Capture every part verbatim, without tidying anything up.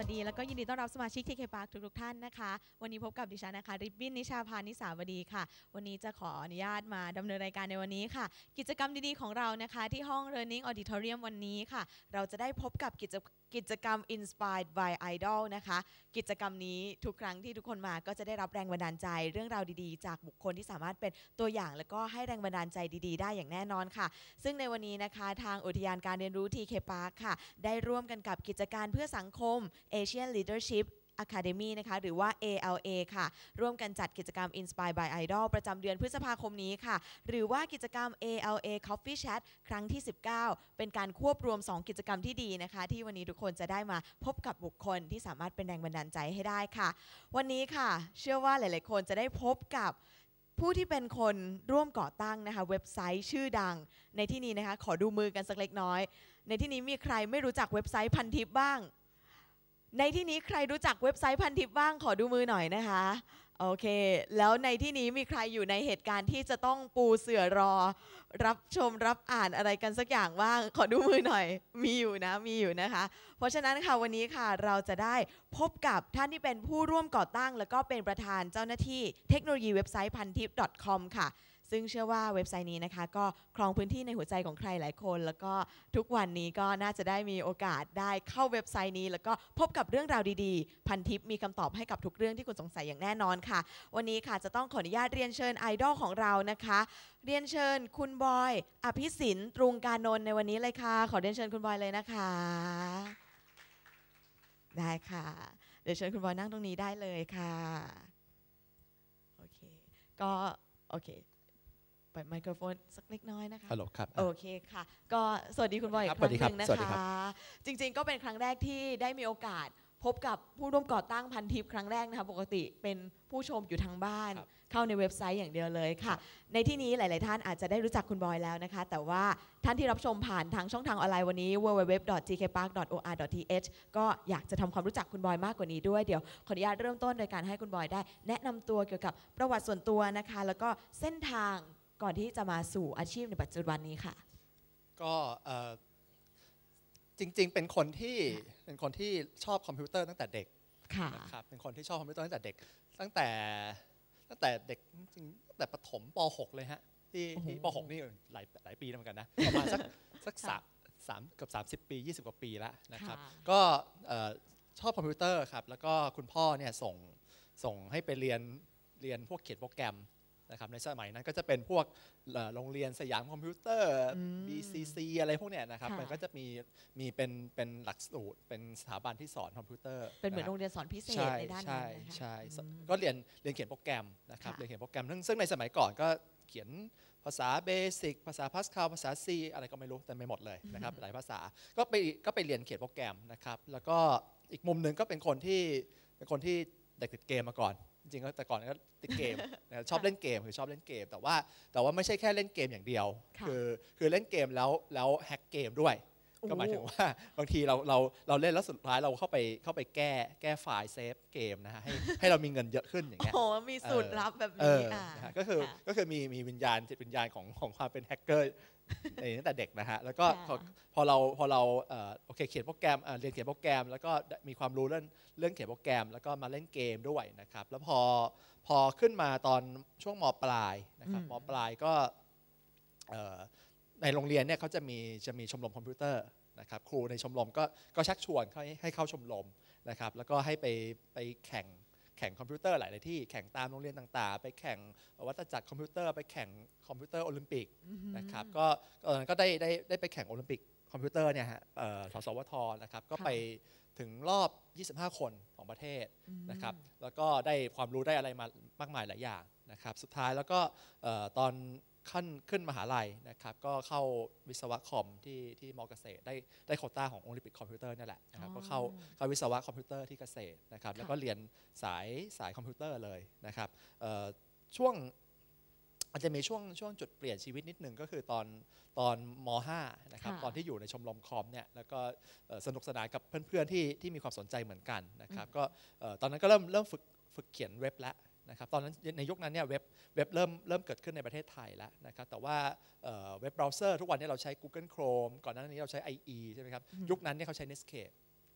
วัสดีแล้วก็ยินดีต้อนรับสมาชิก ที เค Park ทุกๆท่านนะคะวันนี้พบกับดิฉันนะคะริบบิ้นนิชาพานิสาวดีค่ะวันนี้จะขออนุญาตมาดำเนินรายการในวันนี้ค่ะกิจกรรมดีๆของเรานะคะที่ห้อง Learning Auditorium วันนี้ค่ะเราจะได้พบกับกิจกิจกรรม Inspired by Idol นะคะกิจกรรมนี้ทุกครั้งที่ทุกคนมาก็จะได้รับแรงบันดาลใจเรื่องราวดีๆจากบุคคลที่สามารถเป็นตัวอย่างและก็ให้แรงบันดาลใจดีๆได้อย่างแน่นอนค่ะซึ่งในวันนี้นะคะทางอุทยานการเรียนรู้ ที เค Park ค่ะได้ร่วมกันกับกิจการเพื่อสังคม Asian Leadership Academy นะคะหรือว่า เอ แอล เอ ค่ะร่วมกันจัดกิจกรรม Inspire by Idol ประจำเดือนพฤษภาคมนี้ค่ะหรือว่ากิจกรรม เอ แอล เอ Coffee Chat ครั้งที่สิบเก้าเป็นการควบรวมสองกิจกรรมที่ดีนะคะที่วันนี้ทุกคนจะได้มาพบกับบุคคลที่สามารถเป็นแรงบันดาลใจให้ได้ค่ะวันนี้ค่ะเชื่อว่าหลายๆคนจะได้พบกับผู้ที่เป็นคนร่วมก่อตั้งนะคะเว็บไซต์ชื่อดังในที่นี้นะคะขอดูมือกันสักเล็กน้อยในที่นี้มีใครไม่รู้จักเว็บไซต์พันทิปบ้างในที่นี้ใครรู้จักเว็บไซต์พันทิปบ้างขอดูมือหน่อยนะคะโอเคแล้วในที่นี้มีใครอยู่ในเหตุการณ์ที่จะต้องปูเสื่อรอรับชมรับอ่านอะไรกันสักอย่างบ้างขอดูมือหน่อยมีอยู่นะมีอยู่นะคะเพราะฉะนั้นค่ะวันนี้ค่ะเราจะได้พบกับท่านที่เป็นผู้ร่วมก่อตั้งแล้วก็เป็นประธานเจ้าหน้าที่เทคโนโลยีเว็บไซต์พันทิป .com ค่ะซึ่งเชื่อว่าเว็บไซต์นี้นะคะก็ครองพื้นที่ในหัวใจของใครหลายคนแล้วก็ทุกวันนี้ก็น่าจะได้มีโอกาสได้เข้าเว็บไซต์นี้แล้วก็พบกับเรื่องราวดีๆพันทิปมีคำตอบให้กับทุกเรื่องที่คุณสงสัยอย่างแน่นอนค่ะวันนี้ค่ะจะต้องขออนุญาตเรียนเชิญไอดอลของเรานะคะเรียนเชิญคุณบอยอภิสินตรุงกานนท์ในวันนี้เลยค่ะขอเรียนเชิญคุณบอยเลยนะคะได้ค่ะเดี๋ยวเชิญคุณบอยนั่งตรงนี้ได้เลยค่ะโอเคก็โอเคเปิดไมโครโฟนสักเล็กน้อยนะคะฮัลโหลครับโอเคค่ะก็สวัสดีคุณบอยอีกครั้งหนึ่งนะคะจริงๆก็เป็นครั้งแรกที่ได้มีโอกาสพบกับผู้ร่วมก่อตั้งพันทิปครั้งแรกนะคะปกติเป็นผู้ชมอยู่ทางบ้านเข้าในเว็บไซต์อย่างเดียวเลยค่ะในที่นี้หลายๆท่านอาจจะได้รู้จักคุณบอยแล้วนะคะแต่ว่าท่านที่รับชมผ่านทางช่องทางออนไลน์วันนี้ ดับเบิลยู ดับเบิลยู ดับเบิลยู ดอท ที เค พาร์ค ดอท โอ อาร์ ดอท ที เอช ก็อยากจะทำความรู้จักคุณบอยมากกว่านี้ด้วยเดี๋ยวขออนุญาตเริ่มต้นโดยการให้คุณบอยได้แนะนำตัวเกี่ยวกับประวัติส่วนตัวนะคะแล้วก็เส้นทางก่อนที่จะมาสู่อาชีพในปัจจุบันนี้ค่ะก็จริงๆเป็นคนที่เป็นคนที่ชอบคอมพิวเตอร์ตั้งแต่เด็กนะครับเป็นคนที่ชอบคอมพิวเตอร์ตั้งแต่เด็กตั้งแต่ตั้งแต่เด็กจริงตั้งแต่ประถมป .หก เลยฮะที่ที่ป .หก นี่หลายหลายปีแล้วเหมือนกันนะประมาณสักสักสามสามเกือบสามสิบปียี่สิบกว่าปีแล้วนะครับก็ชอบคอมพิวเตอร์ครับแล้วก็คุณพ่อเนี่ยส่งส่งให้ไปเรียนเรียนพวกเขียนโปรแกรมนะครับในสมัยนั้นก็จะเป็นพวกโรงเรียนสยามคอมพิวเตอร์ บี ซี ซี อะไรพวกเนี้ยนะครับมันก็จะมีมีเป็นเป็นหลักสูตรเป็นสถาบันที่สอนคอมพิวเตอร์เป็นเหมือนโรงเรียนสอนพิเศษในด้านนั้นนะคะใช่ใช่ก็เรียนเรียนเขียนโปรแกรมนะครับเรียนเขียนโปรแกรมซึ่งในสมัยก่อนก็เขียนภาษาเบสิกภาษาพาสคาลภาษา C อะไรก็ไม่รู้แต่ไม่หมดเลยนะครับหลายภาษาก็ไปก็ไปเรียนเขียนโปรแกรมนะครับแล้วก็อีกมุมหนึ่งก็เป็นคนที่เป็นคนที่เด็กติดเกมมาก่อนจริงๆแต่ก่อนก็ติดเกมชอบเล่นเกมคือชอบเล่นเกมแต่ว่าแต่ว่าไม่ใช่แค่เล่นเกมอย่างเดียวคือคือเล่นเกมแล้วแล้วแฮกเกมด้วยก็หมายถึงว่าบางทีเราเราเราเล่นแล้วสุดท้ายเราเข้าไปเข้าไปแก้แก้ไฟล์เซฟเกมนะฮะให้ให้เรามีเงินเยอะขึ้นอย่างเงี้ยโอ้มีสูตรลับแบบนี้ก็คือก็คือมีมีวิญญาณจิตวิญญาณของของความเป็นแฮกเกอร์ตั้งแต่เด็กนะฮะแล้วก็พอเราพอเราโอเคเขียนโปรแกรมเรียนเขียนโปรแกรมแล้วก็มีความรู้เรื่องเรื่องเขียนโปรแกรมแล้วก็มาเล่นเกมด้วยนะครับแล้วพอพอขึ้นมาตอนช่วงม.ปลายนะครับม.ปลายก็ในโรงเรียนเนี่ยเขาจะมีจะมีชมรมคอมพิวเตอร์นะครับครูในชมรมก็ก็ชักชวนให้ให้เข้าชมรมนะครับแล้วก็ให้ไปไปแข่งแข่งคอมพิวเตอร์หลายๆที่แข่งตามโรงเรียนต่างๆไปแข่งวัฏจักรคอมพิวเตอร์ไปแข่งคอมพิวเตอร์โอลิมปิกนะครับก็ก็ได้ได้ได้ไปแข่งโอลิมปิกคอมพิวเตอร์เนี่ยฮะสสวทนะครับก็ไปถึงรอบยี่สิบห้าคนของประเทศนะครับแล้วก็ได้ความรู้ได้อะไรมามากมายหลายอย่างนะครับสุดท้ายแล้วก็ตอนขั้นขึ้นมหาลัยนะครับก็เข้าวิศวะคอมที่ที่มอเกษตรได้ได้โควต้าของโอลิมปิกคอมพิวเตอร์นี่แหละนะครับก็เข้าเข้าวิศวะคอมพิวเตอร์ที่เกษตรนะครับแล้วก็เรียนสายสายคอมพิวเตอร์เลยนะครับช่วงอาจจะมีช่วงช่วงจุดเปลี่ยนชีวิตนิดนึงก็คือตอนตอนม.ห้า นะครับตอนที่อยู่ในชมรมคอมเนี่ยแล้วก็สนุกสนานกับเพื่อนๆที่ที่มีความสนใจเหมือนกันนะครับก็ตอนนั้นก็เริ่มเริ่มฝึกฝึกเขียนเว็บแล้วนะครับตอนนั้นในยุคนั้นเนี่ยเว็บเว็บเริ่มเริ่มเกิดขึ้นในประเทศไทยแล้วนะครับแต่ว่าเว็บเบราว์เซอร์ทุกวันนี้เราใช้ Google Chrome ก่อนหน้านี้เราใช้ ไอ อี ใช่ไหมครับยุคนั้นเนี่ยเขาใช้ Netscape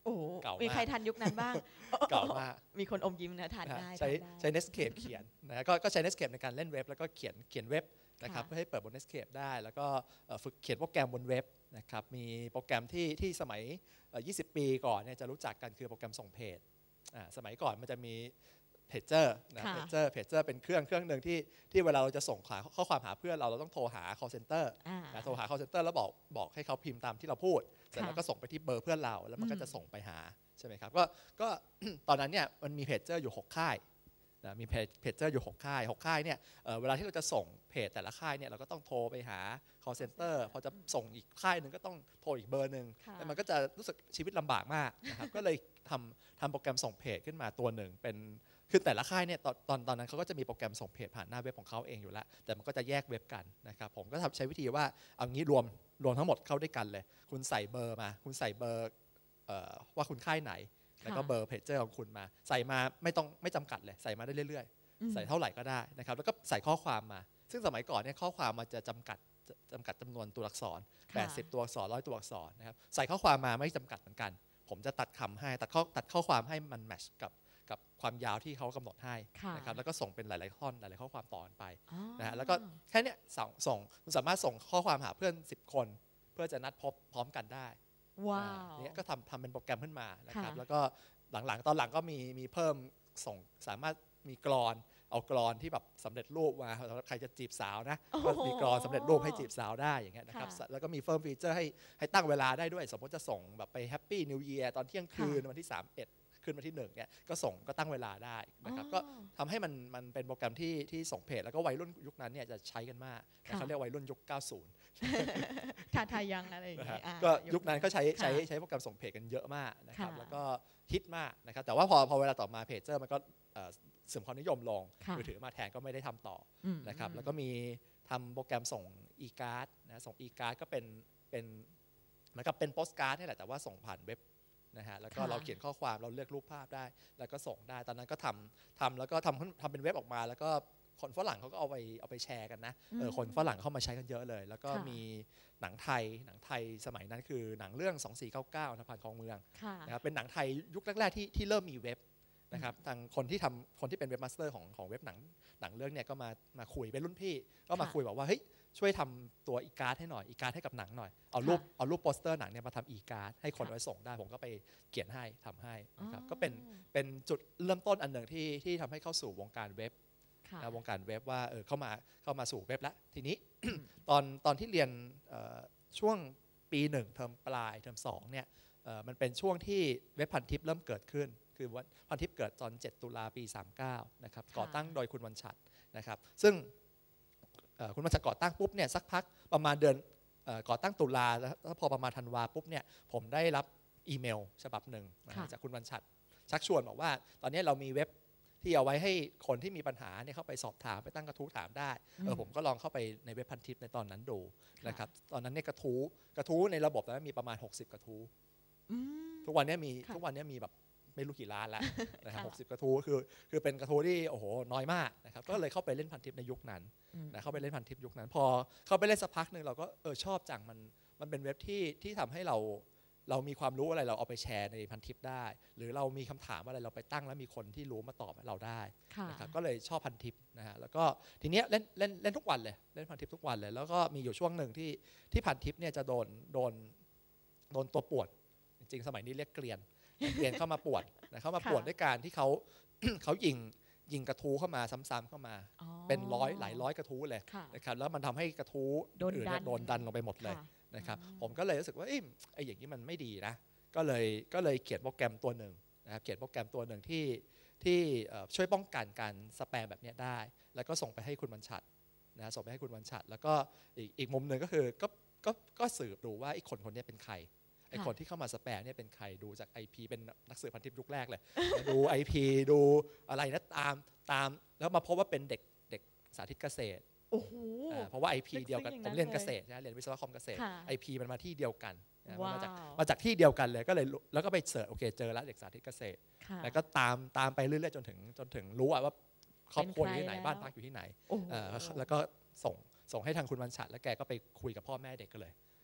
โอ้เก่ามากมีใครทันยุคนั้นบ้างเก่ามากมีคนอมยิ้มนะทานนะได้ใช้ทานได้ใช้ Netscape เขียนนะก็ก็ใช้ Netscape ในการเล่นเว็บแล้วก็เขียนเขียนเว็บนะครับค่ะเพื่อให้เปิดบน Netscape ได้ แล้วก็เอ่อฝึกเขียนโปรแกรมบนเว็บนะครับมีโปรแกรมที่ที่สมัยเอ่อยี่สิบ ปีก่อนเนี่ยจะรู้จักกันคือโปรแกรมส่งเพจอ่าสมัยก่อนมันจะมีเพจเจอร์นะค่ะเพจเจอร์เพจเจอร์เป็นเครื่องเครื่องหนึ่งที่ที่เวลาเราจะส่งข้อความหาเพื่อนเราเราต้องโทรหา call center อ่านะโทรหา call center แล้วบอกบอกให้เขาพิมพ์ตามที่เราพูดเสร็จค่ะแล้วก็ส่งไปที่เบอร์เพื่อนเราแล้วมันก็อืมจะส่งไปหาใช่ไหมครับก็ก็ ตอนนั้นเนี่ยมันมีเพจเจอร์อยู่หกค่ายนะมีเพจเพจเจอร์อยู่หกค่ายหกค่ายเนี่ยเอ่อเวลาที่เราจะส่งเพจแต่ละค่ายเนี่ยเราก็ต้องโทรไปหา call center พอจะส่งอีกค่ายหนึ่งก็ต้องโทรอีกเบอร์หนึ่งค่ะแล้วมันก็จะรู้สึกชีวิตลำบากมากนะครับ ก็เลยทำทำโปรแกรมส่งเพจขึ้นมาตัวหนึ่งเป็นคือแต่ละค่ายเนี่ยตอนตอนตอนนั้นเขาก็จะมีโปรแกรมส่งเพจผ่านหน้าเว็บของเขาเองอยู่แล้ว แต่มันก็จะแยกเว็บกันนะครับผมก็ทำใช้วิธีว่าเอางี้รวมรวมทั้งหมดเข้าด้วยกันเลย คุณใส่เบอร์มาคุณใส่เบอร์เอ่อว่าคุณค่ายไหน แล้วก็เบอร์เพจเจอร์ของคุณมา ใส่มาไม่ต้องไม่จำกัดเลยใส่มาได้เรื่อยอืมๆ ใส่เท่าไหร่ก็ได้นะครับแล้วก็ใส่ข้อความมา ซึ่งสมัยก่อนเนี่ยข้อความมันจะจำกัดจำกัดจำนวนตัวอักษรค่ะแปดสิบ ตัวอักษรร้อยตัวอักษรนะครับใส่ข้อความมาไม่จำกัดเหมือนกัน ผมจะตัดคำให้ตัดข้อตัดข้อความให้มันแมทช์กับกับความยาวที่เขากำหนดให้ค่ะนะครับแล้วก็ส่งเป็นหลายๆท่อนหลายๆข้อความต่อกันไปอ๋อนะฮะแล้วก็แค่เนี้ยส่งส่งคุณสามารถส่งข้อความหาเพื่อนสิบคนเพื่อจะนัดพบพร้อมกันได้ว้าอ่าว เนี่ยก็ทำทำเป็นโปรแกรมขึ้นมานะครับค่ะแล้วก็หลังๆตอนหลังก็มีมีเพิ่มส่งสามารถมีกรอนเอากรอนที่แบบสำเร็จรูปมาสำหรับใครจะจีบสาวนะโอ้โหก็มีกรอนสำเร็จรูปให้จีบสาวได้อย่างเงี้ยนะครับค่ะแล้วก็มีเพิ่มฟีเจอร์ให้ให้ตั้งเวลาได้ด้วย สมมติจะส่งแบบไปแฮปปี้นิว e ียร์ตอนเที่ยงคืนวันที่สามสิบเอ็ดคืนวันที่หนึ่งเนี่ยก็ส่งก็ตั้งเวลาได้นะครับก็อ๋อทำให้มันมันเป็นโปรแกรมที่ที่ส่งเพจแล้วก็วัยรุ่นยุคนั้นเนี่ยจะใช้กันมากนะค่ะเขาเรียกวัยรุ่นยุคเก้าสิบทาทายังอะไรอย่างนะเงี้ฮะยอ่าก็ยุคนั้นก็ใช้ค่ะใช้ใช้โปรแกรมส่งเพจกันเยอะมากนะครับค่ะแล้วก็ฮิตมากนะครับแต่ว่าพอพอเวลาต่อมาเพจเจอร์มันก็เอ่อเสื่อมความนิยมลงค่ะมือถือมาแทนก็ไม่ได้ทำต่ออืมนะครับแล้วก็มีทำโปรแกรมส่ง e-card นะส่ง e-card ก็เป็นเป็นเหมือนกับเป็นโปสการ์ดนี่แหละแต่ว่าส่งผ่านเว็บนะฮะแล้วก็ค่ะเราเขียนข้อความเราเลือกรูปภาพได้ แล้วก็ส่งได้ตอนนั้นก็ทำทำแล้วก็ทำทำเป็นเว็บออกมา แล้วก็คนฝรั่งเขาก็เอาไปเอาไปแชร์กันนะเออคนฝรั่งเข้ามาใช้กันเยอะเลย แล้วก็ค่ะมีหนังไทยหนังไทยสมัยนั้นคือหนังเรื่องสองสี่เก้าเก้านภันคลองเมืองค่ะนะครับเป็นหนังไทยยุคแรกๆที่ที่เริ่มมีเว็บนะครับทางคนที่ทำคนที่เป็นเว็บมาสเตอร์ของของเว็บหนังหนังเรื่องเนี่ยก็มามาคุยเป็นรุ่นพี่ก็มาค่ะคุยบอกว่าเฮ้ยช่วยทำตัวอีการ์ดให้หน่อยอีการ์ดให้กับหนังหน่อยเอารูปเอารูปโปสเตอร์หนังเนี่ยมาทำอีการ์ดให้คนค่ะไว้ส่งได้ผมก็ไปเขียนให้ทำให้นะครับอ๋อก็เป็นเป็นจุดเริ่มต้นอันหนึ่งที่ที่ทำให้เข้าสู่วงการเว็บค่ะนะวงการเว็บว่าเออเข้ามาเข้ามาสู่เว็บแล้วทีนี้ ตอนตอนที่เรียนเอ่อช่วงปีหนึ่งเทอมปลายเทอมสองเนี่ยเอ่อมันเป็นช่วงที่เว็บพันทิปเริ่มเกิดขึ้น คือวันพันทิปเกิดตอนเจ็ดตุลาปีสามสิบเก้านะครับค่ะก่อตั้งโดยคุณวันฉัตรนะครับซึ่งเอ่อคุณวันฉัตรก่อตั้งปุ๊บเนี่ยสักพักประมาณเดือนเอ่อก่อตั้งตุลาแล้วพอประมาณธันวาปุ๊บเนี่ยผมได้รับอีเมลฉบับหนึ่งนะฮะค่ะจากคุณวันฉัตรชักชวนบอกว่าตอนนี้เรามีเว็บที่เอาไว้ให้คนที่มีปัญหาเนี่ยเข้าไปสอบถามไปตั้งกระทู้ถามได้เออผมก็ลองเข้าไปในเว็บพันทิปในตอนนั้นดูนะครับตอนนั้นเนี่ยกระทู้กระทู้ในระบบนั้นมีประมาณหกสิบกระทู้อืมทุกวันนี้มีค่ะทุกวันนี้มีแบบไม่รู้กี่ล้านแล้ว นะครับค่ะหกสิบกระทู้คือคือเป็นกระทู้ที่โอ้โหน้อยมากนะครับก็เลยเข้าไปเล่นพันทิปในยุคนั้นอืมนะเข้าไปเล่นพันทิปยุคนั้น พอเข้าไปเล่นสักพักหนึ่งเราก็เออชอบจังมันมันเป็นเว็บที่ที่ทำให้เราเรามีความรู้อะไรเราเอาไปแชร์ในพันทิปได้ หรือเรามีคำถามอะไรเราไปตั้งแล้วมีคนที่รู้มาตอบเราได้ค่ะนะครับก็เลยชอบพันทิปนะฮะแล้วก็ทีเนี้ยเล่นเล่นเล่นทุกวันเลยเล่นพันทิปทุกวันเลยแล้วก็มีอยู่ช่วงหนึ่งที่ที่พันทิปเนี่ยจะโดนโดนโดนตัวป่วนจริงๆสมัยนี้เรียกเกลียน เกลียนเข้ามาป่วนนะเข้ามาป่วนด้วยการที่เขา เขายิงยิงกระทู้เข้ามาซ้ำๆเข้ามาอ๋อเป็นร้อยหลายร้อยกระทู้เลยค่ะนะครับแล้วมันทำให้กระทู้โดนอื่นดัเนี่ยนโดนดันลงไปหมดเลยค่ะนะครับอืมผมก็เลยรู้สึกว่าเอ้ยไอ้อย่างนี้มันไม่ดีนะก็เลยก็เลยเขียนโปรแกรมตัวหนึ่งนะครับเขียนโปรแกรมตัวหนึ่งที่ที่เอ่อช่วยป้องกันการสแปมแบบเนี้ยได้ แล้วก็ส่งไปให้คุณวันฉัตรนะส่งไปให้คุณวันฉัตรแล้วก็อีกอีกมุมหนึ่งก็คือก็ก็ก็สืบดูว่าไอ้คนคนเนี้ยเป็นใครไอ้คนที่เข้ามาสแปมเนี่ยเป็นใครดูจาก ไอ พี เป็นนักสืบพันทิปยุคแรกเลย ดู ไอ พี ดูอะไรนะตามตามแล้วมาพบว่าเป็นเด็กเด็กสาธิตเกษตรโอ้โหอ่าเพราะว่า ไอ พีลึกซึ้งเดียวกันอย่างผนั้นมเรียนเลยเกษตรนะเรียนวิศวะคอมเกษตรค่ะไอ พี มันมาที่เดียวกันนะมันมาจากว้าวมาจากที่เดียวกันเลยก็เลยรู้แล้วก็ไปเสิร์ชโอเคเจอแล้วเด็กสาธิตเกษตรค่ะแล้วก็ตามตามไปเรื่อยๆจนถึงจนถึงรู้อะว่าครอบครัวอยู่ที่ไหนเป็นใครแล้วบ้านพักอยู่ที่ไหนโอ้โหเอ่อแล้วก็ส่งส่งให้ทางคุณวันฉัตรแล้วแกก็ไปคุยกับพ่อแม่เด็กกันเลย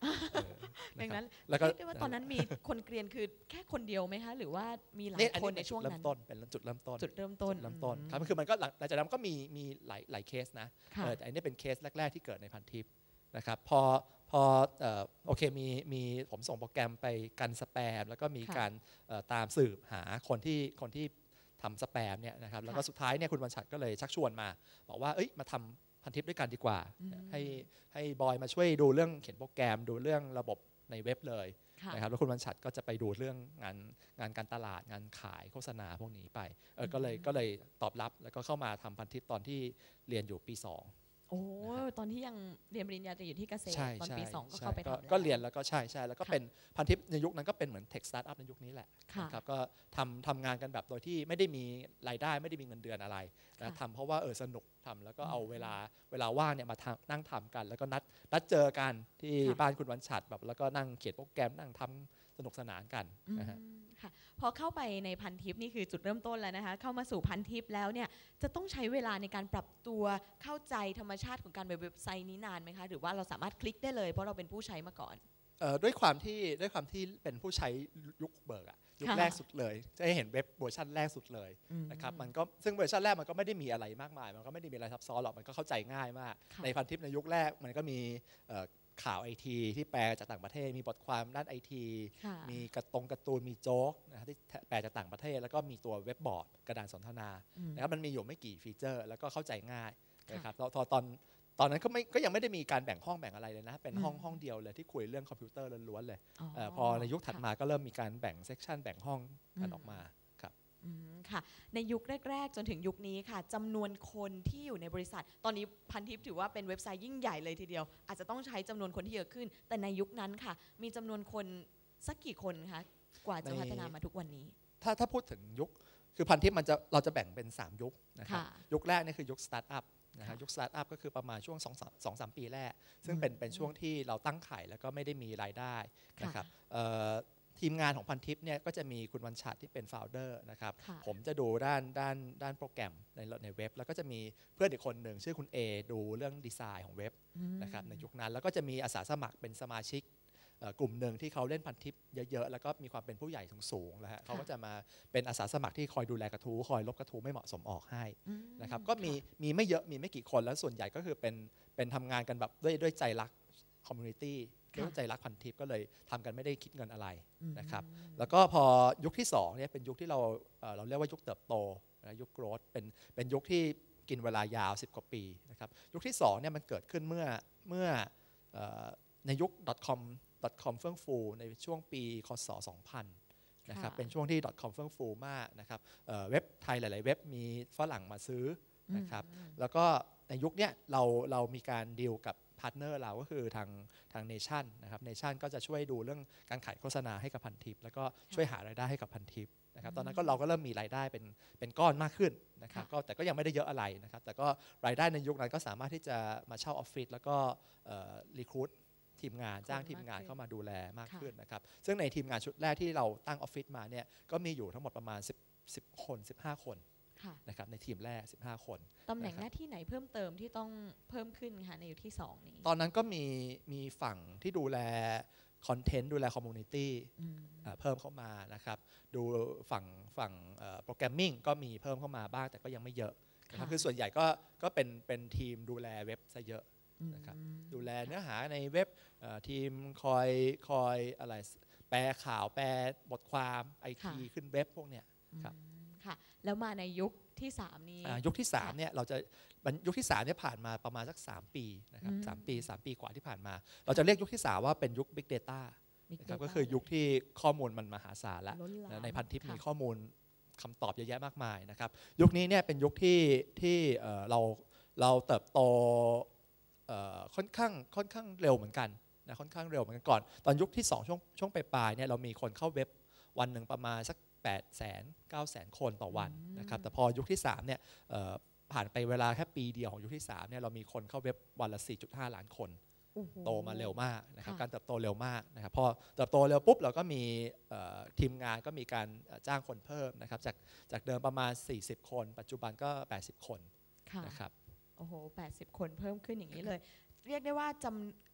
ดังนั้นแล้วก็เรียกได้ว่าตอนนั้นมีคนเกรียนคือแค่คนเดียวไหมคะหรือว่ามีหลายคนในช่วงนั้นเริ่มต้นเป็นจุดเริ่มต้นจุดเริ่มต้นเริ่มต้นครับคือมันก็หลังจากนั้นก็มีมีหลายหลายเคสนะค่ะแต่อันนี้เป็นเคสแรกๆที่เกิดในพันทิปนะครับพอพอเอ่อโอเคมีมีผมส่งโปรแกรมไปกันสแปมแล้วก็มีค่ะการเอ่อตามสืบหาคนที่คนที่ทำสแปมเนี่ยนะครับแล้วก็ค่ะสุดท้ายเนี่ยคุณวันฉัตรก็เลยชักชวนมาบอกว่าเอ้ยมาทำพันทิปด้วยกันดีกว่าอืมให้ให้บอยมาช่วยดูเรื่องเขียนโปรแกรมดูเรื่องระบบในเว็บเลยค่ะนะครับแล้วคุณวันฉัตรก็จะไปดูเรื่องงานงานการตลาดงานขายโฆษณาพวกนี้ไปเออก็เลยก็เลยตอบรับแล้วก็เข้ามาทำพันทิปตอนที่เรียนอยู่ปีสองโอ้ตอนที่ยังเรียนปริญญาตรีอยู่ที่เกษตรใช่ตอนใช่ปีสองก็ใช่เข้าไปทำแล้วก็เรียนแล้วก็ใช่ใช่แล้วก็ค่ะเป็นพันทิปในยุคนั้นก็เป็นเหมือนเทคสตาร์ทอัพในยุคนี้แหละค่ะนะครับก็ทำทำงานกันแบบโดยที่ไม่ได้มีรายได้ไม่ได้มีเงินเดือนอะไรนะค่ะทำเพราะว่าเออสนุกทำแล้วก็เอาอืมเวลาเวลาว่างเนี่ยมาทำนั่งทำกัน แล้วก็นัดนัดเจอกันที่ค่ะบ้านคุณวันฉัตรแบบแล้วก็นั่งเขียนโปรแกรมนั่งทำสนุกสนานกันอืมนะฮะค่ะพอเข้าไปในพันทิปนี่คือจุดเริ่มต้นแล้วนะคะเข้ามาสู่พันทิปแล้วเนี่ยจะต้องใช้เวลาในการปรับตัวเข้าใจธรรมชาติของการเว็บไซต์นี้นานไหมคะหรือว่าเราสามารถคลิกได้เลยเพราะเราเป็นผู้ใช้มาก่อนเอ่อด้วยความที่ด้วยความที่เป็นผู้ใช้ยุคเบิร์กอะยุคค่ะแรกสุดเลย จะให้เห็นเว็บเวอร์ชันแรกสุดเลยอืมนะครับมันก็ซึ่งเวอร์ชันแรกมันก็ไม่ได้มีอะไรมากมาย มันก็ไม่ได้มีอะไรซับซ้อนหรอกมันก็เข้าใจง่ายมากค่ะในพันทิปในยุคแรกมันก็มีเอ่อข่าวไอทีที่แปลจากต่างประเทศ มีบทความด้านไอทีค่ะมีกระตงการ์ตูนมีโจ๊กนะครับที่แปลจากต่างประเทศ แล้วก็มีตัวเว็บบอร์ดกระดานสนทนาอืมนะครับมันมีอยู่ไม่กี่ฟีเจอร์ แล้วก็เข้าใจง่ายค่ะนะครับแล้วตอนตอนตอนนั้นก็ไม่ก็ยังไม่ได้มีการแบ่งห้องแบ่งอะไรเลยนะเป็นห้องอืมห้องเดียวเลยที่คุยเรื่องคอมพิวเตอร์ล้วนๆเลยอ๋อเอ่อพอในยุคถัดมาก็เริ่มมีการแบ่งเซกชันแบ่งห้องกันอืมออกมาครับอืมค่ะ ในยุคแรก ๆ จนถึงยุคนี้ค่ะจำนวนคนที่อยู่ในบริษัท ตอนนี้พันทิปถือว่าเป็นเว็บไซต์ยิ่งใหญ่เลยทีเดียว อาจจะต้องใช้จำนวนคนที่เยอะขึ้น แต่ในยุคนั้นค่ะ มีจำนวนคนสักกี่คนคะกว่าจะในพัฒนามาทุกวันนี้ถ้าถ้าพูดถึงยุคคือพันทิปมันจะเราจะแบ่งเป็น สาม ยุคนะครับค่ะยุคแรกนี่คือยุคสตาร์ทอัพนะฮะค่ะยุคสตาร์ทอัพก็คือประมาณช่วงสองสามปีแรก ซึ่งเป็นอืมเป็นช่วงที่เราตั้งไข่แล้วก็ไม่ได้มีรายได้ค่ะนะครับเอ่อทีมงานของพันทิปเนี่ยก็จะมีคุณวันฉัตรที่เป็นโฟลเดอร์นะครับค่ะผมจะดูด้านด้านด้านโปรแกรมในในเว็บแล้วก็จะมีเพื่อนอีกคนหนึ่งชื่อคุณ A ดูเรื่องดีไซน์ของเว็บอืมนะครับในยุคนั้นแล้วก็จะมีอาสาสมัครเป็นสมาชิกเอ่อกลุ่มหนึ่งที่เขาเล่นพันทิปเยอะๆแล้วก็มีความเป็นผู้ใหญ่สูงๆนะฮะเขาก็จะมาเป็นอาสาสมัครที่คอยดูแลกระทู้คอยลบกระทู้ไม่เหมาะสมออกให้อืมนะครับก็มีค่ะมีไม่เยอะมีไม่กี่คนแล้วส่วนใหญ่ก็คือเป็นเป็นทำงานกันแบบด้วยด้วยใจรักคอมมูนิตี้ค่ะด้วยใจรักพันทิปก็เลยทำกันไม่ได้คิดเงินอะไรอืมนะครับแล้วก็พอยุคที่สองเนี่ยเป็นยุคที่เราเอ่อเราเรียกว่ายุคเติบโตนะยุคโกรธเป็นเป็นยุคที่กินเวลายาวสิบกว่าปีนะครับยุคที่สองเนี่ยมันเกิดขึ้นเมื่อเมื่อเอ่อในยุค .com .com เฟื่องฟูในช่วงปีคศสองพันนะครับค่ะเป็นช่วงที่ .com เฟื่องฟูมากนะครับเอ่อเว็บไทยหลาย ๆ เว็บมีฝรั่งมาซื้อนะครับอืมแล้วก็ในยุคเนี้ยเราเรามีการดีลกับพาร์ทเนอร์เราก็คือทางทางเนชั่นนะครับเนชั่นก็จะช่วยดูเรื่องการขายโฆษณาให้กับพันทิปแล้วก็ช่วยหารายได้ให้กับพันทิปนะครับตอนนั้นก็เราก็เริ่มมีรายได้เป็นเป็นก้อนมากขึ้นนะครับค่ะก็แต่ก็ยังไม่ได้เยอะอะไรนะครับแต่ก็รายได้ในยุคนั้นก็สามารถที่จะมาเช่าออฟฟิศแล้วก็รีครูททีมงานจ้างทีมงานเข้ามาดูแลมากขึ้นนะครับซึ่งในทีมงานชุดแรกที่เราตั้งออฟฟิศมาเนี่ยก็มีอยู่ทั้งหมดประมาณสิบ สิบคนสิบห้าคนค่ะนะครับในทีมแรกสิบห้าคนตำแหน่งนะครับหน้าที่ไหนเพิ่มเติมที่ต้องเพิ่มขึ้นคะในยุคที่สองนี้ตอนนั้นก็มีมีฝั่งที่ดูแลคอนเทนต์ดูแลคอมมูนิตี้อืมเพิ่มเข้ามานะครับดูฝั่งฝั่งโปรแกรมมิ่งก็มีเพิ่มเข้ามาบ้างแต่ก็ยังไม่เยอะนะครับค่ะคือส่วนใหญ่ก็ก็เป็นเป็นทีมดูแลเว็บซะเยอะ นะครับอืมดูแลเนื้อหาในเว็บเอ่อทีมคอยคอยอะไรแปลข่าวแปลบทความไอทีขึ้นเว็บพวกเนี้ย ครับอืมค่ะ แล้วมาในยุคที่สามนี้อ่ายุคที่สามค่ะเนี่ยเราจะมันยุคที่สามเนี่ยผ่านมาประมาณสักสามปีนะครับอืมสามปีสามปีกว่าที่ผ่านมา เราจะเรียกยุคที่สามว่าเป็นยุค Big Data Big นะครับ Data ก็คือยุคที่ข้อมูลมันมหาศาลแล้วล้นหลามในพันทิปค่ะมีข้อมูลคำตอบเยอะแยะมากมายนะครับยุคนี้เนี่ยเป็นยุคที่ที่เอ่อเราเราเติบโตเอ่อค่อนข้างค่อนข้างเร็วเหมือนกันนะค่อนข้างเร็วเหมือนกันก่อนตอนยุคที่สองช่วงช่วงปลายๆเนี่ยเรามีคนเข้าเว็บวันหนึ่งประมาณสักแปดแสนเก้าแสนคนต่อวันอืมนะครับแต่พอยุคที่สามเนี่ยเอ่อผ่านไปเวลาแค่ปีเดียวของยุคที่สามเนี่ยเรามีคนเข้าเว็บวันละ สี่จุดห้า ล้านคนโอ้โหโตมาเร็วมากนะครับค่ะการเติบโตเร็วมากนะครับพอเติบโตเร็วปุ๊บเราก็มีเอ่อทีมงานก็มีการเอ่อจ้างคนเพิ่มนะครับจากจากเดิมประมาณสี่สิบคน ปัจจุบันก็แปดสิบคนค่ะนะครับโอ้โหแปดสิบคนเพิ่มขึ้นอย่างนี้เลย เรียกได้ว่าจ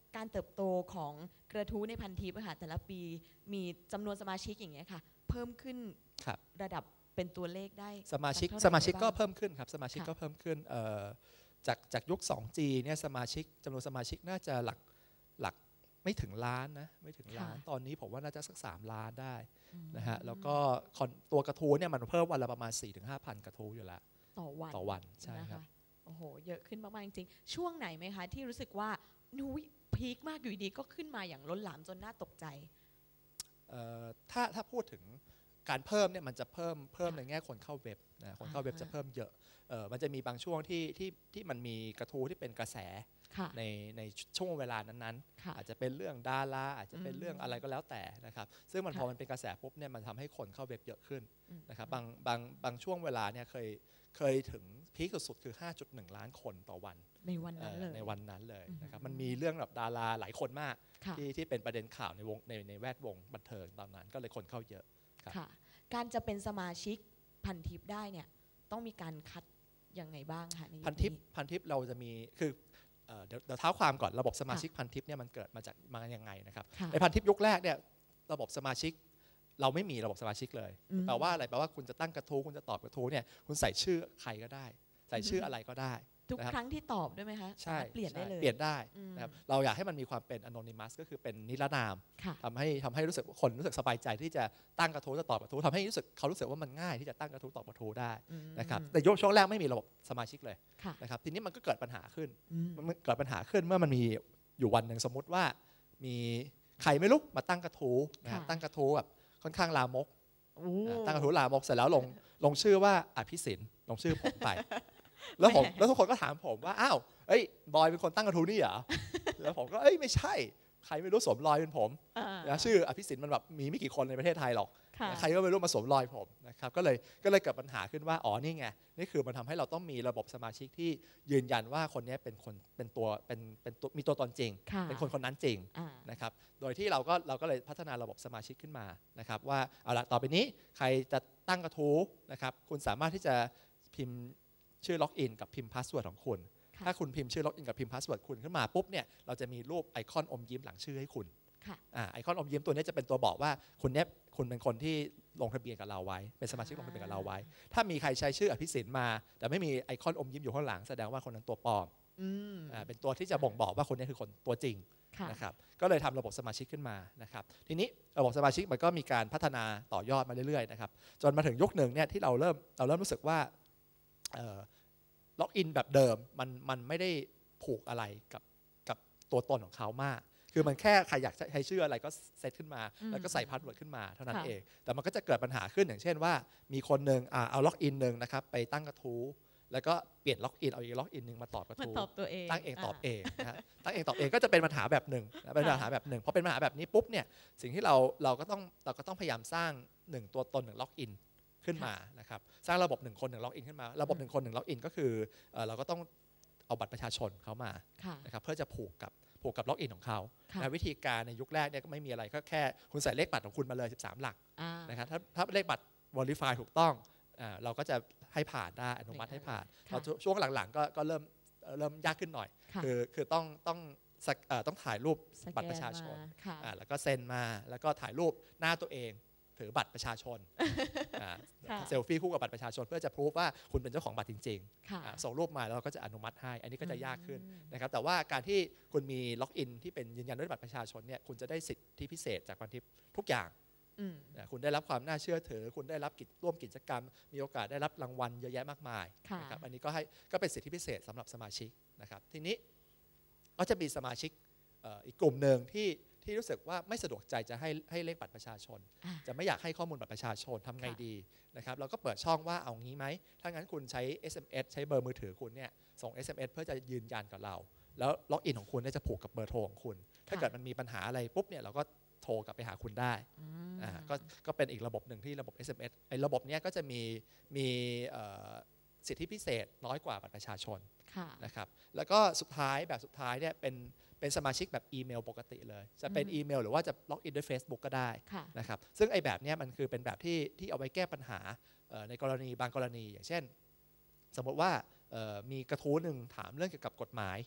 การเติบโตของกระทู้ในพันทิปอะค่ะแต่ละปีมีจำนวนสมาชิกอย่างเงี้ยค่ะเพิ่มขึ้นครับระดับเป็นตัวเลขได้สมาชิกเท่ไหร่สมาชิกก็ได้บ้งเพิ่มขึ้นครับสมาชิกค่ะก็เพิ่มขึ้นเอ่อจากจากยุค ทู จี เนี่ยสมาชิกจำนวนสมาชิกน่าจะหลักหลักไม่ถึงล้านนะไม่ถึงล้านค่ะตอนนี้ผมว่าน่าจะสักสามล้านได้อืมนะฮะแล้วก็คอนตัวกระทู้เนี่ยมันเพิ่มวันละประมาณ สี่ถึงห้าพัน กระทู้อยู่แล้วต่อวันต่อวันใช่นะครัคะบโอ้โหเยอะขึ้นมากๆจริงๆช่วงไหนไหมคะที่รู้สึกว่านุ้ยพีคมากอยู่ดีก็ขึ้นมาอย่างล้นหลามจนน่าตกใจเอ่อถ้าถ้าพูดถึงการเพิ่มเนี่ยมันจะเพิ่มเพิ่มค่ะในแง่คนเข้าเว็บนะคนเข้าเว็บอ่าจะเพิ่มเยอะเอ่อมันจะมีบางช่วงที่ที่ที่มันมีกระทู้ที่เป็นกระแสค่ะในในช่วงเวลานั้นๆค่ะอาจจะเป็นเรื่องดาราอาจจะเป็นเรื่องอืมอะไรก็แล้วแต่นะครับซึ่งมันค่ะพอมันเป็นกระแสปุ๊บเนี่ยมันทำให้คนเข้าเว็บเยอะขึ้นอืมนะครับบางบางบางช่วงเวลาเนี่ยเคยเคยถึงพีคสุดๆคือ ห้าจุดหนึ่ง ล้านคนต่อวันในวันนั้นเลยเอ่อในวันนั้นเลยอืมนะครับมันมีเรื่องแบบดาราหลายคนมากค่ะที่ที่เป็นประเด็นข่าวในวงในในแวดวงบันเทิงตอนนั้นก็เลยคนเข้าเยอะ ครับค่ะ การจะเป็นสมาชิกพันทิปได้เนี่ยต้องมีการคัดยังไงบ้างคะในยุคพันทิปนี้พันทิปเราจะมีคือเอ่อเดี๋ยวเดี๋ยวเท้าความก่อนระบบสมาชิกพันทิปเนี่ยมันเกิดมาจากมายังไงนะครับค่ะในพันทิปยุคแรกเนี่ยระบบสมาชิกเราไม่มีระบบสมาชิกเลยอืมแปลว่าอะไรแปลว่าคุณจะตั้งกระทู้คุณจะตอบกระทู้เนี่ยคุณใส่ชื่อใครก็ได้ ใส่ชื่ออะไรก็ได้ทุกนะครับครั้งที่ตอบด้วยไหมคะใช่สามารถเปลี่ยนได้ใช่เลยเปลี่ยนได้อืมนะครับเราอยากให้มันมีความเป็น anonymous ก็คือเป็นนิรนามค่ะทำให้ทำให้รู้สึกคนรู้สึกสบายใจที่จะตั้งกระทู้จะตอบกระทู้ทำให้รู้สึกเขารู้สึกว่ามันง่ายที่จะตั้งกระทู้ตอบกระทู้ได้อืมนะครับแต่ยุคช่วงแรกไม่มีระบบสมาชิกเลยค่ะนะครับทีนี้มันก็เกิดปัญหาขึ้นอืมมันเกิดปัญหาขึ้นเมื่อมันมีอยู่วันหนึ่งสมมุติว่ามีใครไม่รู้มาตั้งกระทู้นะฮะค่ะตั้งกระทู้แบบค่อนข้างลามกโอ้นะตั้งกระทู้ลามกเสร็จแล้วลงลงชื่อว่าอภิสินต์ลงชื่อผมไป แล้วผมแหมแล้วทุกคนก็ถามผมว่าอ้าวเอ้ยบอยเป็นคนตั้งกระทู้นี่เหรอ แล้วผมก็เอ้ยไม่ใช่ใครไม่รู้สวมรอยเป็นผมอ่านะชื่ออภิสินต์มันแบบมีไม่กี่คนในประเทศไทยหรอกค่ะใครก็ไม่รู้มาสวมรอยผมนะครับก็เลยก็เลยเกิดปัญหาขึ้นว่าอ๋อนี่ไงนี่คือมันทำให้เราต้องมีระบบสมาชิกที่ยืนยันว่าคนนี้เป็นคนเป็นตัวเป็นเป็นตัวมีตัวตนจริงค่ะเป็นคนคนนั้นจริงอ่านะครับโดยที่เราก็เราก็เลยพัฒนาระบบสมาชิกขึ้นมานะครับว่าเอาละต่อไปนี้ใครจะตั้งกระทู้นะครับคุณสามารถที่จะพิมพ์ชื่อล็อกอินกับพิมพ์พาสเวิร์ดของคุณค่ะถ้าคุณพิมพ์ชื่อล็อกอินกับพิมพ์พาสเวิร์ดคุณขึ้นมาปุ๊บเนี่ยเราจะมีรูปไอคอนอมยิ้มหลังชื่อให้คุณค่ะอ่าไอคอนอมยิ้มตัวนี้จะเป็นตัวบอกว่าคุณเนี้ยคุณเป็นคนที่ลงทะเบียนกับเราไว้เป็นสมาชิกลงทะเบียนกับเราไว้ ถ้ามีใครใช้ชื่ออภิสินต์มา แต่ไม่มีไอคอนอมยิ้มอยู่ข้างหลังแสดงว่าคนนั้นตัวปลอมอืมอ่าเป็นตัวที่จะบ่งบอกว่าคนนี้คือคนตัวจริงค่ะนะครับก็เลยทำระบบสมาชิกขึ้นมานะครับทีนี้ระบบสมาชิกมันก็มีการพัฒนาต่อยอดมาเรื่อยๆนะครับจนมาถึงยุคหนึ่งเนี่ยที่เราเริ่มเราเริ่มรู้สึกว่าล็อกอินแบบเดิมมันมันไม่ได้ผูกอะไรกับกับตัวตนของเขามาก คือมันแค่ใครอยากใช้ชื่ออะไรก็เซตขึ้นมาอืมแล้วก็ใส่พาสเวิร์ดขึ้นมาเท่านั้นค่ะเอง แต่มันก็จะเกิดปัญหาขึ้นอย่างเช่นว่ามีคนหนึ่งอ่าเอาล็อกอินหนึ่งนะครับไปตั้งกระทู้แล้วก็เปลี่ยนล็อกอินเอาอีกล็อกอินหนึ่งมาตอบกระมันทู้ตอบตัวเองตั้งเองตอบเองนะฮะตั้งเองตอบเองก็จะเป็นปัญหาแบบหนึ่งนะเป็นปัญหาแบบหนึ่งพอเป็นปัญหาแบบนี้ปุ๊บเนี่ยสิ่งที่เราเราก็ต้องเราก็ต้องพยายามสร้างหนึ่งตัวตนหนึ่งล็อกอินขึ้นมานะครับสร้างระบบหนึ่งคนหนึ่งล็อกอินขึ้นมาระบบหนึ่งคนหนึ่งล็อกอินก็คือเอ่อเราก็ต้องเอาบัตรประชาชนเขามาค่ะนะครับเพื่อจะผูกกับผูกกับล็อกอินของเขาค่ะและวิธีการในยุคแรกเนี่ยก็ไม่มีอะไรก็แค่คุณใส่เลขบัตรของคุณมาเลยสิบสามหลักอ่านะครับถ้าถ้าเลขบัตร verify ถูกต้องอ่าเราก็จะให้ผ่านได้อนุมัติให้ผ่านค่ะพอช่วงหลังๆก็ก็เริ่มเอ่อเริ่มยากขึ้นหน่อยค่ะคือคือต้องต้องสักเอ่อต้องถ่ายรูปสแกนบัตรประชาชนมค่ะอ่าแล้วก็เซ็นมาแล้วก็ถ่ายรูปหน้าตัวเองถือบัตรประชาชนอ่าค่ะเซลฟี่คู่กับบัตรประชาชน เพื่อจะพิสูจว่าคุณเป็นเจ้าของบัตรจริงค่ะๆอ่าส่งรูปมาแล้วเราก็จะอนุมัติให้ อันนี้ก็จะยากขึ้นอืมนะครับแต่ว่าการที่คุณมีล็อกอินที่เป็นยืนยันด้วยบัตรประชาชนเนี่ยคุณจะได้สิทธิพิเศษจากพันทิปทุกอย่างอืมนะคุณได้รับความน่าเชื่อถือคุณได้รับกิจร่วมกิจกรรม มีโอกาสได้รับรางวัลเยอะแยะมากมายค่ะนะครับอันนี้ก็ให้ก็เป็นสิทธิพิเศษสำหรับสมาชิกนะครับทีนี้ก็จะมีสมาชิกเอ่ออีกกลุ่มหนึ่งที่ที่รู้สึกว่าไม่สะดวกใจจะให้ให้เลขบัตรประชาชนอ่าจะไม่อยากให้ข้อมูลบัตรประชาชนทำไงค่ะดีนะครับเราก็เปิดช่องว่าเอางี้ไหมถ้างั้นคุณใช้ เอส เอ็ม เอส ใช้เบอร์มือถือคุณเนี่ยส่ง เอส เอ็ม เอส เพื่อจะยืนยันกับเรา แล้วล็อกอินของคุณเนี่ยจะผูกกับเบอร์โทรของคุณ ถ้าเกิดมันมีปัญหาอะไรปุ๊บเนี่ยเราก็โทรกลับไปหาคุณได้อืมอ่าก็ก็เป็นอีกระบบหนึ่งที่ระบบ เอส เอ็ม เอส ไอ้ระบบเนี้ยก็จะมีมีเอ่อสิทธิพิเศษน้อยกว่าบัตรประชาชนค่ะนะครับแล้วก็สุดท้ายแบบสุดท้ายเนี่ยเป็นเป็นสมาชิกแบบอีเมลปกติเลย จะเป็นอืมอีเมลหรือว่าจะล็อกอินด้วย Facebook ก็ได้ค่ะนะครับซึ่งไอ้แบบเนี้ยมันคือเป็นแบบที่ที่เอาไว้แก้ปัญหาเอ่อในกรณีบางกรณีอย่างเช่น สมมติว่าเอ่อมีกระทู้หนึ่งถามเรื่องเกี่ยวกับกฎหมาย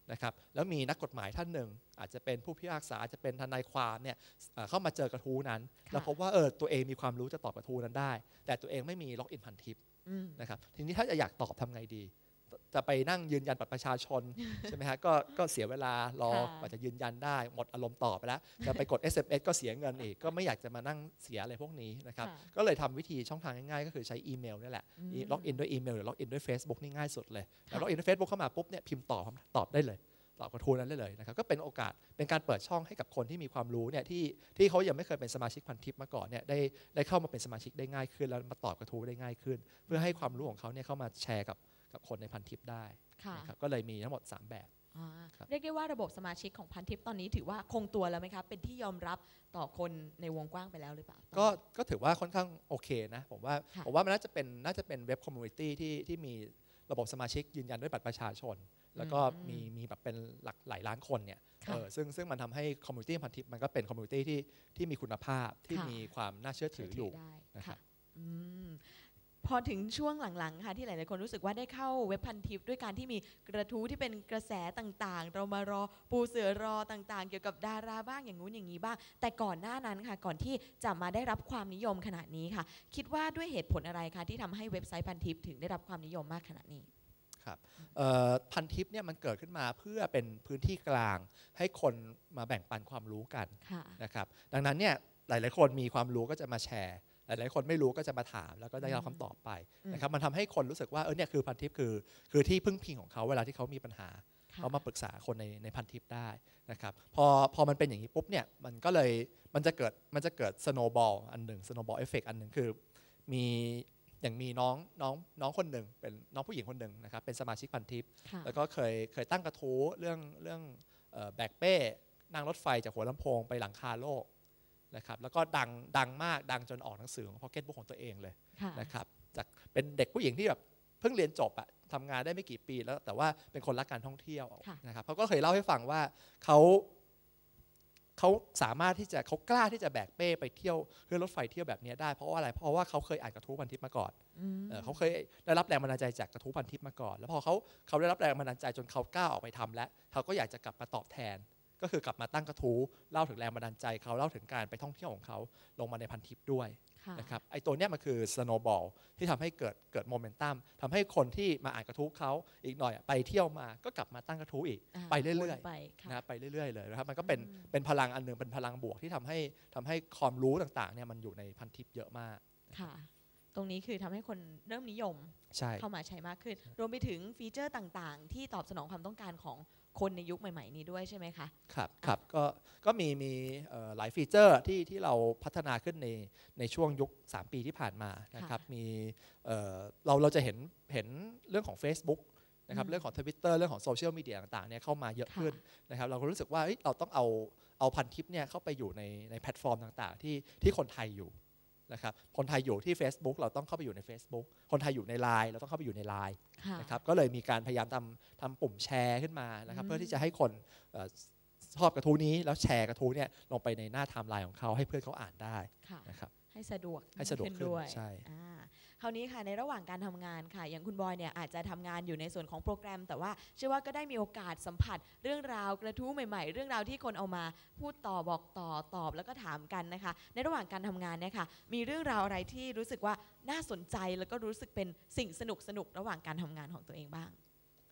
นะครับแล้วมีนักกฎหมายท่านหนึ่งอาจจะเป็นผู้พิพากษาอาจจะเป็นทนายความเนี่ยเข้ามาเจอกระทู้นั้นแล้วพบว่าเออตัวเองมีความรู้จะตอบกระทู้นั้นได้แต่ตัวเองไม่มีล็อกอินพันทิปนะครับทีนี้ถ้าจะอยากตอบทำไงดีจะไปนั่งยืนยันบัตรประชาชน ใช่ไหมฮะก็ก็เสียเวลารอกว่าจะยืนยันได้หมดอารมณ์ตอบไปแล้วจะไปกด เอส เอ็ม เอส ก็เสียเงินอีกก็ไม่อยากจะมานั่งเสียอะไรพวกนี้นะครับก็เลยทำวิธีช่องทางง่ายๆก็คือใช้อีเมลนี่แหละล็อกอินด้วยอีเมลหรือล็อกอินด้วย Facebook นี่ง่ายสุดเลยแล้วล็อกอินด้วย Facebook เข้ามาปุ๊บเนี่ยพิมพ์ตอบตอบได้เลยตอบกระทู้นั้นได้เลยนะครับก็เป็นโอกาสเป็นการเปิดช่องให้กับคนที่มีความรู้เนี่ยที่ที่เขายังไม่เคยเป็นสมาชิกพันทิปมาก่อนเนี่ยได้ได้เข้ามาเป็นสมาชิกได้ง่ายขึ้นแล้วมาตอบกระทู้ได้ง่ายขึ้นเพื่อให้ความรู้ของเขาเนี่ยเข้ามาแชร์กับกับคนในพันทิปได้นะครับก็เลยมีทั้งหมดสามแบบเรียกได้ว่าระบบสมาชิกของพันทิปตอนนี้ถือว่าคงตัวแล้วไหมครับเป็นที่ยอมรับต่อคนในวงกว้างไปแล้วหรือเปล่าก็ก็ถือว่าค่อนข้างโอเคนะผมว่าผมว่ามันน่าจะเป็นน่าจะเป็นเว็บคอมมูนิตี้ที่ที่มีระบบสมาชิกยืนยันด้วยบัตรประชาชนแล้วก็มีมีแบบเป็นหลักหลายล้านคนเนี่ยเออซึ่งซึ่งมันทำให้คอมมูนิตี้พันทิปมันก็เป็นคอมมูนิตี้ที่ที่มีคุณภาพที่มีความน่าเชื่อถืออยู่นะครับพอถึงช่วงหลังๆค่ะที่หลายๆคนรู้สึกว่าได้เข้าเว็บพันทิปด้วยการที่มีกระทู้ที่เป็นกระแสต่างๆเรามารอปูเสือรอต่างๆเกี่ยวกับดาราบ้างอย่างงู้นอย่างนี้บ้างแต่ก่อนหน้านั้นค่ะก่อนที่จะมาได้รับความนิยมขนาดนี้ค่ะคิดว่าด้วยเหตุผลอะไรคะที่ทำให้เว็บไซต์พันทิปถึงได้รับความนิยมมากขนาดนี้ครับพันทิปเนี่ยมันเกิดขึ้นมาเพื่อเป็นพื้นที่กลางให้คนมาแบ่งปันความรู้กันนะครับดังนั้นเนี่ยหลายๆคนมีความรู้ก็จะมาแชร์หลายๆคนไม่รู้ก็จะมาถามแล้วก็ได้รับคำตอบไปนะครับมันทำให้คนรู้สึกว่าเออเนี่ยคือพันทิปคือคือที่พึ่งพิงของเขาเวลาที่เขามีปัญหาเขามาปรึกษาคนในในพันทิปได้นะครับพอพอมันเป็นอย่างนี้ปุ๊บเนี่ยมันก็เลยมันจะเกิดมันจะเกิดสโนว์บอลอันหนึ่งสโนว์บอลเอฟเฟกต์อันหนึ่งคือมีอย่างมีน้องน้องน้องคนหนึ่งเป็นน้องผู้หญิงคนหนึ่งนะครับเป็นสมาชิกพันทิปแล้วก็เคยเคยตั้งกระทู้เรื่องเรื่องแบกเป้นั่งรถไฟจากหัวลำโพงไปหลังคาโลกนะครับแล้วก็ดังดังมากดังจนออกหนังสือของพ็อกเก็ตบุ๊กของตัวเองเลยนะครับจากเป็นเด็กผู้หญิงที่แบบเพิ่งเรียนจบอะทำงานได้ไม่กี่ปีแล้วแต่ว่าเป็นคนรักการท่องเที่ยวนะครับเขาก็เคยเล่าให้ฟังว่าเขาเขาสามารถที่จะเขากล้าที่จะแบกเป้ไปเที่ยวเรือรถไฟเที่ยวแบบนี้ได้เพราะว่าอะไรเพราะว่าเขาเคยอ่านกระทู้พันทิปมาก่อนเขาเคยได้รับแรงบันดาลใจจากกระทู้พันทิปมาก่อนแล้วพอเขาเขาได้รับแรงบันดาลใจจนเขากล้าออกไปทำแล้วเขาก็อยากจะกลับมาตอบแทนก็คือกลับมาตั้งกระทู้เล่าถึงแรงบันดาลใจเขาเล่าถึงการไปท่องเที่ยวของเขาลงมาในพันทิปด้วยนะครับไอ้ตัวเนี้ยมันคือสโนว์บอลที่ทำให้เกิดเกิดโมเมนตัมทำให้คนที่มาอ่านกระทู้เขาอีกหน่อยไปเที่ยวมาก็กลับมาตั้งกระทู้อีกไปเรื่อยๆนะไปเรื่อยๆเลยนะครับมันก็เป็นเป็นพลังอันหนึ่งเป็นพลังบวกที่ทำให้ทำให้ความรู้ต่างๆเนี่ยมันอยู่ในพันทิปเยอะมากค่ะตรงนี้คือทำให้คนเริ่มนิยมเข้ามาใช้มากขึ้นรวมไปถึงฟีเจอร์ต่างๆที่ตอบสนองความต้องการของคนในยุคใหม่ๆนี้ด้วยใช่ไหมคะครับครับก็ก็มีมีหลายฟีเจอร์ที่ที่เราพัฒนาขึ้นในในช่วงยุคสามปีที่ผ่านมานะครับมีเราเราจะเห็นเห็นเรื่องของ Facebook นะครับเรื่องของ Twitter เรื่องของโซเชียลมีเดียต่างๆเนี่ยเข้ามาเยอะขึ้นนะครับเราก็รู้สึกว่าเราต้องเอาเอาพันทิปเนี่ยเข้าไปอยู่ในในแพลตฟอร์มต่างๆที่ที่คนไทยอยู่นะครับคนไทยอยู่ที่ Facebook เราต้องเข้าไปอยู่ใน Facebook คนไทยอยู่ใน ไลน์ เราต้องเข้าไปอยู่ใน ไลน์ นะครับก็เลยมีการพยายามทำทำปุ่มแชร์ขึ้นมานะครับเพื่อที่จะให้คนชอบกระทู้นี้แล้วแชร์กระทู้เนี่ยลงไปในหน้าไทม์ไลน์ของเขาให้เพื่อนเขาอ่านได้นะครับให้สะดวกให้สะดวกขึ้นด้วยใช่คราวนี้ค่ะในระหว่างการทำงานค่ะอย่างคุณบอยเนี่ยอาจจะทำงานอยู่ในส่วนของโปรแกรมแต่ว่าเชื่อว่าก็ได้มีโอกาสสัมผัสเรื่องราวกระทู้ใหม่ๆเรื่องราวที่คนเอามาพูดต่อบอกต่อตอบแล้วก็ถามกันนะคะในระหว่างการทำงานเนี่ยค่ะมีเรื่องราวอะไรที่รู้สึกว่าน่าสนใจแล้วก็รู้สึกเป็นสิ่งสนุกสนุกระหว่างการทำงานของตัวเองบ้าง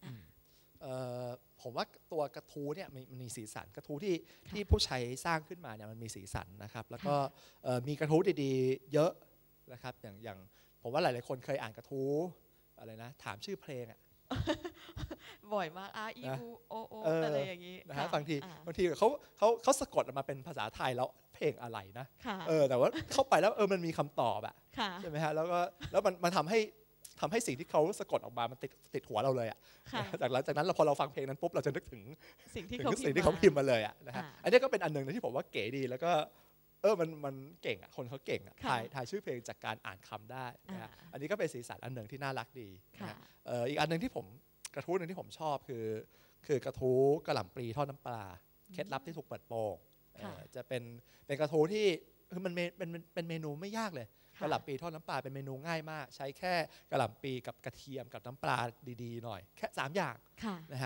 ผมว่าตัวกระทู้เนี่ยมันมีสีสันกระทู้ที่ที่ผู้ใช้สร้างขึ้นมาเนี่ยมันมีสีสันนะครับแล้วก็มีกระทู้ดีๆเยอะนะครับอย่างอย่างผมว่าหลายๆคนเคยอ่านกระทู้อะไรนะถามชื่อเพลงอ่ะบ่อยมากอาอีอูโอโออะไรอย่างนี้นะฮะบางทีบางทีเขาเขาเขาสะกดออกมาเป็นภาษาไทยแล้วเพลงอะไรนะเออแต่ว่าเข้าไปแล้วเออมันมีคำตอบอ่ะใช่ไหมฮะแล้วก็แล้วมันมันทำให้ทำให้สิ่งที่เขาสะกดออกมามันติดติดหัวเราเลยอ่ะจากหลังจากนั้นเราพอเราฟังเพลงนั้นปุ๊บเราจะนึกถึงสิ่งที่เขาพิมพ์มาเลยอ่ะนะฮะอันนี้ก็เป็นอันหนึ่งที่ผมว่าเก๋ดีแล้วก็เออมันมันเก่งอ่ะคนเขาเก่งอ่ะถ่ายถ่ายชื่อเพลงจากการอ่านคำได้นะฮะอันนี้ก็เป็นสีสันอันหนึ่งที่น่ารักดีนะเอออีกอันหนึ่งที่ผมกระทู้หนึ่งที่ผมชอบคือคือกระทู้กระหล่ำปลีทอดน้ำปลาเคล็ดลับที่ถูกเปิดโปงจะเป็นเป็นกระทู้ที่คือมันเป็นเป็นเมนูไม่ยากเลยกระหล่ำปลีทอดน้ำปลาเป็นเมนูง่ายมากใช้แค่กระหล่ำปลีกับกระเทียมกับน้ำปลาดีๆหน่อยแค่สามอย่างนะฮะแ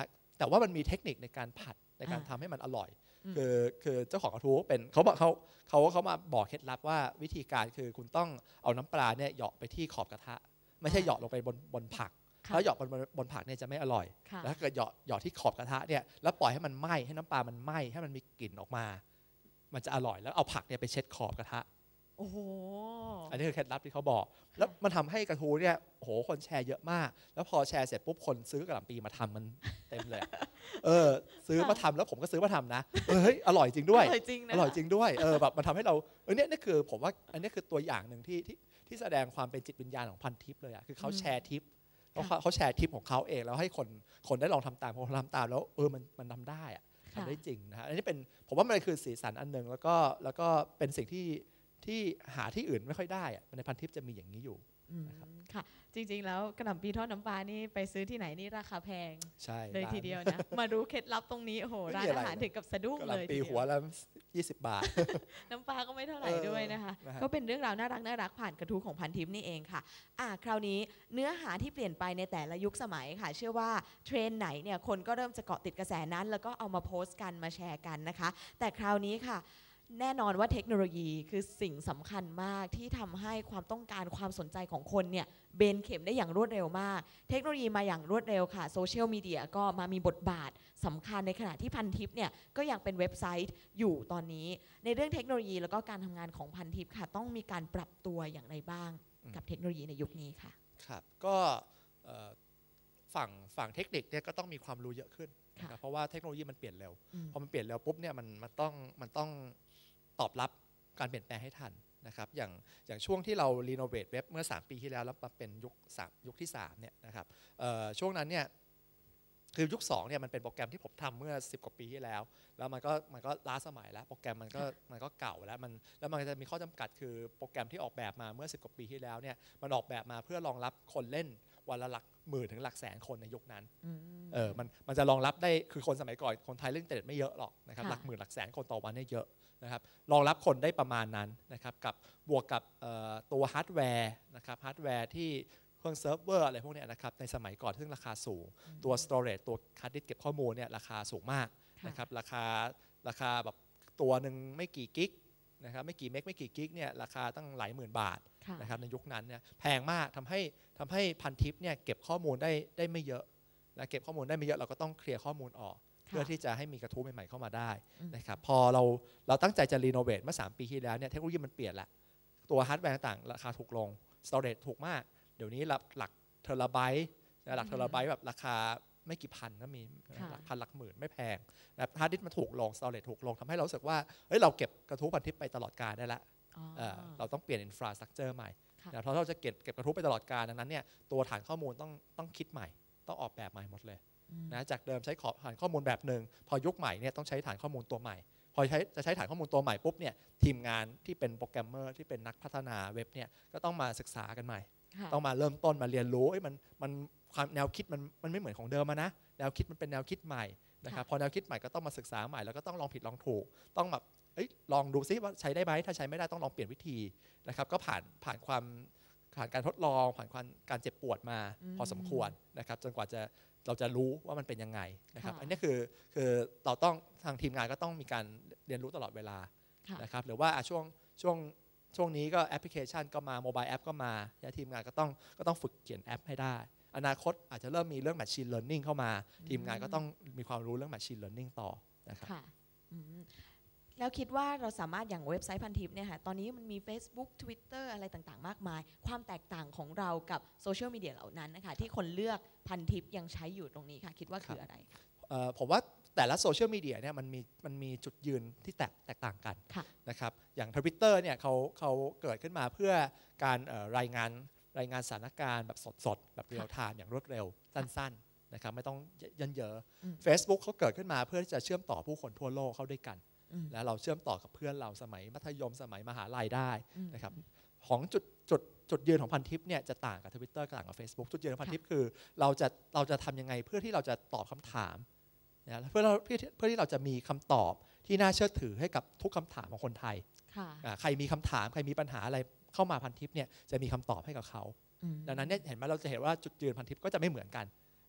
แต่ว่ามันมีเทคนิคในการผัดในการอ่าทำให้มันอร่อยอืมคือคือเจ้าของกระทู้เป็นเขาบอกเขาเขาเขามาบอกเคล็ดลับว่าวิธีการคือคุณต้องเอาน้ำปลาเนี่ยเหยาะไปที่ขอบกระทะไม่ใช่เหยาะลงไปบนบนผักค่ะถ้าเหยาะบนบนบนผักเนี่ยจะไม่อร่อยค่ะแล้วถ้าเกิดเหยาะเหยาะที่ขอบกระทะเนี่ยแล้วปล่อยให้มันไหม้ให้น้ำปลามันไหม้ให้มันมีกลิ่นออกมา มันจะอร่อยแล้วเอาผักเนี่ยไปเช็ดขอบกระทะโอ้โหอันนี้คือเคล็ดลับที่เขาบอก แล้วมันทำให้กระทู้เนี่ยโอ้โหคนแชร์เยอะมาก แล้วพอแชร์เสร็จปุ๊บคนซื้อกระหล่ำปีมาทำมันเต็มเลย เออซื้อมาทำแล้วผมก็ซื้อมาทำนะเออเฮ้ยอร่อยจริงด้วยอร่อยจริงนะอร่อยจริงด้วยเออแบบมันทำให้เราเออเนี่ยนี่คือผมว่าอันนี้คือตัวอย่างหนึ่งที่ที่ที่แสดงความเป็นจิตวิญญาณของพันทิปเลยอ่ะคือเขาแชร์ทิปเขาเขาแชร์ทิปของเขาเองแล้วให้คนคนได้ลองทำตามพอทำตามแล้วเออมันมันทำได้อ่ะทำได้จริงนะฮะอันนี้เป็นผมว่ามันคือสีสันอันหนึ่งแล้วก็แล้วก็เป็นสิ่งที่ที่หาที่อื่นไม่ค่อยได้อะในพันทิปจะมีอย่างนี้อยู่อืมนะครับค่ะ จริงๆแล้วกระหล่ำปีทอดน้ำปลานี่ไปซื้อที่ไหนนี่ราคาแพงใช่เลยร้านทีเดียวนะ มารู้เคล็ดลับตรงนี้โอ้โหไม่ร้านมีอะไรอาหารถึงกับสะดุ้งกระหเลยล่ำปีทีเดียหัวละยี่สิบบาทน้ำปลาก็ไม่เท่าไหร่เออด้วยนะคะนะฮะก็เป็นเรื่องราวน่ารักน่ารักผ่านกระทู้ของพันทิปนี่เองค่ะอ่ะ คราวนี้เนื้อหาที่เปลี่ยนไปในแต่ละยุคสมัยค่ะ เชื่อว่าเทรนด์ไหนเนี่ยคนก็เริ่มจะเกาะติดกระแสนั้น แล้วก็เอามาโพสต์กันมาแชร์กันนะคะ แต่คราวนี้ค่ะ แน่นอนว่าเทคโนโลยีคือสิ่งสำคัญมากที่ทำให้ความต้องการความสนใจของคนเนี่ยเบนเข็มได้อย่างรวดเร็วมาก เทคโนโลยีมาอย่างรวดเร็วค่ะโซเชียลมีเดียก็มามีบทบาทสำคัญในขณะที่พันทิปเนี่ยก็ยังเป็นเว็บไซต์อยู่ตอนนี้ ในเรื่องเทคโนโลยีแล้วก็การทำงานของพันทิปค่ะต้องมีการปรับตัวอย่างไรบ้างกับเทคโนโลยีในยุคนี้ค่ะครับก็เอ่อฝั่งฝั่งเทคนิคเนี่ยก็ต้องมีความรู้เยอะขึ้นนะครับเพราะว่าเทคโนโลยีมันเปลี่ยนเร็วอืมพอมันเปลี่ยนเร็วปุ๊บเนี่ยมันมันต้องมันต้องตอบรับการเปลี่ยนแปลงให้ทันนะครับอย่างอย่างช่วงที่เรารีโนเวทเว็บเมื่อสามปีที่แล้วแล้วมาเป็นยุคสามยุคที่สามเนี่ยนะครับเอ่อช่วงนั้นเนี่ยคือยุคสองเนี่ยมันเป็นโปรแกรมที่ผมทำเมื่อสิบกว่าปีที่แล้วแล้วมันก็มันก็ล้าสมัยแล้วโปรแกรมมันก็มันก็เก่าแล้วมันแล้วมันจะมีข้อจำกัดคือโปรแกรมที่ออกแบบมาเมื่อสิบกว่าปีที่แล้วเนี่ยมันออกแบบมาเพื่อรองรับคนเล่นวันละหลักหมื่นถึงหลักแสนคนในยุคนั้นอืมเออมันมันจะรองรับได้คือคนสมัยก่อนคนไทยเล่นอินเทอร์เน็ตไม่เยอะหรอกนะครับค่ะหลักหมื่นหลักแสนคนต่อวันเนี่ยเยอะนะครับรองรับคนได้ประมาณนั้นนะครับกับบวกกับเอ่อตัวฮาร์ดแวร์นะครับฮาร์ดแวร์ที่เครื่องเซิร์ฟเวอร์อะไรพวกเนี้ยนะครับในสมัยก่อนซึ่งราคาสูง ตัว storage ตัวฮาร์ดดิสก์เก็บข้อมูลเนี่ยราคาสูงมากค่ะนะครับราคาราคาแบบตัวหนึ่งไม่กี่กิกนะครับไม่กี่เมกไม่กี่กิกเนี่ยราคาตั้งหลายหมื่นบาทค่ะนะครับในยุคนั้นเนี่ยแพงมากทำให้ทำให้พันทิปเนี่ยเก็บข้อมูลได้ได้ไม่เยอะและเก็บข้อมูลได้ไม่เยอะเราก็ต้องเคลียร์ข้อมูลออก เพื่อที่จะให้มีกระทู้ใหม่ๆเข้ามาได้อืมนะครับพอเราเราตั้งใจจะรีโนเวทเมื่อสามปีที่แล้วเนี่ยเทคโนโลยีมันเปลี่ยนละตัวฮาร์ดแวร์ต่างๆราคาถูกลง storage ถูกมาก เดี๋ยวนี้หลักหลักเทราไบต์หลักเทราไบต์แบบราคาไม่กี่พันก็มีหลักพันหลักหมื่นไม่แพงนะฮาร์ดดิสก์มันถูกลง storage ถูกลงทำให้เรารู้สึกว่าเฮ้ยเราเก็บกระทู้พันทิปไปตลอดกาลได้ละอ๋อเอ่อเราต้องเปลี่ยนอินฟราสตรักเจอร์ใหม่ค่ะนะเพราะเราจะเก็บเก็บกระทู้ไปตลอดกาลดังนั้นเนี่ยตัวฐานข้อมูลต้องต้องคิดใหม่ ต้องออกแบบใหม่หมดเลยอืมนะจากเดิมใช้ขอฐานข้อมูลแบบหนึ่งพอยุคใหม่เนี่ยต้องใช้ฐานข้อมูลตัวใหม่ พอใช้จะใช้ฐานข้อมูลตัวใหม่ปุ๊บเนี่ยทีมงานที่เป็นโปรแกรมเมอร์ที่เป็นนักพัฒนาเว็บเนี่ยก็ต้องมาศึกษากันใหม่ค่ะต้องมาเริ่มต้นมาเรียนรู้เอ้ยมันมันความแนวคิดมันมันไม่เหมือนของเดิมอะนะแนวคิดมันเป็นแนวคิดใหม่นะครับค่ะพอแนวคิดใหม่ก็ต้องมาศึกษาใหม่แล้วก็ต้องลองผิดลองถูกต้องแบบเอ้ยลองดูซิว่าใช้ได้ไหมถ้าใช้ไม่ได้ต้องลองเปลี่ยนวิธีนะครับก็ผ่านผ่านความผ่านการทดลองผ่านความการเจ็บปวดมาอืมพอสมควรนะครับจนกว่าจะเราจะรู้ว่ามันเป็นยังไงนะครับค่ะอันนี้คือคือเราต้องทางทีมงานก็ต้องมีการเรียนรู้ตลอดเวลาค่ะนะครับหรือว่าอ่ะช่วงช่วงช่วงนี้ก็แอปพลิเคชันก็มาโมบายแอปก็มาแล้วทีมงานก็ต้องก็ต้องฝึกเขียนแอปให้ได้ อนาคตอาจจะเริ่มมีเรื่อง Machine Learning เข้ามา ทีมงานก็ต้องมีความรู้เรื่อง Machine Learning ต่อนะครับค่ะอืมแล้วคิดว่าเราสามารถอย่างเว็บไซต์พันทิปเนี่ยค่ะตอนนี้มันมี Facebook Twitter อะไรต่างๆ มากมาย ความแตกต่างของเรากับโซเชียลมีเดียเหล่านั้นนะคะที่คนเลือกพันทิปยังใช้อยู่ตรงนี้ค่ะ คิดว่าคืออะไรคะเอ่อผมว่าแต่ละโซเชียลมีเดียเนี่ยมันมีมันมีจุดยืนที่แตกแตกต่างกันค่ะนะครับอย่างทวิตเตอร์เนี่ยเขาเขาเกิดขึ้นมาเพื่อการเอ่อรายงานรายงานสถานการณ์แบบสดๆ แบบเรียลไทม์อย่างรวดเร็วสั้นๆนะครับไม่ต้องยันเยอะอืม Facebook เขาเกิดขึ้นมาเพื่อที่จะเชื่อมต่อผู้คนทั่วโลกเข้าด้วยกันอืมแล้วเราเชื่อมต่อกับเพื่อนเราสมัยมัธยมสมัยมหาลัยได้อืมนะครับของจุดจุดจุดยืนของพันทิปเนี่ยจะต่างกับ Twitter ต่างกับ Facebook จุดยืนของพันทิปคือเราจะเราจะทำยังไงเพื่อที่เราจะตอบคำถามนะเพื่อเราเพื่อเพื่อที่เราจะมีคำตอบที่น่าเชื่อถือให้กับทุกคำถามของคนไทยค่ะอ่าใครมีคำถามใครมีปัญหาอะไรเข้ามาพันทิปเนี่ยจะมีคำตอบให้กับเขาอืมดังนั้นเนี่ยเห็นไหมเราจะเห็นว่าจุดยืนพันทิปก็จะไม่เหมือนกัน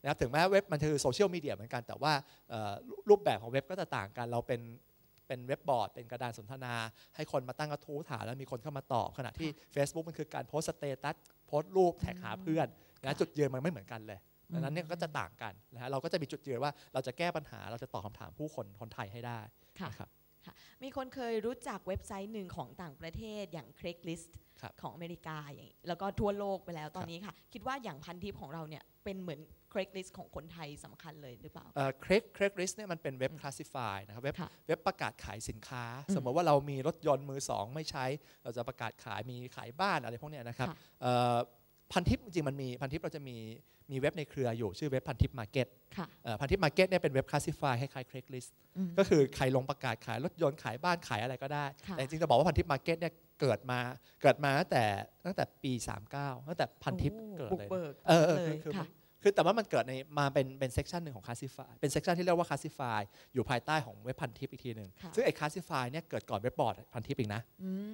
นะครับถึงแม้เว็บมันคือโซเชียลมีเดียเหมือนกันแต่ว่ารูปแบบของเว็บก็จะต่างกันเราเป็นเป็นเว็บบอร์ดเป็นกระดานสนทนาให้คนมาตั้งกระทู้ถามแล้วมีคนเข้ามาตอบขณะที่ Facebook มันคือการโพสต์สเตตัสโพสต์รูปแท็กหาเพื่อนนะจุดยืนมันไม่เหมือนกันเลยดังนั้นเนี่ยก็จะต่างกันนะฮะเราก็จะมีจุดยืนว่าเราจะแก้ปัญหาเราจะตอบคำถามผู้คนคนไทยให้ได้นะครับมีคนเคยรู้จักเว็บไซต์หนึ่งของต่างประเทศอย่าง Craigslist ของอเมริกาอย่างแล้วก็ทั่วโลกไปแล้วตอนนี้ค่ะคิดว่าอย่างพันทิปของเราเนี่ยเป็นเหมือน Craigslist ของคนไทยสำคัญเลยหรือเปล่า Craig Craigslist เนี่ยมันเป็นเว็บ classify นะครับเว็บเว็บประกาศขายสินค้าสมมติว่าเรามีรถยนต์มือสองไม่ใช้เราจะประกาศขายมีขายบ้านอะไรพวกนี้นะครับพันทิปจริงๆมันมีพันทิปเราจะมีมีเว็บในเครืออยู่ชื่อเว็บพันทิปมาร์เก็ตพันทิปมาร์เก็ตเนี่ยเป็นเว็บ classify คล้ายๆ Craigslist ก็คือใครลงประกาศขายรถยนต์ขายบ้านขายอะไรก็ได้แต่จริงๆจะบอกว่าพันทิปมาร์เก็ตเนี่ยเกิดมาเกิดมาตั้งแต่ตั้งแต่ปีสามสิบเก้าตั้งแต่พันทิปเกิดเลยเออคือคือแต่ว่ามันเกิดในมาเป็นเป็นเซกชันหนึ่งของ classify เป็นเซกชันที่เรียกว่า classify อยู่ภายใต้ของเว็บพันทิปอีกทีหนึ่งซึ่งไอ้ classify เนี่ยเกิดก่อนเว็บบอร์ดพันทิปอีกนะ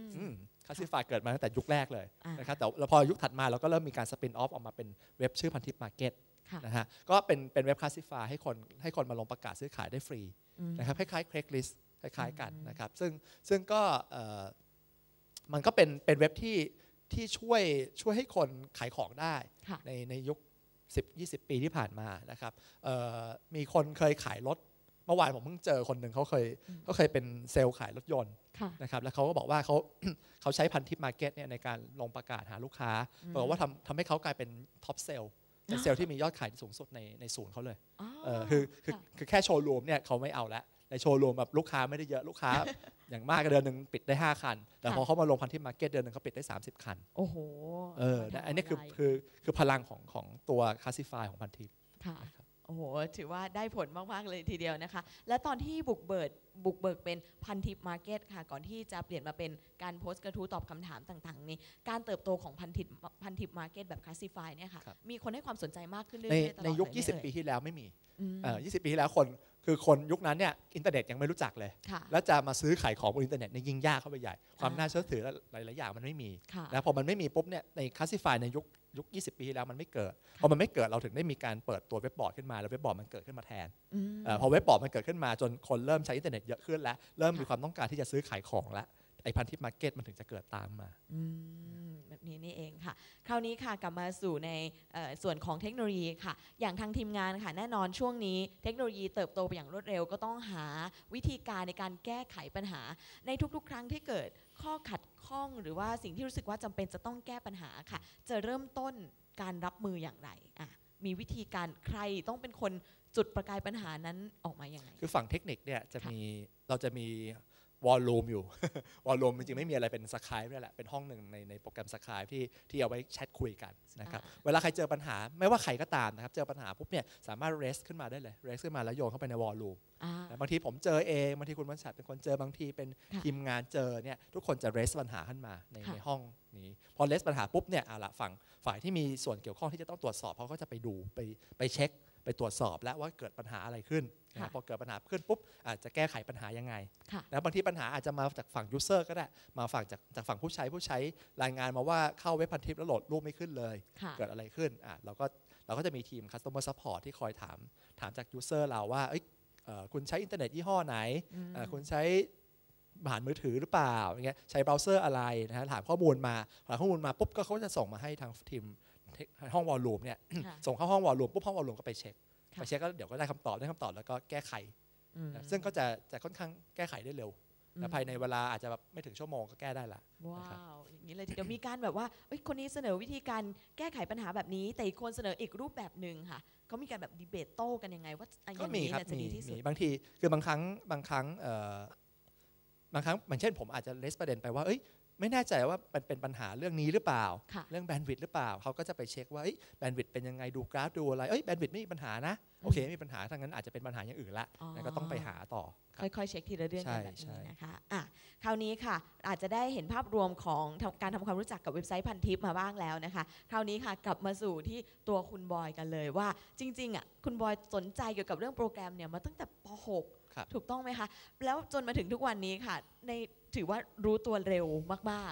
classify เกิดมาตั้งแต่ยุคแรกเลยนะครับแต่พอยุคถัดมาเราก็เริ่มมีการสปินออฟออกมาเป็นเว็บชื่อพันทิปมาร์เก็ตนะฮะก็เป็นเป็นเว็บ classify ให้คนให้คนมาลงประกาศซื้อขายได้ฟรีนะครับคล้ายๆ Craigslist คล้ายๆกันนะครับซึ่งซึ่งก็มันก็เป็นเป็นเว็บที่ที่ช่วยช่วยให้คนขายของได้ในในยุคสิบ ยี่สิบ ปีที่ผ่านมานะครับมีคนเคยขายรถเมื่อวานผมเพิ่งเจอคนหนึ่งเขาเคยเขาเคยเป็นเซลล์ขายรถยนต์นะครับแล้วเขาก็บอกว่าเขาเขาใช้พันทิปมาร์เก็ตเนี่ยในการลงประกาศหาลูกค้าบอกว่าทำทำให้เขากลายเป็นท็อปเซลล์เป็นเซลล์ที่มียอดขายสูงสุดในในศูนย์เขาเลยคือคือคือแค่โชว์รูมเนี่ยเขาไม่เอาแล้วในโชว์รูมแบบลูกค้าไม่ได้เยอะลูกค้าอย่างมากเดือนหนึ่งปิดได้ห้าคันแต่พอเขามาลงพันทิปมาร์เก็ตเดือนหนึ่งเขาปิดได้สามสิบคันโอ้โหเอออันนี้คือคือคือพลังของของตัวคลาสสิฟายของพันทิปโอ้โหถือว่าได้ผลมากๆเลยทีเดียวนะคะและตอนที่บุกเบิกบุกเบิกเป็นพันทิปมาร์เก็ตค่ะก่อนที่จะเปลี่ยนมาเป็นการโพสต์กระทู้ตอบคำถามต่างๆนี้การเติบโตของพันทิปพันทิปมาร์เก็ตแบบคลาสสิฟายเนี่ยค่ะมีคนให้ความสนใจมากขึ้นเรื่อยๆตลอดในยุคยี่สิบปีที่แล้วไม่มียี่สิบปีที่แล้วคนคือคนยุคนั้นเนี่ยอินเทอร์เน็ตยังไม่รู้จักเลยแล้วจะมาซื้อขายของบนอินเทอร์เน็ตในยิ่งยากเข้าไปใหญ่ความน่าเชื่อถือหลายๆอย่างมันไม่มีแล้วพอมันไม่มีปุ๊บเนี่ยในคลาสสิฟายในยุคยุคยี่สิบปีที่แล้วมันไม่เกิดพอมันไม่เกิดเราถึงได้มีการเปิดตัวเว็บบอร์ดขึ้นมาแล้วเว็บบอร์ดมันเกิดขึ้นมาแทนพอเว็บบอร์ดมันเกิดขึ้นมาจนคนเริ่มใช้อินเทอร์เน็ตเยอะขึ้นแล้วเริ่มมีความต้องการที่จะซื้อขายของแล้วไอ้พันทิปมาร์เก็ตมันถึงจะเกิดตามมาแบบนี้นี่เองค่ะคราวนี้ค่ะกลับมาสู่ในส่วนของเทคโนโลยีค่ะอย่างทางทีมงานค่ะแน่นอนช่วงนี้เทคโนโลยีเติบโตไปอย่างรวดเร็วก็ต้องหาวิธีการในการแก้ไขปัญหาในทุกๆครั้งที่เกิดข้อขัดข้องหรือว่าสิ่งที่รู้สึกว่าจำเป็นจะต้องแก้ปัญหาค่ะจะเริ่มต้นการรับมืออย่างไรอ่ะมีวิธีการใครต้องเป็นคนจุดประกายปัญหานั้นออกมาอย่างไรคือฝั่งเทคนิคเนี่ยจะมีเราจะมีวอลลุ่มอยู่ วอลลุ่มจริงๆไม่มีอะไรเป็นสกายนี่แหละเป็นห้องหนึ่งในในโปรแกรมสกายที่ที่เอาไว้แชทคุยกันนะครับเวลาใครเจอปัญหาไม่ว่าใครก็ตามนะครับเจอปัญหาปุ๊บเนี่ยสามารถ raise ขึ้นมาได้เลย raise ขึ้นมาแล้วโยนเข้าไปในวอลลุ่มบางทีผมเจอเองบางทีคุณวันฉัตรเป็นคนเจอบางทีเป็นทีมงานเจอเนี่ยทุกคนจะ raise ปัญหาขึ้นมาในในห้องนี้พอ raise ปัญหาปุ๊บเนี่ยเอาละฝั่งฝ่ายที่มีส่วนเกี่ยวข้องที่จะต้องตรวจสอบเขาก็จะไปดูไปไปเช็คไปตรวจสอบแล้วว่าเกิดปัญหาอะไรขึ้นพอเกิดปัญหาขึ้นปุ๊บอาจจะแก้ไขปัญหายังไงแล้วบางทีปัญหาอาจจะมาจากฝั่งยูเซอร์ก็ได้มาฝั่งจากจากฝั่งผู้ใช้ผู้ใช้รายงานมาว่าเข้าเว็บพันทิปแล้วโหลดรูปไม่ขึ้นเลยเกิดอะไรขึ้นอ่ะเราก็เราก็จะมีทีม customer support ที่คอยถามถามจากยูเซอร์เราว่าคุณใช้อินเทอร์เน็ตยี่ห้อไหนคุณใช้ผ่านมือถือหรือเปล่าอย่างเงี้ยใช้เบราว์เซอร์อะไรนะฮะถามข้อมูลมาถามข้อมูลมาปุ๊บก็เขาจะส่งมาให้ทางทีมห้องวอลลุ่มเนี่ยส่งเข้าห้องวอลลุ่มปุ๊บห้องวอลลุ่มก็ไปเช็คไปเช็คก็เดี๋ยวก็ได้คำตอบได้คำตอบแล้วก็แก้ไขซึ่งก็จะจะค่อนข้างแก้ไขได้เร็วและภายในเวลาอาจจะแบบไม่ถึงชั่วโมงก็แก้ได้ละว้าวอย่างนี้เลยทีเดียวมีการแบบว่าคนนี้เสนอวิธีการแก้ไขปัญหาแบบนี้แต่อีกคนเสนออีกรูปแบบหนึ่งค่ะเขามีการแบบดีเบตโต้กันยังไงว่าอย่างนี้จะดีที่สุดบางทีคือบางครั้งบางครั้งบางครั้งอย่างเช่นผมอาจจะเลสประเด็นไปว่าเอ้ยไม่แน่ใจว่ามันเป็นปัญหาเรื่องนี้หรือเปล่าเรื่องแบนด์วิดต์หรือเปล่าเขาก็จะไปเช็คว่าแบนด์วิดต์เป็นยังไงดูกราฟดูอะไรเอ้ยแบนด์วิดต์ไม่มีปัญหานะโอเคไม่มีปัญหาทั้งนั้นอาจจะเป็นปัญหาอย่างอื่นละแล้วก็ต้องไปหาต่อค่อยๆเช็คทีละเรื่องกันแบบนี้นะคะอ่ะคราวนี้ค่ะอาจจะได้เห็นภาพรวมของการทำความรู้จักกับเว็บไซต์พันทิปมาบ้างแล้วนะคะคราวนี้ค่ะกลับมาสู่ที่ตัวคุณบอยกันเลยว่าจริงๆอ่ะคุณบอยสนใจเกี่ยวกับเรื่องโปรแกรมเนี่ยมาตั้งแต่ป หกถูกต้องไหมคะแล้วจนมาถึงทุกวันนี้ค่ะในถือว่ารู้ตัวเร็วมาก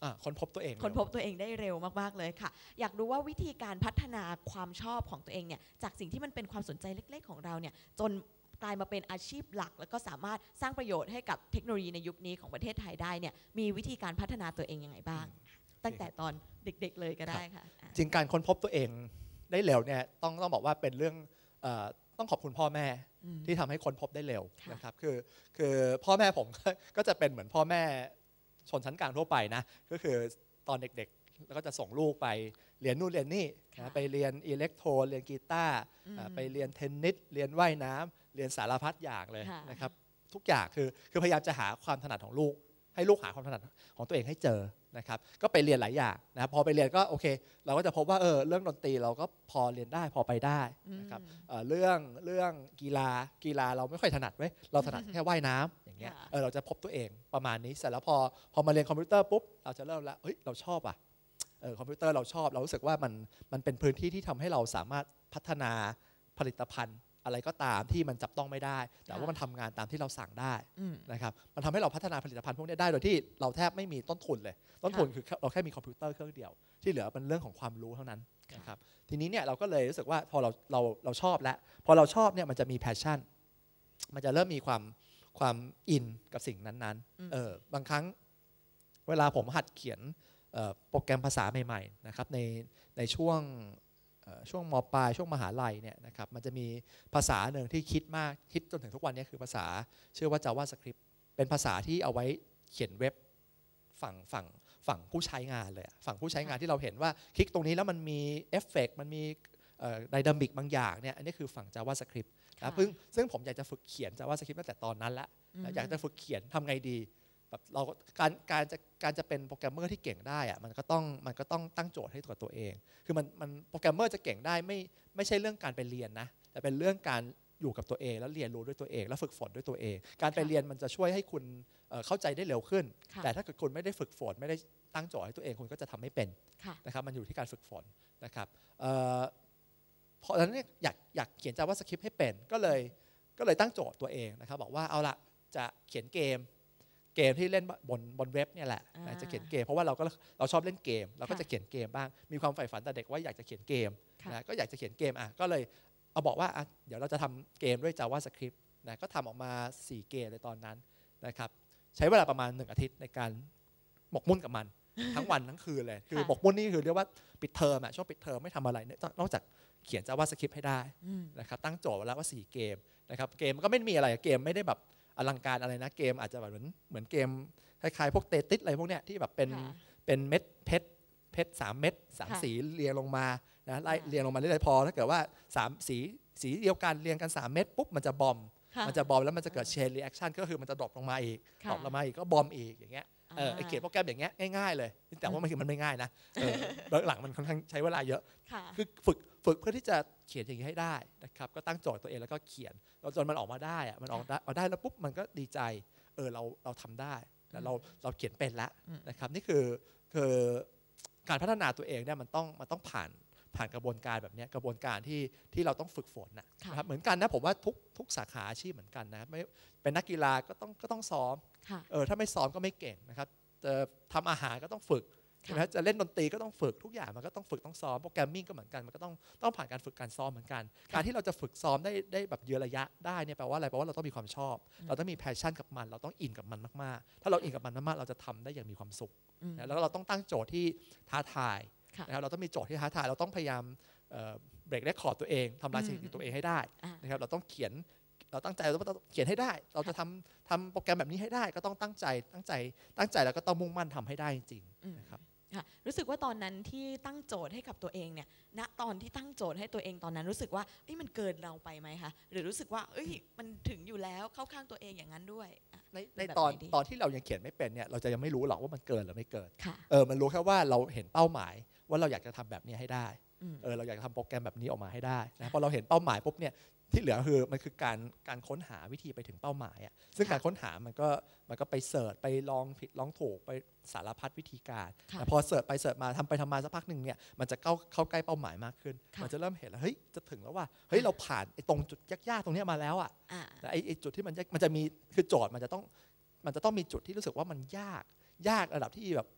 ค้นพบตัวเองค้นพบตัวเองได้เร็วมากๆเลยค่ะอยากรู้ว่าวิธีการพัฒนาความชอบของตัวเองเนี่ยจากสิ่งที่มันเป็นความสนใจเล็กๆของเราเนี่ยจนกลายมาเป็นอาชีพหลักแล้วก็สามารถสร้างประโยชน์ให้กับเทคโนโลยีในยุคนี้ของประเทศไทยได้เนี่ยมีวิธีการพัฒนาตัวเองยังไงบ้างตั้งแต่ตอนเด็กๆเลยก็ได้ค่ะจริงการค้นพบตัวเองได้เร็วเนี่ยต้องต้องบอกว่าเป็นเรื่องต้องขอบคุณพ่อแม่ที่ทำให้ค้นพบได้เร็วนะครับคือคือพ่อแม่ผมก็จะเป็นเหมือนพ่อแม่ชนชั้นกลางทั่วไปนะก็คือตอนเด็กๆแล้วก็จะส่งลูกไปเรียนนู่นเรียนนี่ไปเรียนอิเล็กโทรเรียนกีตาร์ไปเรียนเทนนิสเรียนว่ายน้ำเรียนสารพัดอย่างเลยนะครับทุกอย่างคือคือพยายามจะหาความถนัดของลูกให้ลูกหาความถนัดของตัวเองให้เจอนะครับก็ไปเรียนหลายอย่างนะพอไปเรียนก็โอเคเราก็จะพบว่าเออเรื่องดนตรีเราก็พอเรียนได้พอไปได้นะครับ เอ่อเรื่องเรื่องกีฬากีฬาเราไม่ค่อยถนัดไว้เราถนัดแค่ว่ายน้ำอย่างเงี้ยเออเราจะพบตัวเองประมาณนี้เสร็จแล้วพอพอมาเรียนคอมพิวเตอร์ปุ๊บเราจะเริ่มแล้วเฮ้ยเราชอบอ่ะเออคอมพิวเตอร์เราชอบเรารู้สึกว่ามันมันเป็นพื้นที่ที่ทำให้เราสามารถพัฒนาผลิตภัณฑ์อะไรก็ตามที่มันจับต้องไม่ได้แต่ว่ามันทำงานตามที่เราสั่งได้นะครับมันทำให้เราพัฒนาผลิตภัณฑ์พวกนี้ได้โดยที่เราแทบไม่มีต้นทุนเลยต้นทุนคือเราแค่มีคอมพิวเตอร์เครื่องเดียวที่เหลือเป็นเรื่องของความรู้เท่านั้นนะครับทีนี้เนี่ยเราก็เลยรู้สึกว่าพอเราเราเราชอบแล้วพอเราชอบเนี่ยมันจะมีแพชชั่นมันจะเริ่มมีความความอินกับสิ่งนั้นๆเออบางครั้งเวลาผมหัดเขียนโปรแกรมภาษาใหม่ๆนะครับในในช่วงช่วงม.ปลายช่วงมหาลัยเนี่ยนะครับมันจะมีภาษาหนึ่งที่คิดมากคิดจนถึงทุกวันนี้คือภาษาชื่อว่า JavaScript เป็นภาษาที่เอาไว้เขียนเว็บฝั่งฝั่งฝั่งผู้ใช้งานเลยฝั่งผู้ใช้งานที่เราเห็นว่าคลิกตรงนี้แล้วมันมีเอฟเฟกต์มันมีไดนามิกบางอย่างเนี่ยอันนี้คือฝั่ง JavaScript นะซึ่งซึ่งผมอยากจะฝึกเขียน JavaScript ตั้งแต่ตอนนั้นแล้วอยากจะฝึกเขียนทำไงดีแบบเราการการจะการจะเป็นโปรแกรมเมอร์ที่เก่งได้อะมันก็ต้องมันก็ต้องตั้งโจทย์ให้กับตัวเองคือมันมันโปรแกรมเมอร์จะเก่งได้ไม่ไม่ใช่เรื่องการไปเรียนนะแต่เป็นเรื่องการอยู่กับตัวเองแล้วเรียนรู้ด้วยตัวเองแล้วฝึกฝนด้วยตัวเองการไปเรียนมันจะช่วยให้คุณเข้าใจได้เร็วขึ้นแต่ถ้าเกิดคุณไม่ได้ฝึกฝนไม่ได้ตั้งโจทย์ให้ตัวเองคุณก็จะทำไม่เป็นนะครับมันอยู่ที่การฝึกฝนนะครับเพราะฉะนั้นอยากอยากเขียน JavaScript ให้เป็นก็เลยก็เลยตั้งโจทย์ตัวเองนะครับบอกว่าเอาละจะเขียนเกมเกมที่เล่นบนบนเว็บเนี่ยแหละจะเขียนเกมเพราะว่าเราก็เราชอบเล่นเกมเราก็จะเขียนเกมบ้างมีความใฝ่ฝันแต่เด็กว่าอยากจะเขียนเกมนะก็อยากจะเขียนเกมอ่ะก็เลยเอาบอกว่าเดี๋ยวเราจะทำเกมด้วย JavaScript นะก็ทำออกมาสี่เกมในตอนนั้นนะครับใช้เวลาประมาณหนึ่งอาทิตย์ในการหมกมุ่นกับมันทั้งวันทั้งคืนเลยคือหมกมุ่นนี่คือเรียกว่าปิดเทอมอ่ะช่วงปิดเทอมไม่ทำอะไรนอกจากเขียน JavaScript ให้ได้นะครับตั้งโจทย์แล้วว่าสี่เกมนะครับเกมก็ไม่มีอะไรเกมไม่ได้แบบอลังการอะไรนะเกมอาจจะแบบเหมือนเหมือนเกมคล้ายๆพวกเตติสอะไรพวกเนี้ยที่แบบเป็นเป็นเม็ดเพชรเพชรสามเม็ดสามสีเรียงลงมานะไล่เรียงลงมาเรื่อยๆพอถ้าเกิดว่าสามสีสีเดียวกันเรียงกันสามเม็ดปุ๊บมันจะบอมมันจะบอมแล้วมันจะเกิดเชนรีแอคชั่นก็คือมันจะดรอปลงมาอีกดรอปลงมาอีกก็บอมอีกอย่างเงี้ยเออไอเขียนโปรแกรมอย่างเงี้ยง่ายๆเลยแต่ว่ามันคือมันไม่ง่ายนะเบื้องหลังมันค่อนข้างใช้เวลาเยอะคือฝึกฝึกเพื่อที่จะเขียนอย่างนี้ให้ได้นะครับก็ตั้งโจทย์ตัวเองแล้วก็เขียนจนมันออกมาได้อะมันออกมาได้แล้วปุ๊บมันก็ดีใจเออเราเราทำได้แล้วเราเราเขียนเป็นแล้วนะครับนี่คือคือการพัฒนาตัวเองเนี่ยมันต้องมันต้องผ่านผ่านกระบวนการแบบนี้กระบวนการที่ที่เราต้องฝึกฝนนะครับเหมือนกันนะผมว่าทุกทุกสาขาอาชีพเหมือนกันนะไม่เป็นนักกีฬาก็ต้องก็ต้องซ้อมเออถ้าไม่ซ้อมก็ไม่เก่งนะครับจะทำอาหารก็ต้องฝึกนะจะเล่นดนตรีก็ต้องฝึกทุกอย่างมันก็ต้องฝึกต้องซ้อมโปรแกรมมิ่งก็เหมือนกันมันก็ต้องต้องผ่านการฝึกการซ้อมเหมือนกันการที่เราจะฝึกซ้อมได้ได้แบบยืนระยะได้เนี่ยแปลว่าอะไรแปลว่าเราต้องมีความชอบเราต้องมีแพชชั่นกับมันเราต้องอินกับมันมากๆถ้าเราอินกับมันมากๆเราจะทำได้อย่างมีความสุขแล้วเราต้องตั้งโจทย์ที่ท้าทายนะครับเราต้องมีโจทย์ที่ท้าทายเราต้องพยายามเบรกเรคคอร์ดตัวเองทำลายสถิติตัวเองให้ได้นะครับเราต้องเขียนเราตั้งใจเราต้องเขียนให้ได้เราจะทำทำโปรแกรมแบบนี้ให้ได้ก็ต้องตั้งใจตั้งใจตั้งใจแล้วก็ต้องมุ่งมั่นทำให้ได้จริงๆนะครับรู้สึกว่าตอนนั้นที่ตั้งโจทย์ให้กับตัวเองเนี่ยณตอนที่ตั้งโจทย์ให้ตัวเองตอนนั้นรู้สึกว่าเอ้ยมันเกินเราไปไหมคะหรือรู้สึกว่าเอ้ยมันถึงอยู่แล้วเข้าข้างตัวเองอย่างนั้นด้วยในในตอนตอนที่เรายังเขียนไม่เป็นเนี่ยเราจะยังไม่รู้หรอกว่ามันเกินหรือไม่เกินเออมันรู้แค่ว่าเราเห็นเป้าหมายว่าเราอยากจะทำแบบนี้ให้ได้เออเราอยากจะทำโปรแกรมแบบนี้ออกมาให้ได้นะพอเราเห็นเป้าหมายปุ๊บเนี่ยที่เหลือคือมันคือการการค้นหาวิธีไปถึงเป้าหมายอ่ะซึ่งการค้นหามันก็มันก็ไปเสิร์ชไปลองผิดลองถูกไปสารพัดวิธีการแต่พอเสิร์ชไปเสิร์ชมาทำไปทำมาสักพักหนึ่งเนี่ยมันจะเข้าเข้าใกล้เป้าหมายมากขึ้นมันจะเริ่มเห็นแล้วเฮ้ยจะถึงแล้วว่าเฮ้ยเราผ่านไอ้ตรงจุดยากๆตรงนี้มาแล้วอ่ะแต่ไอ้จุดที่มันมันจะมีคือโจทย์มันจะต้องมันจะต้องมีจุดที่รู้สึกว่ามันยากยากระดับที่แบบ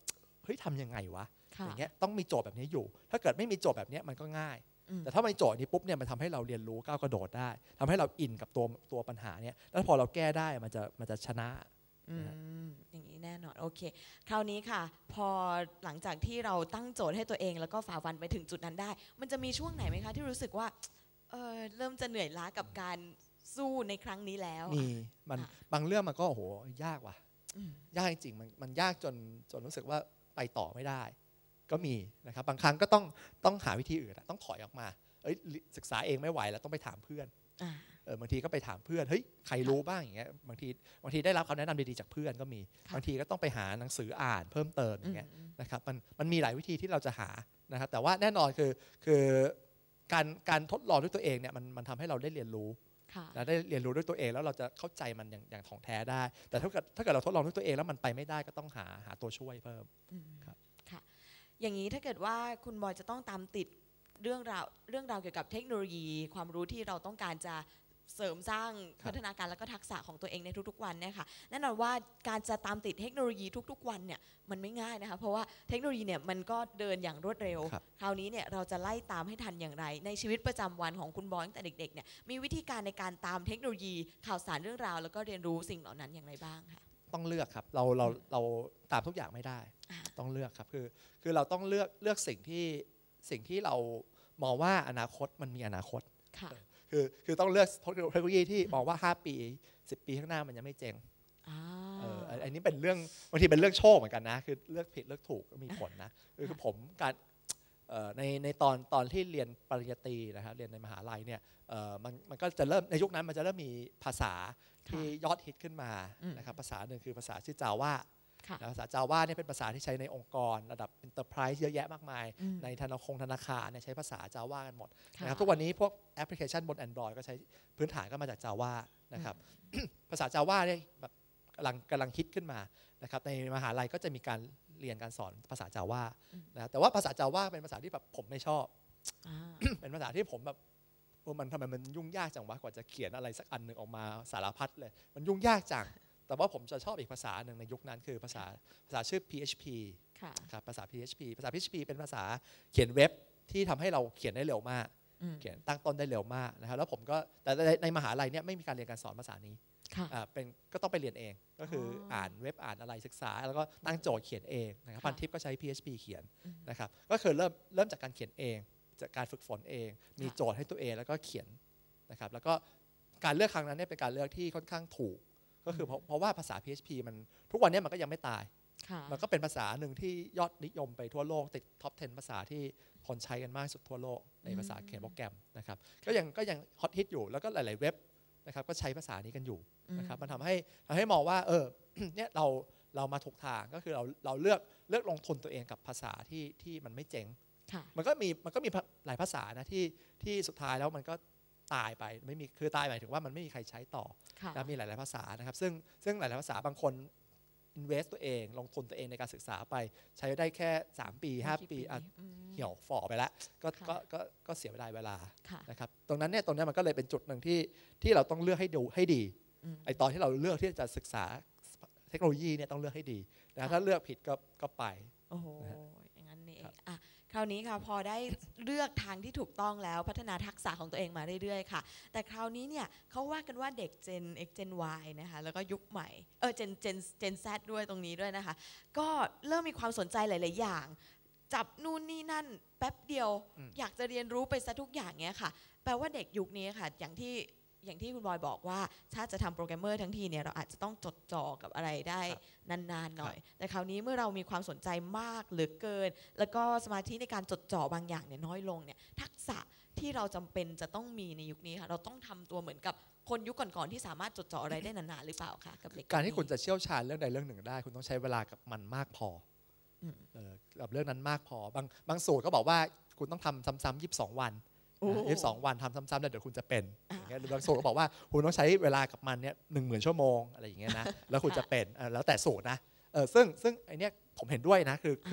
เฮ้ยทำยังไงวะค่ะอย่างเงี้ยต้องมีโจทย์แบบนี้อยู่ ถ้าเกิดไม่มีโจทย์แบบนี้มันก็ง่ายอืมแต่ถ้ามันมีโจทย์นี้ปุ๊บเนี่ยมันทำให้เราเรียนรู้ก้าวกระโดดได้ทำให้เราอินกับตัวตัวปัญหาเนี่ยแล้วพอเราแก้ได้มันจะมันจะชนะอืมอย่างนี้แน่นอนโอเคคราวนี้ค่ะพอหลังจากที่เราตั้งโจทย์ให้ตัวเองแล้วก็ฝ่าฟันไปถึงจุดนั้นได้ มันจะมีช่วงไหนไหมคะที่รู้สึกว่าเออเริ่มจะเหนื่อยล้ากับการสู้ในครั้งนี้แล้วมีมันอ่ะบางเรื่องมันก็โอ้โหยากว่ะอืมยากจริงๆมันมันยากจนจนรู้สึกว่าไปต่อไม่ได้ ก็มีนะครับบางครั้งก็ต้องต้องหาวิธีอื่นอะต้องถอยออกมาเอ้ยศึกษาเองไม่ไหวแล้วต้องไปถามเพื่อนอ่าเออบางทีก็ไปถามเพื่อนเฮ้ยใครรู้บ้างอย่างเงี้ยบางทีบางทีได้รับคำแนะนำดีๆจากเพื่อนก็มีค่ะบางทีก็ต้องไปหาหนังสืออ่านเพิ่มเติมอย่างเงี้ยอืมนะครับมันมันมีหลายวิธีที่เราจะหานะครับแต่ว่าแน่นอนคือคือการการทดลองด้วยตัวเองเนี่ยมันมันทำให้เราได้เรียนรู้ค่ะและได้เรียนรู้ด้วยตัวเองแล้วเราจะเข้าใจมันอย่างอย่างถ่องแท้ได้ แต่ถ้าเกิดถ้าเกิดเราทดลองด้วยตัวเองแล้วมันไปไม่ได้ก็ต้องหาหาตัวช่วยเพิ่มอืมครับค่ะอย่างนี้ถ้าเกิดว่าคุณบอยจะต้องตามติดเรื่องราวเรื่องราวเกี่ยวกับเทคโนโลยี ความรู้ที่เราต้องการจะเสริมสร้างพัฒนาการและก็ทักษะของตัวเองในทุกๆวันเนี่ยค่ะแน่นอนว่าการจะตามติดเทคโนโลยีทุกๆวันเนี่ยมันไม่ง่ายนะคะเพราะว่าเทคโนโลยีเนี่ยมันก็เดินอย่างรวดเร็วครับคราวนี้เนี่ยเราจะไล่ตามให้ทันอย่างไร ในชีวิตประจำวันของคุณบอยตั้งแต่เด็กๆเนี่ยมีวิธีการในการตามเทคโนโลยีข่าวสารเรื่องราวแล้วก็เรียนรู้สิ่งเหล่านั้นอย่างไรบ้างคะต้องเลือกครับเราเราเราตามทุกอย่างไม่ได้อ่าต้องเลือกครับคือคือเราต้องเลือกเลือกสิ่งที่สิ่งที่เรามองว่าอนาคตมันมีอนาคตค่ะคือคือต้องเลือกเทคโนโลยีที่มองว่าห้าปีสิบปีข้างหน้ามันยังไม่เจ๊งอ่าเอออันอันนี้เป็นเรื่องบางทีเป็นเรื่องโชคเหมือนกันนะคือเลือกผิดเลือกถูกก็มีผลนะคือคือผมการเอ่อในในตอนตอนที่เรียนปริญญาตรีนะครับเรียนในมหาลัยเนี่ยเอ่อมันมันก็จะเริ่มในยุคนั้นมันจะเริ่มมีภาษาที่ยอดฮิตขึ้นมาอืมนะครับภาษาหนึ่งคือภาษาชื่อ Java ค่ะนะภาษา Java เนี่ยเป็นภาษาที่ใช้ในองค์กรระดับ Enterprise เยอะแยะมากมายอืมในธนาคารธนาคารเนี่ยใช้ภาษา Java กันหมดค่ะนะครับทุกวันนี้พวกแอปพลิเคชันบน Android ก็ใช้พื้นฐานก็มาจาก Java นะครับ ภาษา Java เนี่ยแบบกำลังกำลังฮิตขึ้นมานะครับในมหาลัยก็จะมีการเรียนการสอนภาษา Java อืมนะแต่ว่าภาษา Java เป็นภาษาที่แบบผมไม่ชอบอ่าเป็นภาษาที่ผมแบบโอ้มันทำไมมันยุ่งยากจังวะกว่าจะเขียนอะไรสักอันหนึ่งออกมาสารพัดเลย มันยุ่งยากจัง แต่ว่าผมจะชอบอีกภาษาหนึ่งในยุคนั้นคือภาษาภาษาชื่อ พี เอช พีค่ะครับภาษา พี เอช พี ภาษา พี เอช พี เป็นภาษาเขียนเว็บที่ทำให้เราเขียนได้เร็วมากอืมเขียนตั้งต้นได้เร็วมากนะครับแล้วผมก็แต่ในในมหาลัยเนี่ยไม่มีการเรียนการสอนภาษานี้ค่ะอ่าเป็นก็ต้องไปเรียนเองก็คืออออ่อ่านเว็บอ่านอะไรศึกษา แล้วก็ตั้งโจทย์เขียนเองนะครับค่ะพันทิปก็ใช้ พี เอช พี เขียนอืมนะครับก็คือเริ่มเริ่มจากการเขียนเองจากการฝึกฝนเอง มีค่ะโจทย์ให้ตัวเองแล้วก็เขียนนะครับแล้วก็การเลือกครั้งนั้นเนี่ยเป็นการเลือกที่ค่อนข้างถูก ก็คือเพราะเพราะว่าภาษา พี เอช พี มันทุกวันนี้มันก็ยังไม่ตายค่ะมันก็เป็นภาษาหนึ่งที่ยอดนิยมไปทั่วโลกติดท็อปสิบ ภาษาที่คนใช้กันมากที่สุดทั่วโลกในภาษาเขียนโปรแกรมนะครับก็ยังก็ยังฮอตฮิตอยู่แล้วก็หลาย ๆ เว็บนะครับก็ใช้ภาษานี้กันอยู่นะครับมันทำให้ทำให้มองว่าเออ เนี่ยเราเรามาถูกทางก็คือเราเราเลือกเลือกลงทุนตัวเองกับภาษาที่ที่มันไม่เจ๊งค่ะมันก็มีมันก็มีหลายภาษานะที่ที่สุดท้ายแล้วมันก็ตายไปไม่มีคือตายหมายถึงว่ามันไม่มีใครใช้ต่อค่ะนะมีหลาย ๆ ภาษานะครับซึ่งซึ่งหลาย ๆ ภาษาบางคน invest ตัวเองลงทุนตัวเองในการศึกษาไปใช้ได้แค่สามปีห้าปีอ่ะอืมเหี่ยวฝ่อไปแล้วก็ค่ะก็ก็ก็เสียเวลาเวลาค่ะนะครับตรงนั้นเนี่ยตรงเนี้ยมันก็เลยเป็นจุดหนึ่งที่ที่เราต้องเลือกให้ดูให้ดีอืมไอตอนที่เราเลือกที่จะศึกษาเทคโนโลยีเนี่ยต้องเลือกให้ดีนะค่ะถ้าเลือกผิดก็ก็ไปโอ้โหนะฮะอย่างนั้นนี่เอครังบอ่ะคราวนี้ค่ะพอได้เลือกทางที่ถูกต้องแล้วพัฒนาทักษะของตัวเองมาเรื่อยๆค่ะ แต่คราวนี้เนี่ยเขาว่ากันว่าเด็ก Gen X Gen Y นะคะแล้วก็ยุคใหม่เออ Gen Gen Gen Z ด้วยตรงนี้ด้วยนะคะ ก็เริ่มมีความสนใจหลาย ๆ อย่าง จับนู่นนี่นั่นแป๊บเดียวอืมอยากจะเรียนรู้ไปซะทุกอย่างเนี้ยค่ะ แปลว่าเด็กยุคนี้ค่ะ อย่างที่อย่างที่คุณบอยบอกว่าถ้าจะทำโปรแกรมเมอร์ทั้งทีเนี่ยเราอาจจะต้องจดจ่อกับอะไรได้ครับนานๆหน่อย แต่คราวนี้เมื่อเรามีความสนใจมากเหลือเกิน แล้วก็สมาธิในการจดจ่อบางอย่างเนี่ยน้อยลงเนี่ยทักษะที่เราจำเป็นจะต้องมีในยุคนี้ค่ะเราต้องทำตัวเหมือนกับคนยุคก่อนๆที่สามารถจดจ่ออะไรได้นานๆหรือเปล่าคะกับเด็กการที่ยุคุณจะเชี่ยวชาญเรื่องใดเรื่องหนึ่งได้ คุณต้องใช้เวลากับมันมากพออืมเออกับเรื่องนั้นมากพอบางบางสูตรก็บอกว่าคุณต้องทำซ้ำๆยี่สิบสองวันโอ้ยี่สิบสองวันทำซ้ำๆแล้วเดี๋ยวคุณจะเป็นอ่าอย่างเงี้ยหรือบางสูตรก็บอกว่าคุณต้องใช้เวลากับมันเนี่ยหนึ่งหมื่นชั่วโมงอะไรอย่างเงี้ยนะแล้วคุณจะเป็นเออแล้วแต่สูตรนะเออซึ่งซึ่งไอเนี้ยผมเห็นด้วยนะคือคือ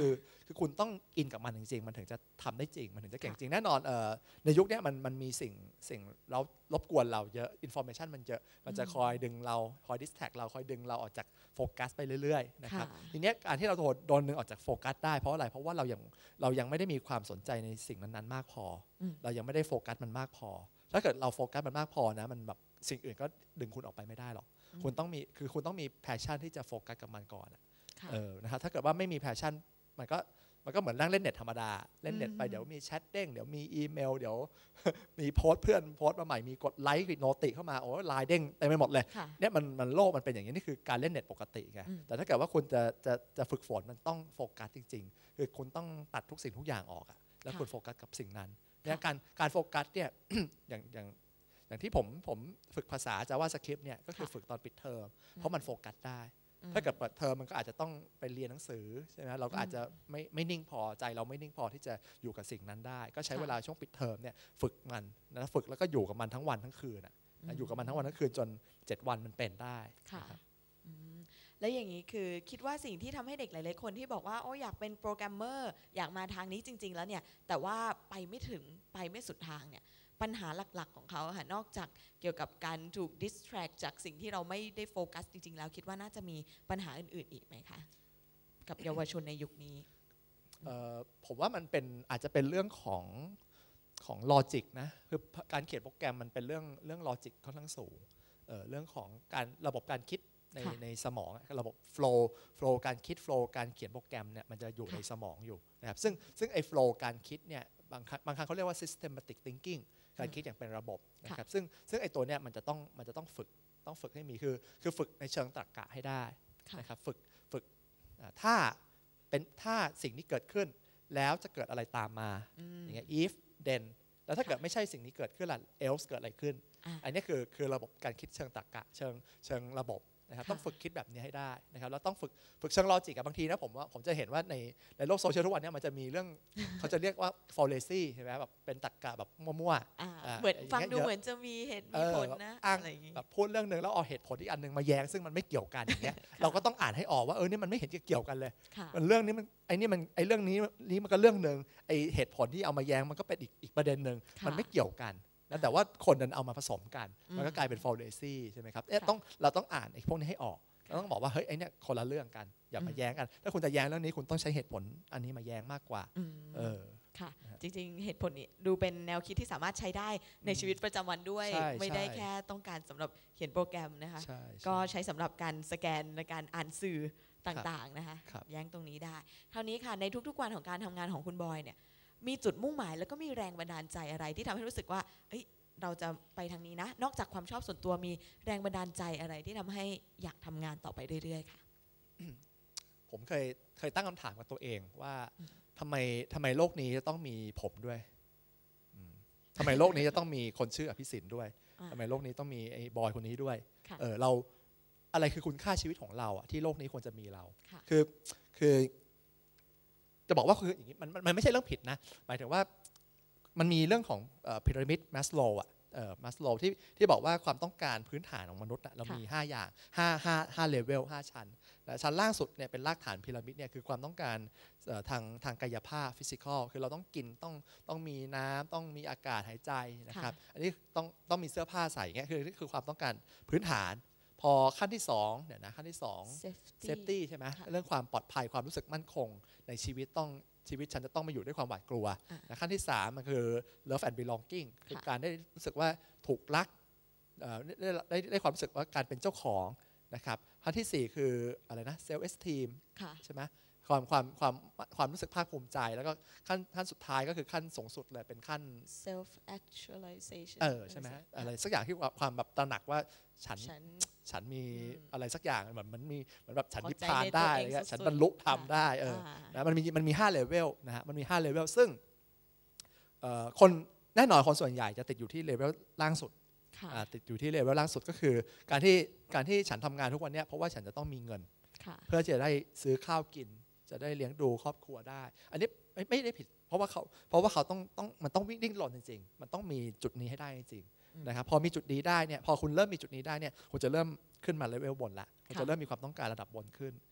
คือคุณต้องอินกับมันจริงๆมันถึงจะทำได้จริงมันถึงจะเก่งจริงแน่นอนในยุคนี้มันมันมีสิ่งสิ่งเรารบกวนเราเยอะอินโฟเมชันมันเยอะมันจะคอยดึงเราคอยดิสแทรกเราคอยดึงเราออกจากโฟกัสไปเรื่อยๆนะครับทีนี้การที่เราโดนดึงออกจากโฟกัสได้เพราะอะไรเพราะว่าเรายังเรายังไม่ได้มีความสนใจในสิ่งนั้นๆมากพอเรายังไม่ได้โฟกัสมันมากพอถ้าเกิดเราโฟกัสมันมากพอนะมันแบบสิ่งอื่นก็ดึงคุณออกไปไม่ได้หรอกคุณต้องมีคือคุณต้องมีแพชชั่นที่จะโฟกัสกับมันก่อนเออนะครับถ้าเกิดว่าไม่มีแพชชั่นมันก็มันก็เหมือนนั่งเล่นเน็ตธรรมดาเล่นเน็ตไปเดี๋ยวมีแชทเด้งเดี๋ยวมีอีเมลเดี๋ยวมีโพสต์เพื่อนโพสต์มาใหม่มีกดไลค์กดโนติเข้ามาโอ้ไลน์เด้งเต็มไปหมดเลยเนี่ยมันมันโลกมันเป็นอย่างนี้นี่คือการเล่นเน็ตปกติไงแต่ถ้าเกิดว่าคุณจะจะจะฝึกฝนมันต้องโฟกัสจริงๆคือคุณต้องตัดทุกสิ่งทุกอย่างออกแล้วคุณโฟกัสกับสิ่งนั้นเนี่ยการการโฟกัสเนี่ย อย่างอย่างอย่างที่ผมผมฝึกภาษา JavaScript เนี่ยก็คือฝึกตอนปิดเทอมเพราะมันโฟกัสได้ถ้าเกิดเปิดเทอมมันก็อาจจะต้องไปเรียนหนังสือใช่ไหมเราก็อาจจะไม่ไม่นิ่งพอใจเราไม่นิ่งพอที่จะอยู่กับสิ่งนั้นได้ก็ใช้เวลาช่วงปิดเทอมเนี่ยฝึกมันนะฝึกแล้วก็อยู่กับมันทั้งวันทั้งคืนนะอยู่กับมันทั้งวันทั้งคืนจนเจ็ดวันมันเป็นได้ค่ะแล้วอย่างนี้คือคิดว่าสิ่งที่ทำให้เด็กหลายๆคนที่บอกว่าโอ้อยากเป็นโปรแกรมเมอร์อยากมาทางนี้จริงๆแล้วเนี่ยแต่ว่าไปไม่ถึงไปไม่สุดทางเนี่ยปัญหาหลักๆของเขาค่ะนอกจากเกี่ยวกับการถูก distract จากสิ่งที่เราไม่ได้โฟกัสจริงๆแล้วคิดว่าน่าจะมีปัญหาอื่นๆอีกไหมคะกับเยาวชนในยุคนี้ผมว่ามันเป็นอาจจะเป็นเรื่องของของลอจิกนะคือการเขียนโปรแกรมมันเป็นเรื่องเรื่องลอจิกค่อนข้างสูง เ, เรื่องของการระบบการคิดในในสมองระบบ flow flow การคิด flow การเขียนโปรแกรมเนี่ยมันจะอยู่ในสมองอยู่นะครับซึ่งซึ่งไอ้ flow การคิดเนี่ยบางบางครั้งเขาเรียกว่า systematic thinking การคิดอย่างเป็นระบบนะครับซึ่งซึ่งไอ้ตัวเนี้ยมันจะต้องมันจะต้องฝึกต้องฝึกให้มีคือคือฝึกในเชิงตรรกะให้ได้นะครับฝึกฝึกถ้าเป็นถ้าสิ่งนี้เกิดขึ้นแล้วจะเกิดอะไรตามมาอย่างเงี้ย if then แล้วถ้าเกิดไม่ใช่สิ่งนี้เกิดขึ้นล่ะ else เกิดอะไรขึ้นอันนี้คือคือระบบการคิดเชิงตรรกะเชิงเชิงระบบนะครับต้องฝึกคิดแบบนี้ให้ได้นะครับแล้วต้องฝึกฝึกเชิงลอจิกกับบางทีนะผมว่าผมจะเห็นว่าในในโลกโซเชียลทุกวันนี้มันจะมีเรื่องเขาจะเรียกว่า fallacy ใช่ไหมแบบเป็นตรรกะแบบมั่วๆเหมือนฟังดูเหมือนจะมีเหตุมีผลนะอะไรอย่างงี้แบบพูดเรื่องนึงแล้วเอาเหตุผลอีกอันนึงมาแย้งซึ่งมันไม่เกี่ยวกันอย่างเงี้ยเราก็ต้องอ่านให้ออกว่าเออนี่มันไม่เห็นเกี่ยวกันเลยมันเรื่องนี้มันไอ้นี่มันไอ้เรื่องนี้นี้มันก็เรื่องนึงไอ้เหตุผลที่เอามาแย้งมันก็เป็นอีกอีกประเด็นนึงมันไม่เกี่ยวกันแต่ว่าคนนั้นเอามาผสมกันมันก็กลายเป็น fallacy ใช่ไหมครับต้องเราต้องอ่านไอ้พวกนี้ให้ออกเราต้องบอกว่าเฮ้ยไอ้นี่คนละเรื่องกันอย่ามาแย้งกันถ้าคุณจะแย้งเรื่องนี้คุณต้องใช้เหตุผลอันนี้มาแย้งมากกว่าเออค่ะจริงๆเหตุผลนี้ดูเป็นแนวคิดที่สามารถใช้ได้ในชีวิตประจำวันด้วยไม่ได้แค่ต้องการสำหรับเขียนโปรแกรมนะคะก็ใช้สำหรับการสแกนในการอ่านสื่อต่างๆนะคะแย้งตรงนี้ได้เท่านี้ค่ะในทุกๆวันของการทำงานของคุณบอยเนี่ยมีจุดมุ่งหมายแล้วก็มีแรงบันดาลใจอะไรที่ทำให้รู้สึกว่าเอ้ยเราจะไปทางนี้นะนอกจากความชอบส่วนตัวมีแรงบันดาลใจอะไรที่ทำให้อยากทำงานต่อไปเรื่อยๆค่ะผมเคยเคยตั้งคำถามกับตัวเองว่าทำไมทำไมโลกนี้จะต้องมีผมด้วยทำไมโลกนี้จะต้องมีคนชื่ออภิสิทธิ์ด้วยทำไมโลกนี้ต้องมีไอ้บอยคนนี้ด้วยเออเราอะไรคือคุณค่าชีวิตของเราอะที่โลกนี้ควรจะมีเราคือคือจะบอกว่าคืออย่างนี้มันมันไม่ใช่เรื่องผิดนะหมายถึงว่ามันมีเรื่องของพีระมิดมัสโลว์อ่ะมัสโลว์ที่ที่บอกว่าความต้องการพื้นฐานของมนุษย์เรามีห้าอย่างห้า ห้า ห้าเลเวลห้าชั้นชั้นล่างสุดเนี่ยเป็นรากฐานพีระมิดเนี่ยคือความต้องการทางทางกายภาพฟิสิกอลคือเราต้องกินต้องต้องมีน้ำต้องมีอากาศหายใจนะครับอันนี้ต้องต้องมีเสื้อผ้าใส่เงี้ยคือนี่คือความต้องการพื้นฐานพอขั้นที่สองเนี่ยนะขั้นที่สองเซฟตี้ใช่ไหมเรื่องความปลอดภัยความรู้สึกมั่นคงในชีวิตต้องชีวิตฉันจะต้องมาอยู่ด้วยความหวาดกลัวขั้นที่สามมันคือ love and belonging คือการได้รู้สึกว่าถูกรักได้ได้ได้ความรู้สึกว่าการเป็นเจ้าของนะครับขั้นที่สี่คืออะไรนะ self esteem ใช่ไหมความความความความรู้สึกภาคภูมิใจแล้วก็ขั้นขั้นสุดท้ายก็คือขั้นสูงสุดเลยเป็นขั้น self actualization เออใช่ไหมอะไรสักอย่างที่ความแบบตระหนักว่าฉันฉันมีอะไรสักอย่างเหมือนมันมีเหมือนแบบฉันนิพพานได้ฉันบรรลุธรรมได้เออนะมันมีมันมีห้าเลเวลนะฮะมันมีห้าเลเวลซึ่งคนแน่นอนคนส่วนใหญ่จะติดอยู่ที่เลเวลล่างสุดติดอยู่ที่เลเวลล่างสุดก็คือการที่การที่ฉันทำงานทุกวันนี้เพราะว่าฉันจะต้องมีเงินเพื่อจะได้ซื้อข้าวกินจะได้เลี้ยงดูครอบครัวได้อันนี้ไม่ไม่ได้ผิดเพราะว่าเขาเพราะว่าเขาต้องต้องมันต้องวิ่งดิ้นรนจริงๆมันต้องมีจุดนี้ให้ได้จริงๆนะครับพอมีจุดนี้ได้เนี่ยพอคุณเริ่มมีจุดนี้ได้เนี่ยคุณจะเริ่มขึ้นมาเลเวลบนละคุณจะเริ่มมีความต้องการระดับบนขึ้น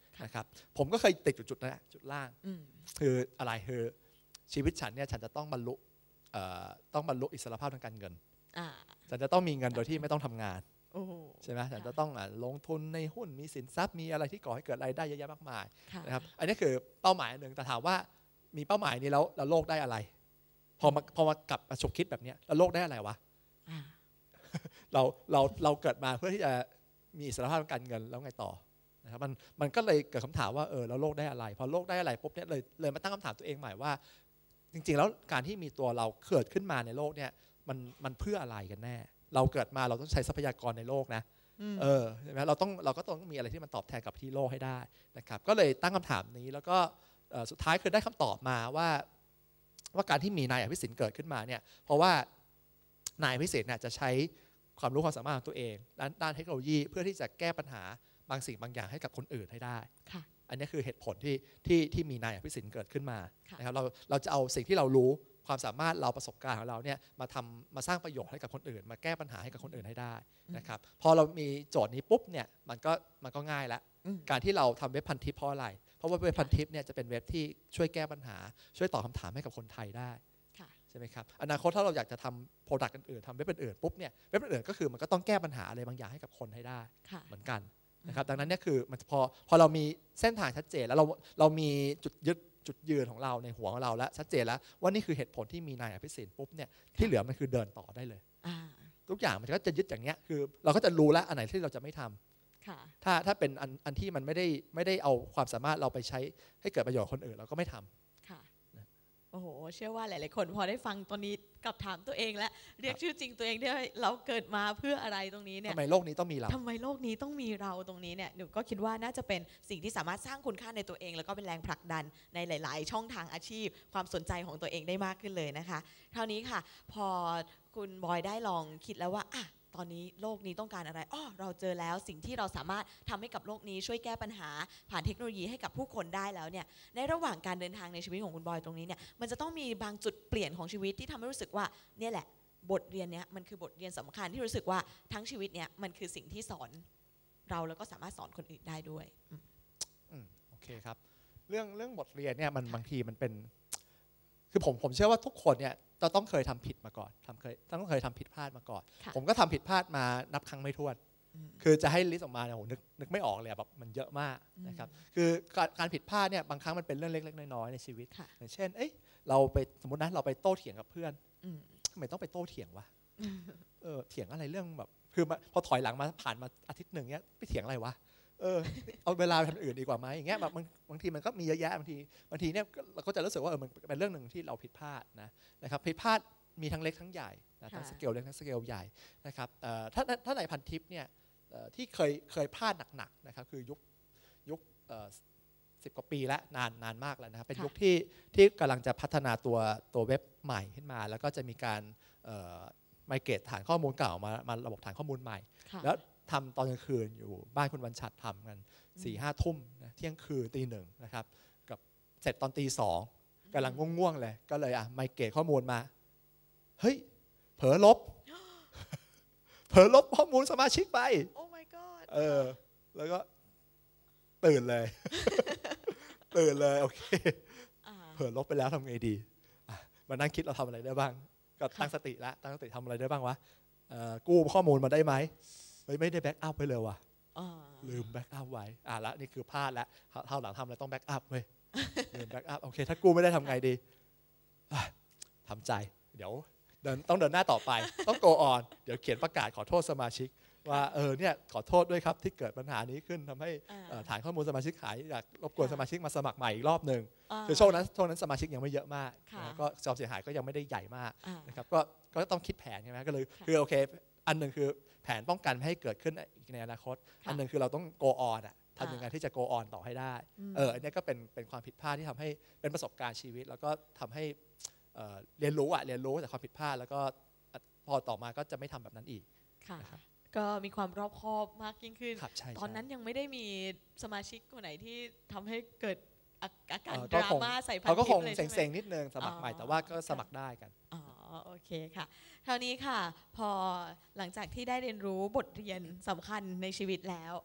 นะครับผมก็เคยติดจุดๆนั้นจุดล่างคืออะไรคือชีวิตฉันเนี่ยฉันจะต้องบรรลุต้องบรรลุอิสรภาพทางการเงินฉันจะต้องมีเงินโดยที่ไม่ต้องทำงานใช่ไหมฉันจะต้องลงทุนในหุ้นมีสินทรัพย์มีอะไรที่ก่อให้เกิดรายได้เยอะแยะมากมายนะครับอันนี้คือเป้าหมายหนึ่งแต่ถามว่ามีเป้าหมายนี้แล้วแล้วโลกได้อะไรพอมาพอมากลับมาฉุกคิดแบบนี้แล้วโลกได้อะไรวะเราเราเราเกิดมาเพื่อที่จะมีอิสรภาพทางการเงินแล้วไงต่อนะครับมันมันก็เลยเกิดคำถามว่าเออแล้วโลกได้อะไรพอโลกได้อะไรปุ๊บเนี่ยเลยเลยมาตั้งคำถามตัวเองใหม่ว่าจริงๆแล้วการที่มีตัวเราเกิดขึ้นมาในโลกเนี่ยมันมันเพื่ออะไรกันแน่เราเกิดมาเราต้องใช้ทรัพยากรในโลกนะเออใช่ไหมเราต้องเราก็ต้องมีอะไรที่มันตอบแทนกับที่โลกให้ได้นะครับก็เลยตั้งคำถามนี้แล้วก็สุดท้ายคือได้คำตอบมาว่าว่าการที่มีนายอภิสิทธิ์เกิดขึ้นมาเนี่ยเพราะว่านายอภิสิทธิ์เนี่ยจะใช้ความรู้ความสามารถของตัวเองด้านด้านเทคโนโลยีเพื่อที่จะแก้ปัญหาบางสิ่งบางอย่างให้กับคนอื่นให้ได้อันนี้คือเหตุผลที่ที่ที่มีนายอภิสิทธิ์เกิดขึ้นมานะครับเราเราจะเอาสิ่งที่เรารู้ความสามารถเราประสบการณ์ของเราเนี่ยมาทำมาสร้างประโยชน์ให้กับคนอื่นมาแก้ปัญหาให้กับคนอื่นให้ได้นะครับพอเรามีโจทย์นี้ปุ๊บเนี่ยมันก็มันก็ง่ายแล้วการที่เราทำเว็บพันทิปเพราะอะไรเพราะว่าเว็บพันทิปเนี่ยจะเป็นเว็บที่ช่วยแก้ปัญหาช่วยตอบคำถามให้กับคนไทยได้ใช่ไหมครับอนาคตถ้าเราอยากจะทำโปรดักต์อื่นๆทำเว็บอื่นๆปุ๊บเนี่ยเว็บอื่นๆก็คือมันก็ต้องแก้ปัญหาอะไรบางอย่างให้กับคนให้ได้เหมือนกันนะครับดังนั้นเนี่ยคือมันพอพอเรามีเส้นทางชัดเจนแล้วเราเรามีจุดยึดจุดยืนของเราในหัวของเราแล้วชัดเจนแล้วว่านี่คือเหตุผลที่มีนายอภิสิทธิ์ปุ๊บเนี่ยที่เหลือมันคือเดินต่อได้เลยทุกอย่างมันก็จะยึดอย่างเนี้ยคือเราก็จะรู้แล้วอันไหนที่เราจะไม่ทำถ้าถ้าเป็นอันอันที่มันไม่ได้ไม่ได้เอาความสามารถเราไปใช้ให้เกิดประโยชน์คนอื่นเราก็ไม่ทำโอ้โหเชื่อว่าหลายๆคนพอได้ฟังตอนนี้กับถามตัวเองและเรียกชื่อจริงตัวเองด้วยเราเกิดมาเพื่ออะไรตรงนี้เนี่ยทำไมโลกนี้ต้องมีเราทำไมโลกนี้ต้องมีเราตรงนี้เนี่ยหนูก็คิดว่าน่าจะเป็นสิ่งที่สามารถสร้างคุณค่าในตัวเองแล้วก็เป็นแรงผลักดันในหลายๆช่องทางอาชีพความสนใจของตัวเองได้มากขึ้นเลยนะคะเท่านี้ค่ะพอคุณบอยได้ลองคิดแล้วว่าอ่ะตอนนี้โลกนี้ต้องการอะไรอ๋อเราเจอแล้วสิ่งที่เราสามารถทำให้กับโลกนี้ช่วยแก้ปัญหาผ่านเทคโนโลยีให้กับผู้คนได้แล้วเนี่ยในระหว่างการเดินทางในชีวิตของคุณบอยตรงนี้เนี่ยมันจะต้องมีบางจุดเปลี่ยนของชีวิตที่ทำให้รู้สึกว่าเนี่ยแหละบทเรียนเนี้ยมันคือบทเรียนสำคัญที่รู้สึกว่าทั้งชีวิตเนี้ยมันคือสิ่งที่สอนเราแล้วก็สามารถสอนคนอื่นได้ด้วยอืมโอเคครับเรื่องเรื่องบทเรียนเนี่ยมันบางทีมันเป็นคือผมผมเชื่อว่าทุกคนเนี่ยเราต้องเคยทำผิดมาก่อนทำเคยต้องเคยทำผิดพลาดมาก่อนผมก็ทำผิดพลาดมานับครั้งไม่ถ้วนคือจะให้ลิสต์ออกมาเนี่ยโหนึกนึกไม่ออกเลยแบบมันเยอะมากนะครับคือการการผิดพลาดเนี่ยบางครั้งมันเป็นเรื่องเล็กๆน้อยๆในชีวิตอย่างเช่นเอ้ยเราไปสมมตินะเราไปโต้เถียงกับเพื่อนทำไมต้องไปโต้เถียงวะเออเถียงอะไรเรื่องแบบคือพอถอยหลังมาผ่านมาอาทิตย์หนึ่งเนี้ยไปเถียงอะไรวะเออเอาเวลาไปทำอื่นดีกว่าไหมอย่างเงี้ยแบบบางทีมันก็มีเยอะแยะบางทีบางทีเนี่ยเราก็จะรู้สึกว่าเออมันเป็นเรื่องหนึ่งที่เราผิดพลาดนะนะครับผิดพลาดมีทั้งเล็กทั้งใหญ่นะทั้งสเกลเล็กทั้งสเกลใหญ่นะครับถ้าถ้าในพันทิปเนี่ยที่เคยเคยพลาดหนักๆนะครับคือยุคยุคสิบกว่าปีแล้วนานนานมากแล้วนะครับเป็นยุคที่ที่กำลังจะพัฒนาตัวตัวเว็บใหม่ขึ้นมาแล้วก็จะมีการไมเกรตฐานข้อมูลเก่ามามาระบบฐานข้อมูลใหม่แล้วทำตอนกลางคืนอยู่บ้านคุณวันฉัตรทำกันสี่ห้าทุ่มนะเที่ยงคืนตีหนึ่งนะครับกับเสร็จตอนตีสองกำลังง่วงๆเลยก็เลยอ่ะไมเกรตข้อมูลมาเฮ้ยเผลอลบเผลอลบข้อมูลสมาชิกไปโอ้ my god เออแล้วก็ตื่นเลยตื่นเลยโอเคเผลอลบไปแล้วทำไงดีมานั่งคิดเราทำอะไรได้บ้างก็ตั้งสติแล้วตั้งสติทำอะไรได้บ้างวะกู้ข้อมูลมาได้ไหมเฮ้ยไม่ได้แบ็กอัพไปเลยว่ะลืมแบ็กอัพไว้อ่ะละนี่คือพลาดแล้วเท่าหลังทำอะไรต้องแบ็กอัพเว้ยลืมแบ็กอัพโอเคถ้ากู้ไม่ได้ทำไงดีทำใจเดี๋ยวเดินต้องเดินหน้าต่อไปต้อง go on เดี๋ยวเขียนประกาศขอโทษสมาชิกว่าเออเนี่ยขอโทษด้วยครับที่เกิดปัญหานี้ขึ้นทำให้ฐานข้อมูลสมาชิกหายอยากรบกวนสมาชิกมาสมัครใหม่อีกรอบหนึ่งคือช่วงนั้นช่วงนั้นสมาชิกยังไม่เยอะมากก็ความเสียหายก็ยังไม่ได้ใหญ่มากนะครับก็ก็ต้องคิดแผนใช่ไหมก็เลยคือโอเคอันหนึ่งคือแผนป้องกันไม่ให้เกิดขึ้นอีกในอนาคตอันหนึ่งคือเราต้อง go on อ่ะทำยังไงที่จะ go on ต่อให้ได้เอออันนี้ก็เป็นเป็นความผิดพลาดที่ทำให้เป็นประสบการณ์ชีวิตแล้วก็ทำให้เรียนรู้อ่ะเรียนรู้จากความผิดพลาดแล้วก็พอต่อมาก็จะไม่ทำแบบนั้นอีกก็มีความรอบคอบมากยิ่งขึ้นตอนนั้นยังไม่ได้มีสมาชิกคนไหนที่ทำให้เกิดอาการดราม่าใส่พันทิปเลยใช่ไหมเขาก็คงเซ็งๆนิดนึงสมัครใหม่แต่ว่าก็สมัครได้กันอ๋อโอเคค่ะเท่านี้ค่ะพอหลังจากที่ได้เรียนรู้บทเรียนสำคัญในชีวิตแล้ว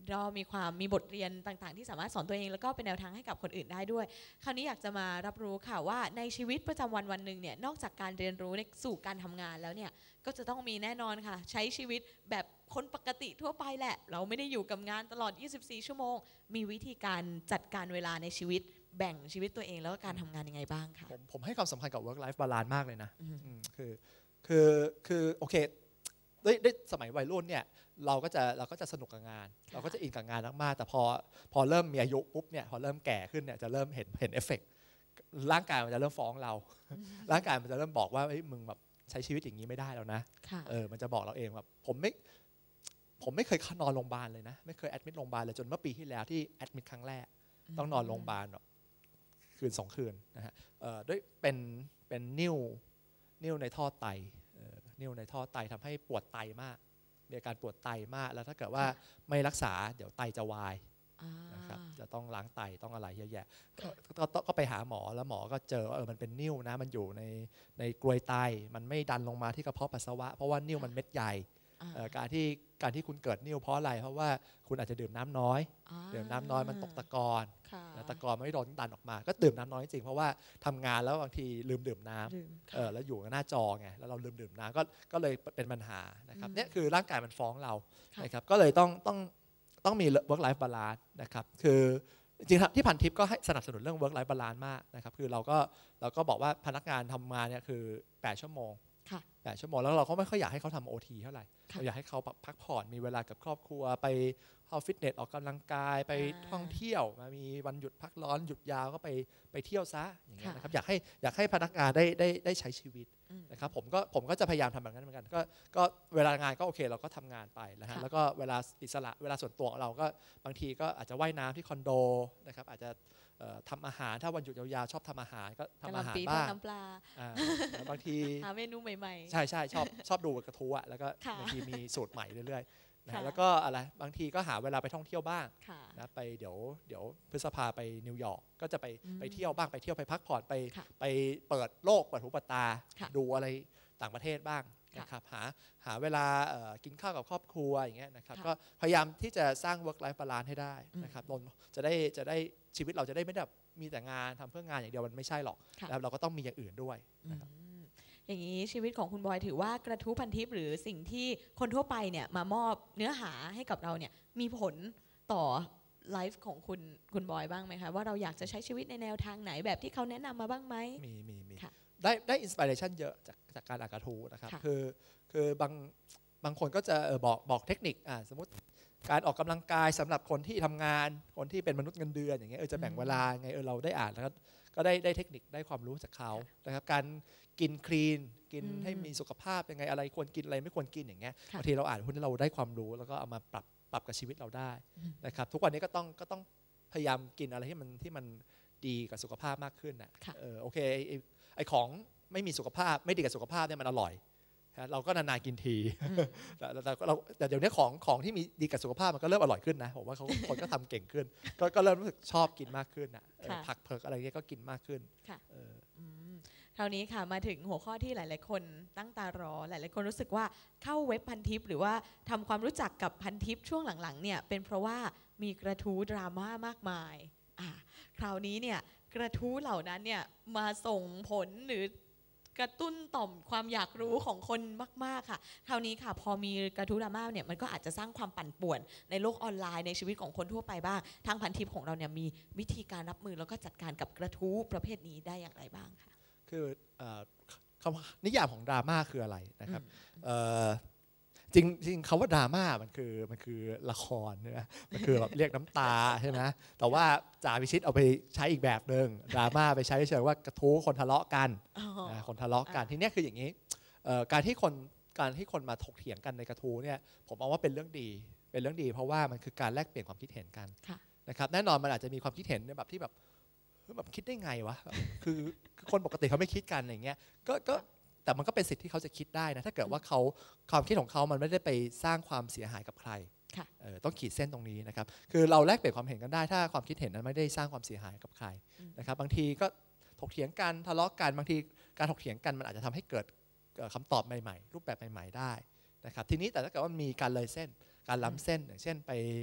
ก็มีความมีบทเรียนต่างๆที่สามารถสอนตัวเองแล้วก็เป็นแนวทางให้กับคนอื่นได้ด้วยคราวนี้อยากจะมารับรู้ค่ะว่าในชีวิตประจำวันวันหนึ่งเนี่ยนอกจากการเรียนรู้ในสู่การทำงานแล้วเนี่ยก็จะต้องมีแน่นอนค่ะใช้ชีวิตแบบคนปกติทั่วไปแหละเราไม่ได้อยู่กับงานตลอดยี่สิบสี่ชั่วโมงมีวิธีการจัดการเวลาในชีวิตแบ่งชีวิตตัวเองแล้วก็การทำงานยังไงบ้างคะผมผมให้ความสำคัญกับ work life balance มากเลยนะคือคือคือโอเคได้ได้สมัยวัยรุ่นเนี่ยเราก็จะเราก็จะสนุกกับงานเราก็จะอินกับงานมากๆแต่พอพอเริ่มมีอายุปุ๊บเนี่ยพอเริ่มแก่ขึ้นเนี่ยจะเริ่มเห็นเห็นเอฟเฟกต์ร่างกายมันจะเริ่มฟ้องเราร่างกายมันจะเริ่มบอกว่าเฮ้ยมึงแบบใช้ชีวิตอย่างนี้ไม่ได้แล้วนะเออมันจะบอกเราเองแบบผมไม่ผมไม่เคยนอนโรงพยาบาลเลยนะไม่เคยแอดมิดโรงพยาบาลเลยจนเมื่อปีที่แล้วที่แอดมิดครั้งแรกต้องนอนโรงพยาบาลแบบคืนสองคืนนะฮะด้วยเป็นเป็นนิ่วนิ่วในท่อไตนิ่วในท่อไตทำให้ปวดไตมากมีอาการปวดไตมากแล้วถ้าเกิดว่าไม่รักษาเดี๋ยวไตจะวายนะครับจะต้องล้างไตต้องอะไรเยอะแยะก็ไปหาหมอแล้วหมอก็เจอว่าเออมันเป็นนิ่วนะมันอยู่ในในกรวยไตมันไม่ดันลงมาที่กระเพาะปัสสาวะเพราะว่านิ่วมันเม็ดใหญ่การที่การที่คุณเกิดนิ่วเพราะอะไรเพราะว่าคุณอาจจะดื่มน้ำน้อยดื่มน้ำน้อยมันตกตะกอนตะกอนไม่โดนดันออกมาก็ดื่มน้ำน้อยจริงเพราะว่าทำงานแล้วบางทีลืมดื่มน้ำเออแล้วอยู่หน้าจอไงแล้วเราลืมดื่มน้ำก็ก็เลยเป็นปัญหานะครับเนี่ยคือร่างกายมันฟ้องเรานะครับก็เลยต้องต้องต้องมี work life balance นะครับคือจริงๆที่พันทิปก็ให้สนับสนุนเรื่อง work life balance มากนะครับคือเราก็เราก็บอกว่าพนักงานทำงานเนี่ยคือแปดชั่วโมงแปดชั่วโมงแล้วเราก็ไม่ค่อยอยากให้เขาทำ โอ ที เท่าไหร่เราอยากให้เขาพักผ่อนมีเวลากับครอบครัวไปเข้าฟิตเนสออกกำลังกายไปท่องเที่ยวมามีวันหยุดพักร้อนหยุดยาวก็ไปไปเที่ยวซะอย่างเงี้ยนะครับอยากให้อยากให้พนักงานได้ได้ได้ใช้ชีวิตนะครับผมก็ผมก็จะพยายามทำแบบนั้นเหมือนกันก็ก็เวลางานก็โอเคเราก็ทำงานไปนะฮะแล้วก็เวลาอิสระเวลาส่วนตัวของเราก็บางทีก็อาจจะว่ายน้ำที่คอนโดนะครับอาจจะทำอาหารถ้าวันหยุดยาวๆชอบทำอาหารก็ทำอาหารบ้างบางทีหาเมนูใหม่ๆใช่ใช่ชอบชอบดูกระทู้อะแล้วก็บางทีมีสูตรใหม่เรื่อยๆนะแล้วก็อะไรบางทีก็หาเวลาไปท่องเที่ยวบ้างนะไปเดี๋ยวเดี๋ยวพฤษภาไปนิวยอร์กก็จะไปไปเที่ยวบ้างไปเที่ยวไปพักผ่อนไปไปเปิดโลกเปิดหูเปิดตาดูอะไรต่างประเทศบ้างนะครับหาหาเวลากินข้าวกับครอบครัวอย่างเงี้ยนะครับก็พยายามที่จะสร้าง work life balance ให้ได้นะครับจะได้จะได้ชีวิตเราจะได้ไม่แบบมีแต่งานทำเพื่องานอย่างเดียวมันไม่ใช่หรอกแล้วเราก็ต้องมีอย่างอื่นด้วยนะครับอย่างนี้ชีวิตของคุณบอยถือว่ากระทู้พันทิปหรือสิ่งที่คนทั่วไปเนี่ยมามอบเนื้อหาให้กับเราเนี่ยมีผลต่อไลฟ์ของคุณคุณบอยบ้างไหมคะว่าเราอยากจะใช้ชีวิตในแนวทางไหนแบบที่เขาแนะนำมาบ้างไหมมีมีมีได้ได้อินสปิเรชันเยอะจากจากการอ่านกระทู้นะครับคือคือบางบางคนก็จะบอกบอกเทคนิคอ่าสมมติการออกกำลังกายสำหรับคนที่ทำงานคนที่เป็นมนุษย์เงินเดือนอย่างเงี้ยเออจะแบ่งเวลาไงเออเราได้อ่านแล้วก็ได้ได้เทคนิคได้ความรู้จากเขานะครับการกินคลีนกินให้มีสุขภาพยังไงอะไรควรกินอะไรไม่ควรกินอย่างเงี้ยบางทีเราอ่านพวกนี้เราได้ความรู้แล้วก็เอามาปรับปรับกับชีวิตเราได้นะครับทุกวันนี้ก็ต้องก็ต้องพยายามกินอะไรที่มันที่มันดีกับสุขภาพมากขึ้นนะเออโอเคไอไอของไม่มีสุขภาพไม่ดีกับสุขภาพเนี่ยมันอร่อยเราก็นานๆกินทีแต่เราแต่เดี๋ยวนี้ของของที่มีดีกับสุขภาพมันก็เริ่มอร่อยขึ้นนะผมว่าเขาคนก็ทำเก่งขึ้นก็ก็เริ่มรู้สึกชอบกินมากขึ้นนะผักเผือกอะไรเงี้ยก็กินมากขึ้นคราวนี้ค่ะมาถึงหัวข้อที่หลายๆคนตั้งตารอหลายๆคนรู้สึกว่าเข้าเว็บพันทิปหรือว่าทำความรู้จักกับพันทิปช่วงหลังๆเนี่ยเป็นเพราะว่ามีกระทู้ดราม่ามากมายอ่าคราวนี้เนี่ยกระทู้เหล่านั้นเนี่ยมาส่งผลหรือกระตุ้นต่อมความอยากรู้ของคนมากๆค่ะคราวนี้ค่ะพอมีกระทู้ดราม่าเนี่ยมันก็อาจจะสร้างความปั่นป่วนในโลกออนไลน์ในชีวิตของคนทั่วไปบ้างทางพันทิปของเราเนี่ยมีวิธีการรับมือแล้วก็จัดการกับกระทู้ประเภทนี้ได้อย่างไรบ้างคะคือคำนิยามของดราม่าคืออะไรนะครับจริงจริงคำว่าดราม่ามันคือมันคือละครใช่ไหมมันคือแบบเรียกน้ำตาใช่ไหมแต่ว่าจ่าพิชิตเอาไปใช้อีกแบบหนึ่งดราม่าไปใช้เฉยๆว่ากระทู้คนทะเลาะกันคนทะเลาะกันทีนี้คืออย่างนี้การที่คนการที่คนมาถกเถียงกันในกระทู้เนี่ยผมมองว่าเป็นเรื่องดีเป็นเรื่องดีเพราะว่ามันคือการแลกเปลี่ยนความคิดเห็นกันนะครับแน่นอนมันอาจจะมีความคิดเห็นในแบบที่แบบแบบคิดได้ไงวะคือคนปกติเขาไม่คิดกันอย่างเงี้ยก็ก็แต่มันก็เป็นสิทธิ์ที่เขาจะคิดได้นะถ้าเกิดว่าเขาความคิดของเขามันไม่ได้ไปสร้างความเสียหายกับใครต้องขีดเส้นตรงนี้นะครับคือเราแลกเปลี่ยนความเห็นกันได้ถ้าความคิดเห็นนั้นไม่ได้สร้างความเสียหายกับใครนะครับบางทีก็ถกเถียงกันทะเลาะกันบางทีการถกเถียงกันมันอาจจะทำให้เกิดคำตอบใหม่ๆรูปแบบใหม่ๆได้นะครับทีนี้แต่ถ้าเกิดว่ามีการเลยเส้นการล้ำเส้นอย่างเช่นไปไป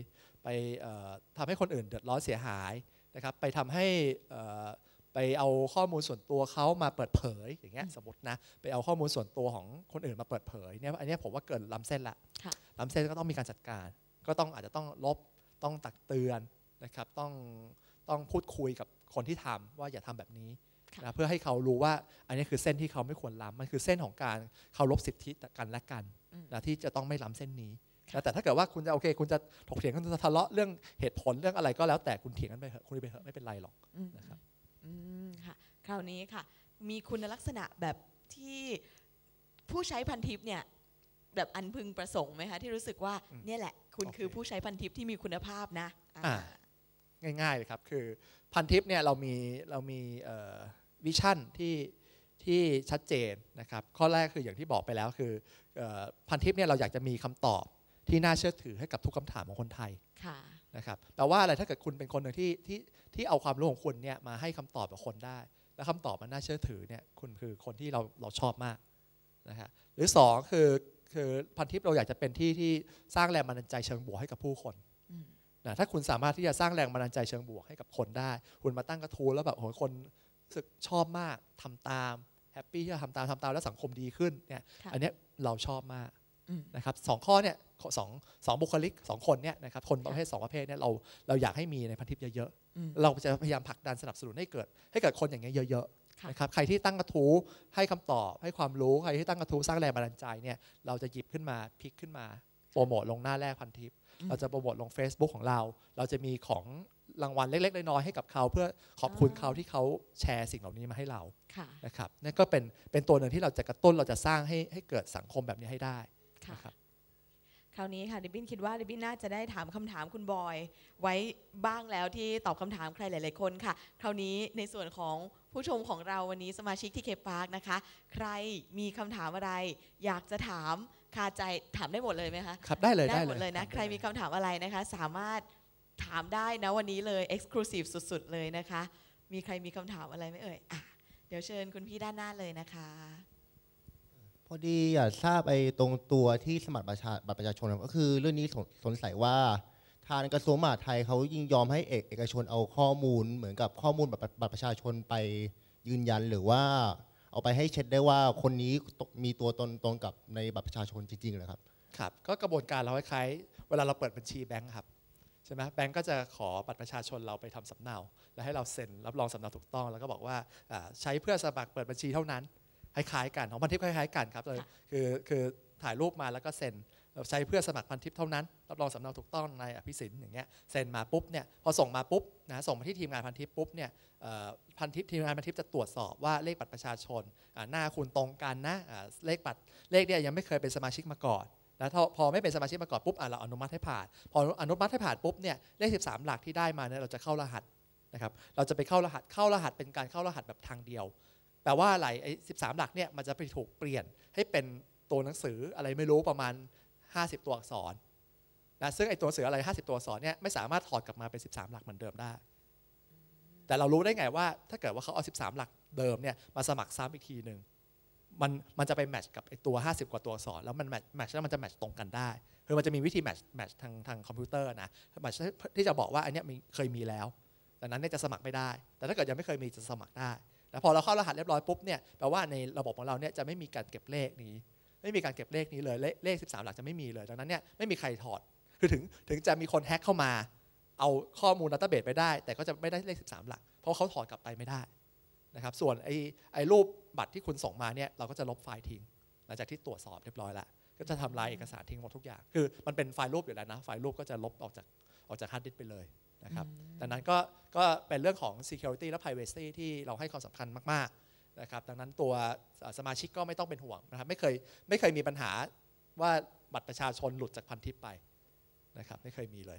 ไปทำให้คนอื่นเดือดร้อนเสียหายนะครับไปทำให้ไปเอาข้อมูลส่วนตัวเขามาเปิดเผยอย่างเงี้ยสมมตินะไปเอาข้อมูลส่วนตัวของคนอื่นมาเปิดเผยเนี่ยอันนี้ผมว่าเกินล้ำเส้นละล้ำเส้นก็ต้องมีการจัดการก็ต้องอาจจะต้องลบต้องตักเตือนนะครับต้องต้องพูดคุยกับคนที่ทำว่าอย่าทำแบบนี้นะเพื่อให้เขารู้ว่าอันนี้คือเส้นที่เขาไม่ควรล้ำมันคือเส้นของการเคารพสิทธิกันและกันนะที่จะต้องไม่ล้ำเส้นนี้นะแต่ถ้าเกิดว่าคุณจะโอเคคุณจะถกเถียงกันจะทะเลาะเรื่องเหตุผลเรื่องอะไรก็แล้วแต่คุณเถียงกันไปเถอะคุณไปเถอะไม่เป็นไรหรอกนะครับอืมค่ะคราวนี้ค่ะมีคุณลักษณะแบบที่ผู้ใช้พันทิปเนี่ยแบบอันพึงประสงค์ไหมคะที่รู้สึกว่าเนี่ยแหละคุณคือผู้ใช้พันทิปที่มีคุณภาพนะง่ายๆเลยครับคือพันทิปเนี่ยเรามีเรามีวิชั่นที่ที่ชัดเจนนะครับข้อแรกคืออย่างที่บอกไปแล้วคือพันทิปเนี่ยเราอยากจะมีคำตอบที่น่าเชื่อถือให้กับทุกคำถามของคนไทยนะครับแต่ว่าอะไรถ้าเกิดคุณเป็นคนหนึ่งที่ที่ที่เอาความรู้ของคุณเนี่ยมาให้คำตอบกับคนได้และคำตอบมันน่าเชื่อถือเนี่ยคุณคือคนที่เราเราชอบมากนะครับหรือสองคือคือพันทิปเราอยากจะเป็นที่ที่สร้างแรงบันดาลใจเชิงบวกให้กับผู้คนนะถ้าคุณสามารถที่จะสร้างแรงบันดาลใจเชิงบวกให้กับคนได้คุณมาตั้งกระทู้แล้วแบบโอ้โหคนรู้สึกชอบมากทำตามแฮปปี้ที่จะทำตามทำตามแล้วสังคมดีขึ้นเนี่ยอันนี้เราชอบมากนะครับสองข้อเนี่ยสองสองบุคลิกสองคนเนี่ยนะครับคนประเภทสองประเภทเนี่ยเราเราอยากให้มีในพันทิปเยอะๆเราจะพยายามผลักดันสนับสนุนให้เกิดให้เกิดคนอย่างเงี้ยเยอะๆนะครับใครที่ตั้งกระทู้ให้คำตอบให้ความรู้ใครที่ตั้งกระทู้สร้างแรงบันดาลใจเนี่ยเราจะหยิบขึ้นมาพลิกขึ้นมาโปรโมทลงหน้าแรกพันทิปเราจะโปรโมทลง Facebook ของเราเราจะมีของรางวัลเล็กๆน้อยๆให้กับเขาเพื่อขอบคุณเขาที่เขาแชร์สิ่งเหล่านี้มาให้เรานะครับนั่นก็เป็นเป็นตัวหนึ่งที่เราจะกระตุ้นเราจะสร้างให้ให้เกิดสังคมแบบนี้ให้ได้นะครับคราวนี้ค่ะริบบิ้นคิดว่าริบบิ้นน่าจะได้ถามคำถามคุณบอยไว้บ้างแล้วที่ตอบคำถามใครหลายๆคนค่ะคราวนี้ในส่วนของผู้ชมของเราวันนี้สมาชิกที่เคปาร์คนะคะใครมีคำถามอะไรอยากจะถามคาใจถามได้หมดเลยไหมคะครับได้เลยได้หมดเลยนะใครมีคำถามอะไรนะคะสามารถถามได้นะวันนี้เลย Exclusive สุดๆเลยนะคะมีใครมีคำถามอะไรไหมเอ่ยอ่ะเดี๋ยวเชิญคุณพี่ด้านหน้าเลยนะคะพอดีอยากทราบไอ้ตรงตัวที่สมัครบัตรประชาชนก็คือเรื่องนี้สงสัยว่าทางกระทรวงมหาดไทยเขายินยอมให้เอกชนเอาข้อมูลเหมือนกับข้อมูลบัตรประชาชนไปยืนยันหรือว่าเอาไปให้เช็คได้ว่าคนนี้มีตัวตนตรงกับในบัตรประชาชนจริงๆเหรอครับครับก็กระบวนการเราคล้ายๆเวลาเราเปิดบัญชีแบงค์ครับใช่ไหมแบงค์ก็จะขอบัตรประชาชนเราไปทำสำเนาแล้วให้เราเซ็นรับรองสำเนาถูกต้องแล้วก็บอกว่าใช้เพื่อสมัครเปิดบัญชีเท่านั้นคล้ายๆกันของพันทิปคล้ายๆกันครับเลยคือคือถ่ายรูปมาแล้วก็เซ็นใช้เพื่อสมัครพันทิปเท่านั้นรับรองสำเนาถูกต้องในอภิสิทธิ์อย่างเงี้ยเซ็นมาปุ๊บเนี่ยพอส่งมาปุ๊บนะส่งมาที่ทีมงานพันทิปปุ๊บเนี่ยพันทิปทีมงานพันทิปจะตรวจสอบว่าเลขบัตรประชาชนหน้าคุณตรงกันนะเลขบัตรเลขเนี่ยยังไม่เคยเป็นสมาชิกมาก่อนแล้วพอไม่เป็นสมาชิกมาก่อนปุ๊บเราอนุมัติให้ผ่านพออนุมัติให้ผ่านปุ๊บเนี่ยเลขสิบสามหลักที่ได้มาเนี่ยเราจะเข้ารหัสนะครับเราจะไปเข้ารหัสเข้ารหัสเป็นการเข้ารหัสแบบทางเดียวแปลว่าอะไรไอ้สิบสามหลักเนี่ยมันจะไปถูกเปลี่ยนให้เป็นตัวหนังสืออะไรไม่รู้ประมาณห้าสิบตัวอักษรนะซึ่งไอ้ตัวหนังสืออะไรห้าสิบตัวอักษรเนี่ยไม่สามารถถอดกลับมาเป็นสิบสามหลักเหมือนเดิมได้แต่เรารู้ได้ไงว่าถ้าเกิดว่าเขาเอาสิบสามหลักเดิมเนี่ยมาสมัครซ้ำอีกทีนึงมันมันจะไปแมทช์กับไอ้ตัวห้าสิบกว่าตัวอักษรแล้วมันแมทช์แมทช์แล้วมันจะแมทช์ตรงกันได้คือมันจะมีวิธีแมทช์แมทช์ทางทางคอมพิวเตอร์นะแมทช์ที่จะบอกว่าอันนี้มีเคยมีแล้วดังนั้นเนี่ยจะสมัครไม่ได้แต่ถ้าเกิดยังไม่เคยมีจะสมัครได้แล้วพอเราเข้ารหัสเรียบร้อยปุ๊บเนี่ยแปลว่าในระบบของเราเนี่ยจะไม่มีการเก็บเลขนี้ไม่มีการเก็บเลขนี้เลยเลขสิบสามหลักจะไม่มีเลยดังนั้นเนี่ยไม่มีใครถอดคือถึงถึงจะมีคนแฮ็กเข้ามาเอาข้อมูลดัตต้าเบสไปได้แต่ก็จะไม่ได้เลขสิบสามหลักเพราะเขาถอดกลับไปไม่ได้นะครับส่วนไอ้ไอ้รูปบัตรที่คุณส่งมาเนี่ยเราก็จะลบไฟล์ทิ้งหลังจากที่ตรวจสอบเรียบร้อยแล้วก็จะทำลายเอกสารทิ้งหมดทุกอย่างคือมันเป็นไฟล์รูปอยู่แล้วนะไฟล์รูปก็จะลบออกจากออกจากฮาร์ดดิสก์ไปเลยนะครับดังนั้นก็ก็เป็นเรื่องของ security และ privacy ที่เราให้ความสำคัญมากๆนะครับดังนั้นตัวสมาชิกก็ไม่ต้องเป็นห่วงนะครับไม่เคยไม่เคยมีปัญหาว่าบัตรประชาชนหลุดจากพันทิปไปนะครับไม่เคยมีเลย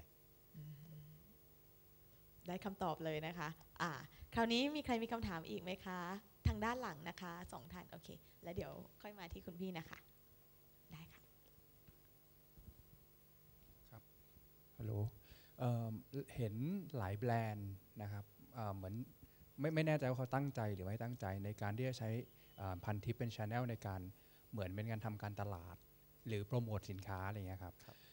ได้คำตอบเลยนะคะอ่าคราวนี้มีใครมีคำถามอีกไหมคะทางด้านหลังนะคะสองท่านโอเคแล้วเดี๋ยวค่อยมาที่คุณพี่นะคะได้ค่ะครับฮัลโหลเห็นหลายแบรนด์นะครับเหมือนไม่ไม่แน่ใจว่าเขาตั้งใจหรือไม่ตั้งใจในการที่จะใช้พันทิปเป็นชาแนลในการเหมือนเป็นการทำการตลาดหรือโปรโมทสินค้าอะไรเงี้ยครับ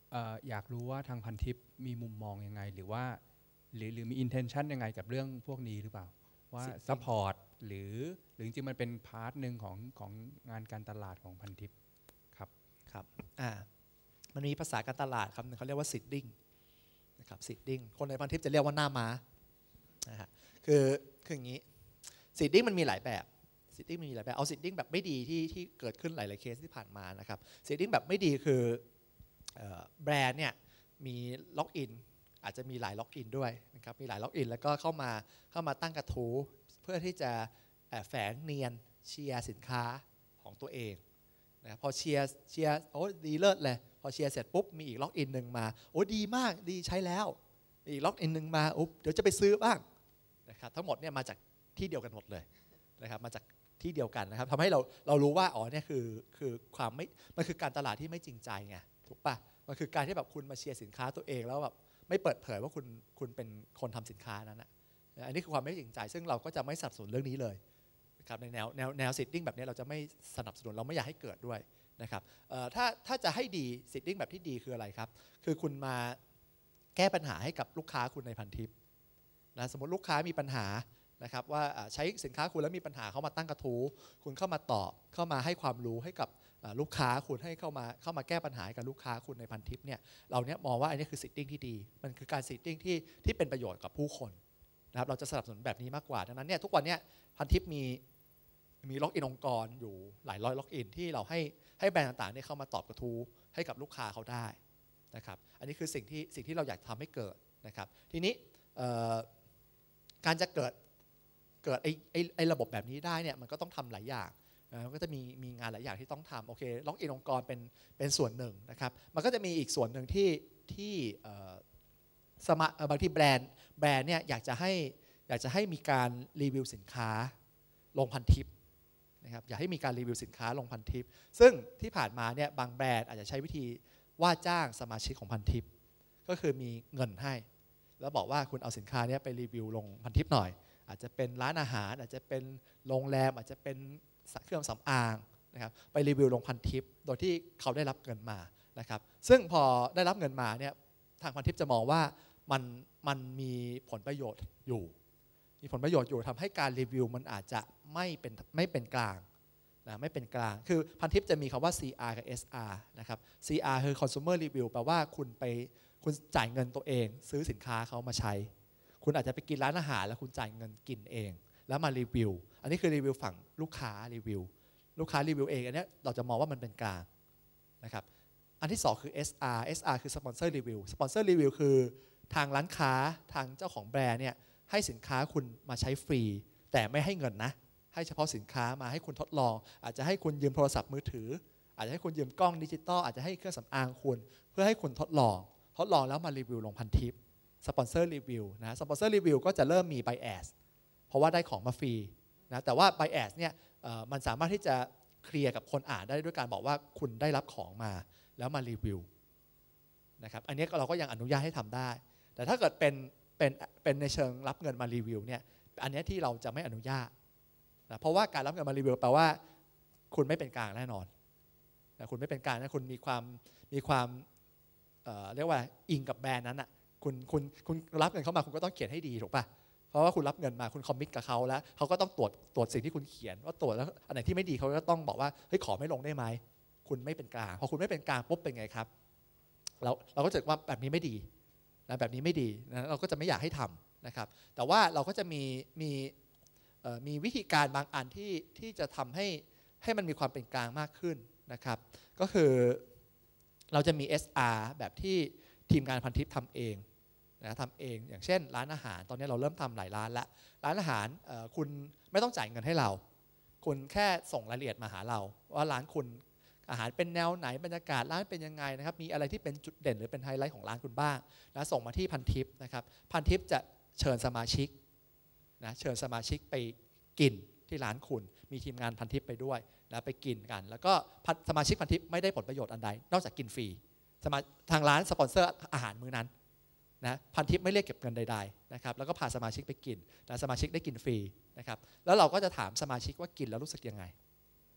เอ่ออยากรู้ว่าทางพันทิปมีมุมมองยังไงหรือว่าหรือหรือมี intention ยังไงกับเรื่องพวกนี้หรือเปล่าว่า support หรือหรือจริงๆมันเป็นพาร์ทหนึ่งของของงานการตลาดของพันทิปครับครับอ่ามันมีภาษาการตลาดคำนึงเขาเรียกว่า seeding นะครับ seeding คนในพันทิปจะเรียกว่าหน้าม้านะฮะคือคืออย่างนี้ seeding มันมีหลายแบบ seeding มันมีหลายแบบเอา seeding แบบไม่ดีที่ที่เกิดขึ้นหลายๆเคสที่ผ่านมานะครับ seeding แบบไม่ดีคือแบรนด์เนี่ยมีล็อกอินอาจจะมีหลายล็อกอินด้วยนะครับมีหลายล็อกอินแล้วก็เข้ามาเข้ามาตั้งกระทู้เพื่อที่จะแฝงเนียนเชียร์สินค้าของตัวเองนะพอเชียร์เชียร์โอ้ดีเลิศเลยพอเชียร์เสร็จปุ๊บมีอีกล็อกอินหนึ่งมาโอ้ดีมากดีใช้แล้วมีอีกล็อกอินหนึ่งมาอุ๊บเดี๋ยวจะไปซื้อบ้างนะครับทั้งหมดเนี่ยมาจากที่เดียวกันหมดเลยนะครับมาจากที่เดียวกันนะครับทำให้เราเรารู้ว่าอ๋อเนี่ยคือคือความไม่มันคือการตลาดที่ไม่จริงใจไงถูกปะมันคือการที่แบบคุณมาเชียร์สินค้าตัวเองแล้วแบบไม่เปิดเผยว่าคุณคุณเป็นคนทำสินค้านั้นนะอันนี้คือความไม่จริงใจซึ่งเราก็จะไม่สนับสนุนเรื่องนี้เลยนะครับในแนวแนวแนวซิตติ้งแบบนี้เราจะไม่สนับสนุนเราไม่อยากให้เกิดด้วยนะครับถ้าถ้าจะให้ดีซิตติ้งแบบที่ดีคืออะไรครับคือคุณมาแก้ปัญหาให้กับลูกค้าคุณในพันทิปนะสมมติลูกค้ามีปัญหานะครับว่าใช้สินค้าคุณแล้วมีปัญหาเขามาตั้งกระทู้คุณเข้ามาตอบเข้ามาให้ความรู้ให้กับลูกค้าคุณให้เข้ามาเข้ามาแก้ปัญหากับลูกค้าคุณในพันทิปเนี่ยเราเนี่ยมองว่าอันนี้คือซิตติ้งที่ดีมันคือการซิตติ้งที่ที่เป็นประโยชน์กับผู้คนนะครับเราจะสนับสนุนแบบนี้มากกว่าดังนั้นเนี่ยทุกวันนี้พันทิปมีมีล็อกอินองค์กรอยู่หลายร้อยล็อกอินที่เราให้ให้แบรนด์ต่างๆเนี่ยเข้ามาตอบกระทู้ให้กับลูกค้าเขาได้นะครับอันนี้คือสิ่งที่สิ่งที่เราอยากทำให้เกิดนะครับทีนี้การจะเกิดเกิดไอ้ไอ้ไอ้ระบบแบบนี้ได้เนี่ยมันก็ต้องทำหลายอย่างมันก็จะมีมีงานหลายอย่างที่ต้องทำโอเคล็อกอินองค์กรเป็นเป็นส่วนหนึ่งนะครับมันก็จะมีอีกส่วนหนึ่งที่ที่สมัครบางทีแบรนด์แบรนด์เนี่ยอยากจะให้อยากจะให้มีการรีวิวสินค้าลงพันทิปนะครับอยากให้มีการรีวิวสินค้าลงพันทิปซึ่งที่ผ่านมาเนี่ยบางแบรนด์อาจจะใช้วิธีว่าจ้างสมาชิกของพันทิปก็คือมีเงินให้แล้วบอกว่าคุณเอาสินค้านี้ไปรีวิวลงพันทิปหน่อยอาจจะเป็นร้านอาหารอาจจะเป็นโรงแรมอาจจะเป็นเครื่องสำอางนะครับไปรีวิวลงพันทิปโดยที่เขาได้รับเงินมานะครับซึ่งพอได้รับเงินมาเนี่ยทางพันทิปจะมองว่ามันมันมีผลประโยชน์อยู่มีผลประโยชน์อยู่ทำให้การรีวิวมันอาจจะไม่เป็นไม่เป็นกลางนะไม่เป็นกลางคือพันทิปจะมีคำว่า ซี อาร์ กับ เอส อาร์ นะครับ ซี อาร์ คือ consumer review แปลว่าคุณไปคุณจ่ายเงินตัวเองซื้อสินค้าเขามาใช้คุณอาจจะไปกินร้านอาหารแล้วคุณจ่ายเงินกินเองแล้วมารีวิวอันนี้คือรีวิวฝั่งลูกค้ารีวิวลูกค้ารีวิวเองอันนี้เราจะมองว่ามันเป็นกลางนะครับอันที่สองคือ เอส อาร์ เอส อาร์ คือ sponsor review sponsor review คือทางร้านค้าทางเจ้าของแบรนด์เนี่ยให้สินค้าคุณมาใช้ฟรีแต่ไม่ให้เงินนะให้เฉพาะสินค้ามาให้คุณทดลองอาจจะให้คุณยืมโทรศัพท์มือถืออาจจะให้คุณยืมกล้องดิจิตอลอาจจะให้เครื่องสำอางคุณเพื่อให้คุณทดลองทดลองแล้วมารีวิวลงพันทิปสปอนเซอร์รีวิวนะสปอนเซอร์รีวิวก็จะเริ่มมีไบแอสเพราะว่าได้ของมาฟรีนะแต่ว่าไบแอสเนี่ยมันสามารถที่จะเคลียร์กับคนอ่านได้ด้วยการบอกว่าคุณได้รับของมาแล้วมารีวิวนะครับอันนี้เราก็ยังอนุญาตให้ทำได้แต่ถ้าเกิดเป็นเป็นเป็นในเชิงรับเงินมารีวิวเนี่ยอันนี้ที่เราจะไม่อนุญาตนะเพราะว่าการรับเงินมารีวิวแปลว่าคุณไม่เป็นกลางแน่นอนนะคุณไม่เป็นกลางนะคุณมีความมีความเอ่อเรียกว่าอิงกับแบรนด์นั้นอ่ะคุณคุณคุณรับเงินเข้ามาคุณก็ต้องเขียนให้ดีถูกป่ะเพราะว่าคุณรับเงินมาคุณคอมมิตกับเขาแล้วเขาก็ต้องตรวจตรวจสิ่งที่คุณเขียนว่าตรวจแล้วอันไหนที่ไม่ดีเขาก็ต้องบอกว่าเฮ้ยขอไม่ลงได้ไหมคุณไม่เป็นกลางพอคุณไม่เป็นกลางปุ๊บเป็นไงครับเราเราก็จะว่าแบบนี้ไม่ดีนะแบบนี้ไม่ดีนะเราก็จะไม่อยากให้ทำนะครับแต่ว่าเราก็จะมีมีมีวิธีการบางอันที่ที่จะทำให้ให้มันมีความเป็นกลางมากขึ้นนะครับก็คือเราจะมี เอส อาร์ แบบที่ทีมงานพันทิปทำเองนะทำเองอย่างเช่นร้านอาหารตอนนี้เราเริ่มทำหลายร้านแล้วร้านอาหารคุณไม่ต้องจ่ายเงินให้เราคุณแค่ส่งรายละเอียดมาหาเราว่าร้านคุณอาหารเป็นแนวไหนบรรยากาศร้านเป็นยังไงนะครับมีอะไรที่เป็นจุดเด่นหรือเป็นไฮไลท์ของร้านคุณบ้างนะส่งมาที่พันทิปนะครับพันทิปจะเชิญสมาชิกนะเชิญสมาชิกไปกินที่ร้านคุณมีทีมงานพันทิปไปด้วยนะไปกินกันแล้วก็สมาชิกพันทิปไม่ได้ผลประโยชน์อันใดนอกจากกินฟรีทางร้านสปอนเซอร์อาหารมื้อนั้นนะพันทิปไม่เรียกเก็บเงินใดๆนะครับแล้วก็พาสมาชิกไปกินนะสมาชิกได้กินฟรีนะครับแล้วเราก็จะถามสมาชิกว่ากินแล้วรู้สึกยังไง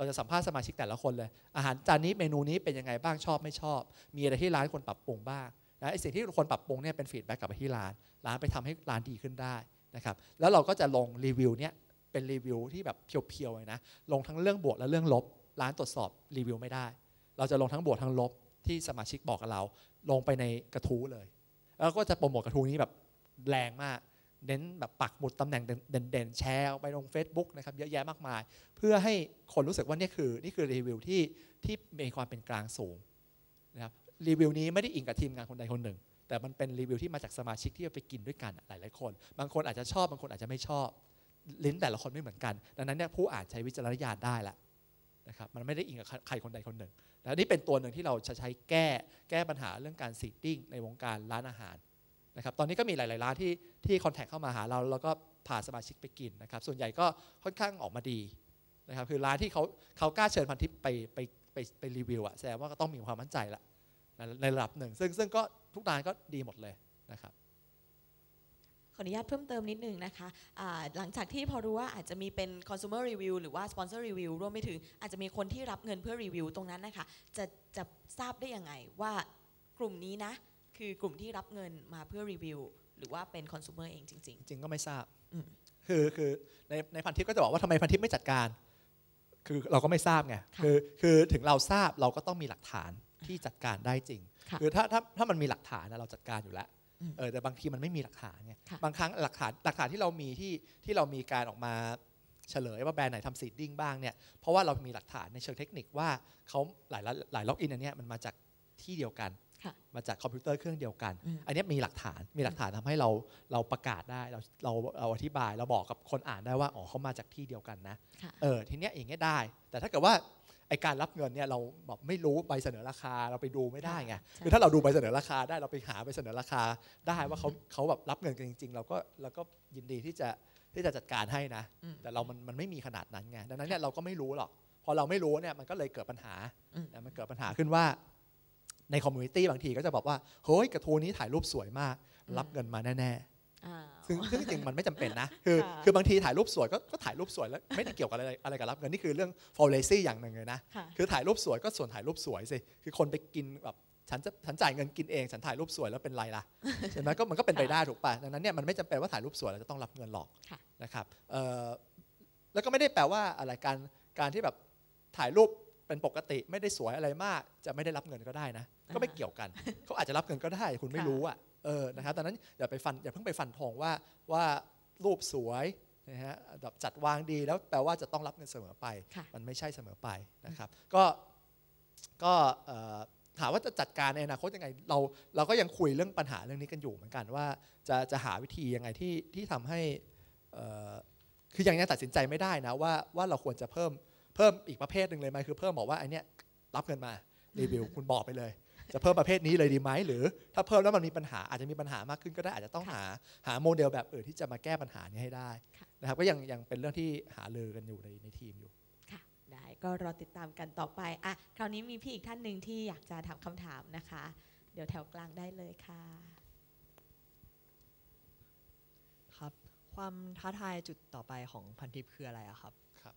เราจะสัมภาษณ์สมาชิกแต่ละคนเลยอาหารจานนี้เมนูนี้เป็นยังไงบ้างชอบไม่ชอบมีอะไรที่ร้านควรปรับปรุงบ้างนะไอ้สิ่งที่คนปรับปรุงเนี่ยเป็นฟีดแบ็กกลับไปที่ร้านร้านไปทำให้ร้านดีขึ้นได้นะครับแล้วเราก็จะลงรีวิวเนี่ยเป็นรีวิวที่แบบเพียวๆเลยนะลงทั้งเรื่องบวกและเรื่องลบร้านตรวจสอบรีวิวไม่ได้เราจะลงทั้งบวกทั้งลบที่สมาชิกบอกกับเราลงไปในกระทู้เลยแล้วก็จะโปรโมทกระทู้นี้แบบแรงมากเน้นแบบปักหมุดตำแหน่งเด่นๆแชร์ไปลง Facebook นะครับเยอะแยะมากมายเพื่อให้คนรู้สึกว่านี่คือนี่คือรีวิวที่ที่มีความเป็นกลางสูงนะครับรีวิวนี้ไม่ได้อิงกับทีมงานคนใดคนหนึ่งแต่มันเป็นรีวิวที่มาจากสมาชิกที่ไปกินด้วยกันหลายๆคนบางคนอาจจะชอบบางคนอาจจะไม่ชอบลิ้นแต่ละคนไม่เหมือนกันดังนั้นเนี่ยผู้อ่านใช้วิจารณญาณได้ละนะครับมันไม่ได้อิงกับใครคนใดคนหนึ่งแล้วนี่เป็นตัวหนึ่งที่เราจะใช้แก้แก้ปัญหาเรื่องการซีทติ้งในวงการร้านอาหารนะครับตอนนี้ก็มีหลายๆร้านที่ที่คอนแทคเข้ามาหาเราแล้วก็พาสมาชิกไปกินนะครับส่วนใหญ่ก็ค่อนข้างออกมาดีนะครับคือร้านที่เขาเขากล้าเชิญพันทิปไปไปไปไปรีวิวอะแสดงว่าก็ต้องมีความมั่นใจละในระดับหนึ่งซึ่งซึ่งก็ทุกร้านก็ดีหมดเลยนะครับขออนุญาตเพิ่มเติมนิดนึงนะคะหลังจากที่พอรู้ว่าอาจจะมีเป็น consumer review หรือว่า sponsor review รวมไปถึงอาจจะมีคนที่รับเงินเพื่อรีวิวตรงนั้นนะคะจะจะทราบได้ยังไงว่ากลุ่มนี้นะคือกลุ่มที่รับเงินมาเพื่อรีวิวหรือว่าเป็น consumer เองจริงๆจริงก็ไม่ทราบคือคือในในพันทิปก็จะบอกว่าทำไมพันทิปไม่จัดการคือเราก็ไม่ทราบไงคือคือถึงเราทราบเราก็ต้องมีหลักฐานที่จัดการได้จริงคือถ้าถ้าถ้ามันมีหลักฐานนะเราจัดการอยู่แล้วเออแต่บางทีมันไม่มีหลักฐานไงบางครั้งหลักฐานหลักฐานที่เรามีที่ที่เรามีการออกมาเฉลยว่าแบรนด์ไหนทำซีดดิ้งบ้างเนี่ยเพราะว่าเรามีหลักฐานในเชิงเทคนิคว่าเขาหลายหลายล็อกอินอันนี้มันมาจากที่เดียวกันมาจากคอมพิวเตอร์เครื่องเดียวกันอันนี้มีหลักฐานมีหลักฐานทำให้เราเราประกาศได้เราเราเราอธิบายเราบอกกับคนอ่านได้ว่าอ๋อเขามาจากที่เดียวกันนะเออทีเนี้ยอย่างเงี้ยได้แต่ถ้าเกิดว่าไอการรับเงินเนี่ยเราแบบไม่รู้ใบเสนอราคาเราไปดูไม่ได้ไงคือถ้าเราดูใบเสนอราคาได้เราไปหาใบเสนอราคาได้ว่าเขาเขาแบบรับเงินกันจริงๆเราก็เราก็ยินดีที่จะที่จะจัดการให้นะแต่เรามันมันไม่มีขนาดนั้นไงดังนั้นเนี่ยเราก็ไม่รู้หรอกพอเราไม่รู้เนี่ยมันก็เลยเกิดปัญหามันเกิดปัญหาขึ้นว่าในคอมมูนิตี้บางทีก็จะบอกว่าเฮ้ยกระทู้นี้ถ่ายรูปสวยมากรับเงินมาแน่ๆซึ่งซึ่งจริงมันไม่จำเป็นนะคือคือบางทีถ่ายรูปสวยก็ก็ถ่ายรูปสวยแล้วไม่ได้เกี่ยวกับอะไรอะไรกับรับเงินนี่คือเรื่อง policy อย่างหนึ่งเลยนะคือถ่ายรูปสวยก็ส่วนถ่ายรูปสวยสิคือคนไปกินแบบฉันจะฉันจ่ายเงินกินเองฉันถ่ายรูปสวยแล้วเป็นไรล่ะใช่ไหมก็มันก็เป็นไปได้ถูกป่ะดังนั้นเนี่ยมันไม่จำเป็นว่าถ่ายรูปสวยเราจะต้องรับเงินหรอกนะครับแล้วก็ไม่ได้แปลว่าอะไรการการที่แบบถ่ายรูปเป็นปกติไม่ได้สวยอะไรมากจะไม่ได้รับเงินก็ได้นะก็ไม่เกี่ยวกันเขาอาจจะรับเงินก็ได้คุณไม่รู้อ่ะเออนะครับดังนั้นอย่าไปฟันอย่าเพิ่งไปฟันธงว่าว่ารูปสวยนะฮะแบบจัดวางดีแล้วแปลว่าจะต้องรับเงินเสมอไปมันไม่ใช่เสมอไปนะครับก็ก็ถามว่าจะจัดการในอนาคตยังไงเราเราก็ยังคุยเรื่องปัญหาเรื่องนี้กันอยู่เหมือนกันว่าจะจะหาวิธียังไงที่ที่ทำให้คือยังยังตัดสินใจไม่ได้นะว่าว่าเราควรจะเพิ่มเพิ่มอีกประเภทหนึ่งเลยไหมคือเพิ่มบอกว่าไอ้นี่รับเงินมารีวิวคุณบอกไปเลยจะเพิ่มประเภทนี้เลยดีไหมหรือถ้าเพิ่มแล้วมันมีปัญหาอาจจะมีปัญหามากขึ้นก็ได้อาจจะต้องหาหาโมเดลแบบอื่นที่จะมาแก้ปัญหานี้ให้ได้นะครับก็ยังยังเป็นเรื่องที่หารือกันอยู่ในในทีมอยู่ค่ะได้ก็รอติดตามกันต่อไปอ่ะคราวนี้มีพี่อีกท่านหนึ่งที่อยากจะถามคำถามนะคะเดี๋ยวแถวกลางได้เลยค่ะครับความท้าทายจุดต่อไปของพันทิปคืออะไรอะครับครับ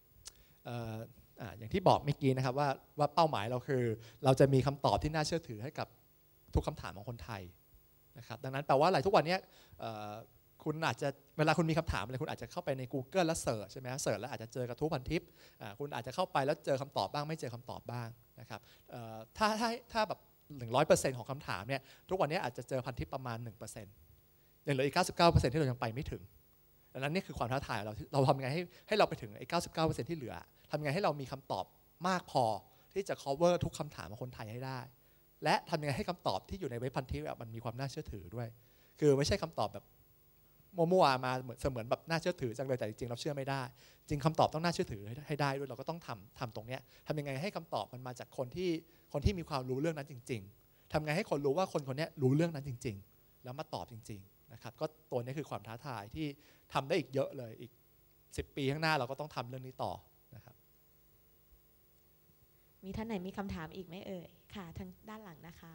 อย่างที่บอกเมื่อกี้นะครับว่าว่าเป้าหมายเราคือเราจะมีคำตอบที่น่าเชื่อถือให้กับทุกคำถามของคนไทยนะครับดังนั้นแปลว่าอะไรทุกวันนี้คุณอาจจะเวลาคุณมีคำถามอะไรคุณอาจจะเข้าไปใน Google แล้วเสิร์ชใช่ไหมเสิร์ชแล้วอาจจะเจอกระทู้พันทิปคุณอาจจะเข้าไปแล้วเจอคำตอบบ้างไม่เจอคำตอบบ้างนะครับถ้าถ้าถ้าแบบหนึ่งร้อยเปอร์เซ็นต์ของคำถามเนี่ยทุกวันนี้อาจจะเจอพันทิปประมาณ หนึ่งเปอร์เซ็นต์ ยังเหลืออีก เก้าสิบเก้าเปอร์เซ็นต์ ที่เรายังไปไม่ถึงดังนั้นนี่คือความท้าทายเราเราทำยังไงให้ให้เราไปถึงไอ้ เก้าสิบเก้าเปอร์เซ็นต์ ที่เหลือทำยังไงให้เรามีคำตอบมากพอที่จะ cover ทุกคำถามของคนไทยให้ได้และทำยังไงให้คำตอบที่อยู่ในเว็บพันทิปมันมีความน่าเชื่อถือด้วยคือไม่ใช่คำตอบแบบมั่วๆมาเหมือนเสมือนแบบน่าเชื่อถือจังเลยแต่จริงๆเราเชื่อไม่ได้จริงคำตอบต้องน่าเชื่อถือให้ได้ด้วยเราก็ต้องทำทำตรงนี้ทำยังไงให้คำตอบมันมาจากคนที่คนที่มีความรู้เรื่องนั้นจริงๆทำยังไงให้คนรู้ว่าคนคนนี้รู้เรื่องนั้นจริงๆแล้วมาตอบจริงๆนะครับก็ตัวนี้คือความท้าทายที่ทำได้อีกเยอะเลยอีกสิบปีข้างหน้าเราก็ต้องทำเรื่องนี้ต่อนะครับมีท่านไหนมีคำถามอีกไหมเอ่ยค่ะทางด้านหลังนะคะ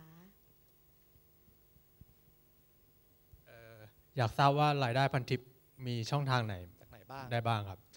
อยากทราบว่ารายได้พันทิปมีช่องทางไหนจากไหนบ้างได้บ้างครับครับ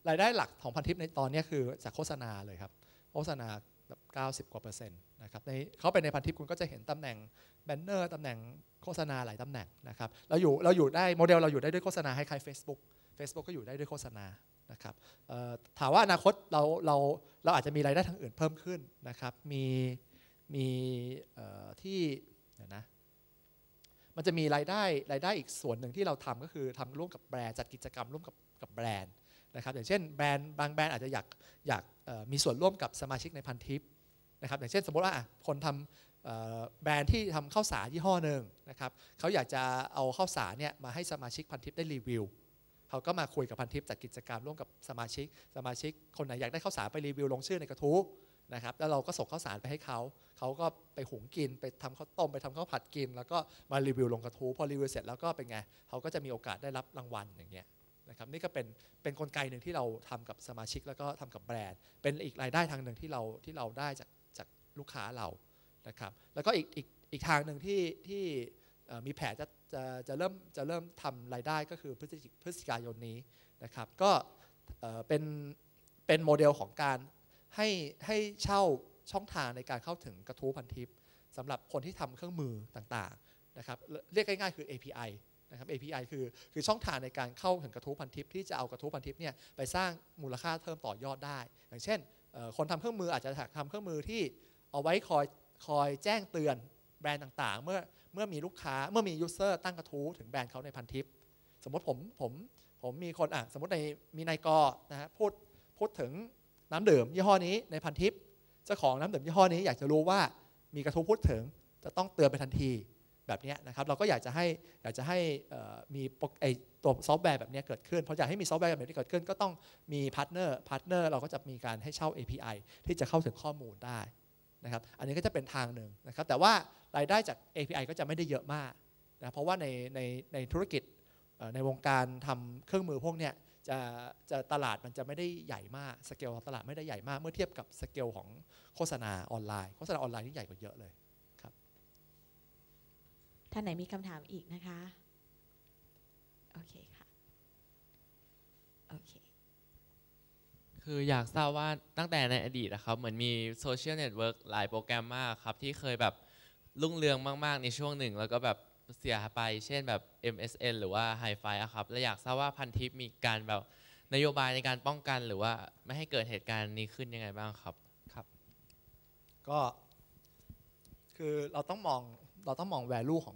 รายได้หลักของพันทิปในตอนนี้คือจากโฆษณาเลยครับโฆษณาแบบเก้าสิบกว่าเปอร์เซ็นต์นะครับในเข้าไปในพันทิปคุณก็จะเห็นตำแหน่งแบนเนอร์ตำแหน่งโฆษณาหลายตำแหน่งนะครับเราอยู่เราอยู่ได้โมเดลเราอยู่ได้ด้วยโฆษณาคล้ายๆ Facebook Facebook ก็อยู่ได้ด้วยโฆษณานะครับถามว่าอนาคตเราเราเราอาจจะมีรายได้ทางอื่นเพิ่มขึ้นนะครับมีมีที่เดี๋ยวนะมันจะมีรายได้รายได้อีกส่วนหนึ่งที่เราทำก็คือทำร่วมกับแบรนด์จัดกิจกรรมร่วมกับกับแบรนด์นะครับอย่างเช่นแบรนด์บางแบรนด์อาจจะอยากอยากมีส่วนร่วมกับสมาชิกในพันทิปนะครับอย่างเช่นสมมติว่าคนทำแบรนด์ที่ทำข้าวสารยี่ห้อหนึ่งนะครับเขาอยากจะเอาข้าวสารเนี่ยมาให้สมาชิกพันทิปได้รีวิวเขาก็มาคุยกับพันทิปจัดกิจกรรมร่วมกับสมาชิกสมาชิกคนไหนอยากได้ข้าวสารไปรีวิวลงชื่อในกระทู้นะครับแล้วเราก็ส่งข้าวสารไปให้เขาเขาก็ไปหุงกินไปทำข้าวต้มไปทำข้าวผัดกินแล้วก็มารีวิวลงกระทู้พอรีวิวเสร็จแล้วก็เป็นไงเขาก็จะมีโอกาสได้รับรางวัลอย่างเงี้ยนะครับนี่ก็เป็นเป็นกลไกหนึ่งที่เราทำกับสมาชิกแล้วก็ทำกับแบรนด์เป็นอีกรายได้ทางหนึ่งที่เราที่เราได้จากจากลูกค้าเรานะครับแล้วก็อีกอีกอีกทางหนึ่งที่ที่มีแผนจะจะจะเริ่มจะเริ่มทำรายได้ก็คือพฤศจิพฤศจิกายนนี้นะครับก็เป็นเป็นโมเดลของการให้ให้เช่าช่องทางในการเข้าถึงกระทู้พันทิปสำหรับคนที่ทำเครื่องมือต่างๆนะครับเรียกง่ายๆคือ เอ พี ไอ นะครับ เอ พี ไอ คือคือช่องทางในการเข้าถึงกระทู้พันทิปที่จะเอากระทู้พันทิปเนี่ยไปสร้างมูลค่าเพิ่มต่อยอดได้อย่างเช่นคนทำเครื่องมืออาจจะทำเครื่องมือที่เอาไว้คอยคอยแจ้งเตือนแบรนด์ต่างๆเมื่อเมื่อมีลูกค้าเมื่อมียูเซอร์ตั้งกระทู้ถึงแบรนด์เขาในพันทิปสมมติผมผมผมมีคนอ่ะสมมติในมีนายกนะฮะพูดพูดถึงน้ำดื่มยี่ห้อนี้ในพันทิปเจ้าของน้ำดื่มยี่ห้อนี้อยากจะรู้ว่ามีกระทู้พูดถึงจะต้องเตือนไปทันทีแบบนี้นะครับเราก็อยากจะให้อยากจะให้มีไอตัวซอฟต์แวร์แบบนี้เกิดขึ้นเพราะอยากให้มีซอฟต์แวร์แบบนี้เกิดขึ้นก็ต้องมีพาร์ทเนอร์พาร์ทเนอร์เราก็จะมีการให้เช่า เอ พี ไอ ที่จะเข้าถึงข้อมูลได้นะครับอันนี้ก็จะเป็นทางหนึ่งนะครับแต่ว่ารายได้จาก เอ พี ไอ ก็จะไม่ได้เยอะมากนะเพราะว่าในในในธุรกิจในวงการทำเครื่องมือพวกเนี้ยจะจะตลาดมันจะไม่ได้ใหญ่มากสเกลตลาดไม่ได้ใหญ่มากเมื่อเทียบกับสเกลของโฆษณาออนไลน์โฆษณาออนไลน์นี่ใหญ่กว่าเยอะเลยครับท่านไหนมีคำถามอีกนะคะโอเคค่ะโอเคคืออยากทราบว่าตั้งแต่ในอดีตนะครับเหมือนมีโซเชียลเน็ตเวิร์กหลายโปรแกรมมากครับที่เคยแบบรุ่งเรืองมากๆในช่วงหนึ่งแล้วก็แบบเสียไปเช่นแบบ เอ็ม เอส เอ็น หรือว่า Hi-Fi อะครับและอยากทราบว่าพันทิปมีการแบบนโยบายในการป้องกันหรือว่าไม่ให้เกิดเหตุการณ์นี้ขึ้นยังไงบ้างครับครับก็คือเราต้องมองเราต้องมอง value ของ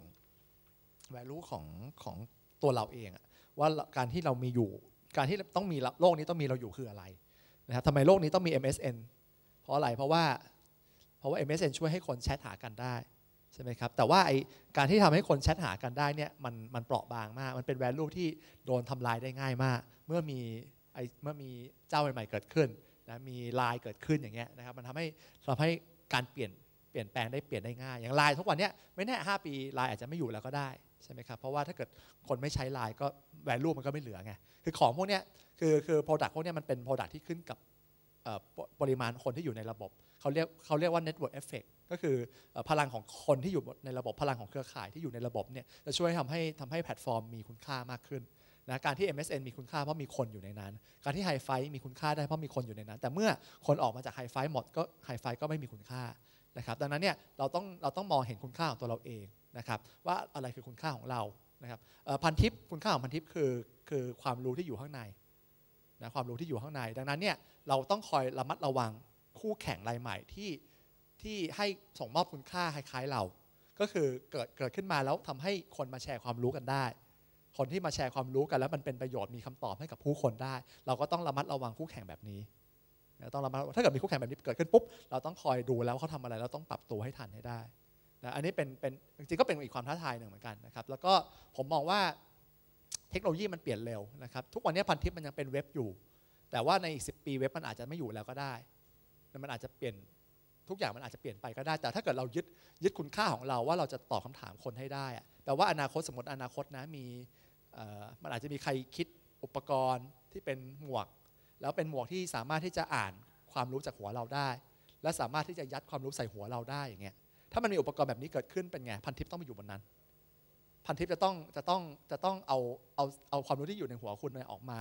value ของของตัวเราเองว่าการที่เรามีอยู่การที่ต้องมีโลกนี้ต้องมีเราอยู่คืออะไรนะครับทำไมโลกนี้ต้องมี เอ็ม เอส เอ็น เพราะอะไรเพราะว่าเพราะว่า เอ็ม เอส เอ็น ช่วยให้คนแชทหากันได้ใช่ไหมครับแต่ว่าไอการที่ทำให้คนแชทหากันได้เนี่ยมันมันเปราะบางมากมันเป็น value ที่โดนทำลายได้ง่ายมากเมื่อมีไอเมื่อมีเจ้าใหม่ๆเกิดขึ้นนะมีไลน์เกิดขึ้นอย่างเงี้ยนะครับมันทำให้ทำให้การเปลี่ยนเปลี่ยนแปลงได้เปลี่ยนได้ง่ายอย่างไลน์ทุกวันเนี้ยไม่แน่ห้าปีไลน์อาจจะไม่อยู่แล้วก็ได้ใช่ไหมครับเพราะว่าถ้าเกิดคนไม่ใช้ไลน์ก็ value มันก็ไม่เหลือไงคือของพวกเนี้ยคือคือ product พวกเนี้ยมันเป็น product ที่ขึ้นกับปริมาณคนที่อยู่ในระบบเขาเรียกเขาเรียกว่า network effect ก็คือพลังของคนที่อยู่ในระบบพลังของเครือข่ายที่อยู่ในระบบเนี่ยจะช่วยทำให้ทำให้แพลตฟอร์มมีคุณค่ามากขึ้นนะการที่ เอ็ม เอส เอ็น มีคุณค่าเพราะมีคนอยู่ในนั้นการที่ Hi-Fi มีคุณค่าได้เพราะมีคนอยู่ในนั้นแต่เมื่อคนออกมาจาก Hi-Fi หมดก็ Hi-Fi ก็ไม่มีคุณค่านะครับดังนั้นเนี่ยเราต้องเราต้องมองเห็นคุณค่าของตัวเราเองนะครับว่าอะไรคือคุณค่าของเรานะครับพันทิปคุณค่าของพันทิปคือคือความรู้ที่อยู่ข้างในนะความรู้ที่อยู่ข้างในดังนั้นเนี่ยเราต้องคอยระมัดระวังคู่แข่งรายใหม่ที่ที่ให้ส่งมอบคุณค่าคล้ายๆเราก็คือเกิดเกิดขึ้นมาแล้วทำให้คนมาแชร์ความรู้กันได้คนที่มาแชร์ความรู้กันแล้วมันเป็นประโยชน์มีคำตอบให้กับผู้คนได้เราก็ต้องระมัดระวังคู่แข่งแบบนี้ต้องระมัดถ้าเกิดมีคู่แข่งแบบนี้เกิดขึ้นปุ๊บเราต้องคอยดูแล้วเขาทำอะไรเราต้องปรับตัวให้ทันให้ได้นะอันนี้เป็นเป็นจริงๆก็เป็นอีกความท้าทายหนึ่งเหมือนกันนะครับแล้วก็ผมมองว่าเทคโนโลยีมันเปลี่ยนเร็วนะครับทุกวันนี้พันทิปมันยังเป็นเว็บอยู่แต่ว่าในอีกสิบปีเว็บมันอาจจะไม่อยู่แล้วก็ได้มันอาจจะเปลี่ยนทุกอย่างมันอาจจะเปลี่ยนไปก็ได้แต่ถ้าเกิดเรายึดยึดคุณค่าของเราว่าเราจะตอบคำถามคนให้ได้แต่ว่าอนาคตสมมติอนาคตนะมีมันอาจจะมีใครคิดอุปกรณ์ที่เป็นหมวกแล้วเป็นหมวกที่สามารถที่จะอ่านความรู้จากหัวเราได้และสามารถที่จะยัดความรู้ใส่หัวเราได้อย่างเงี้ยถ้ามันมีอุปกรณ์แบบนี้เกิดขึ้นเป็นไงพันทิปต้องไปอยู่บนนั้นพันทิปจะต้องจะต้องจะต้องเอาเอาเอาความรู้ที่อยู่ในหัวคุณออกมา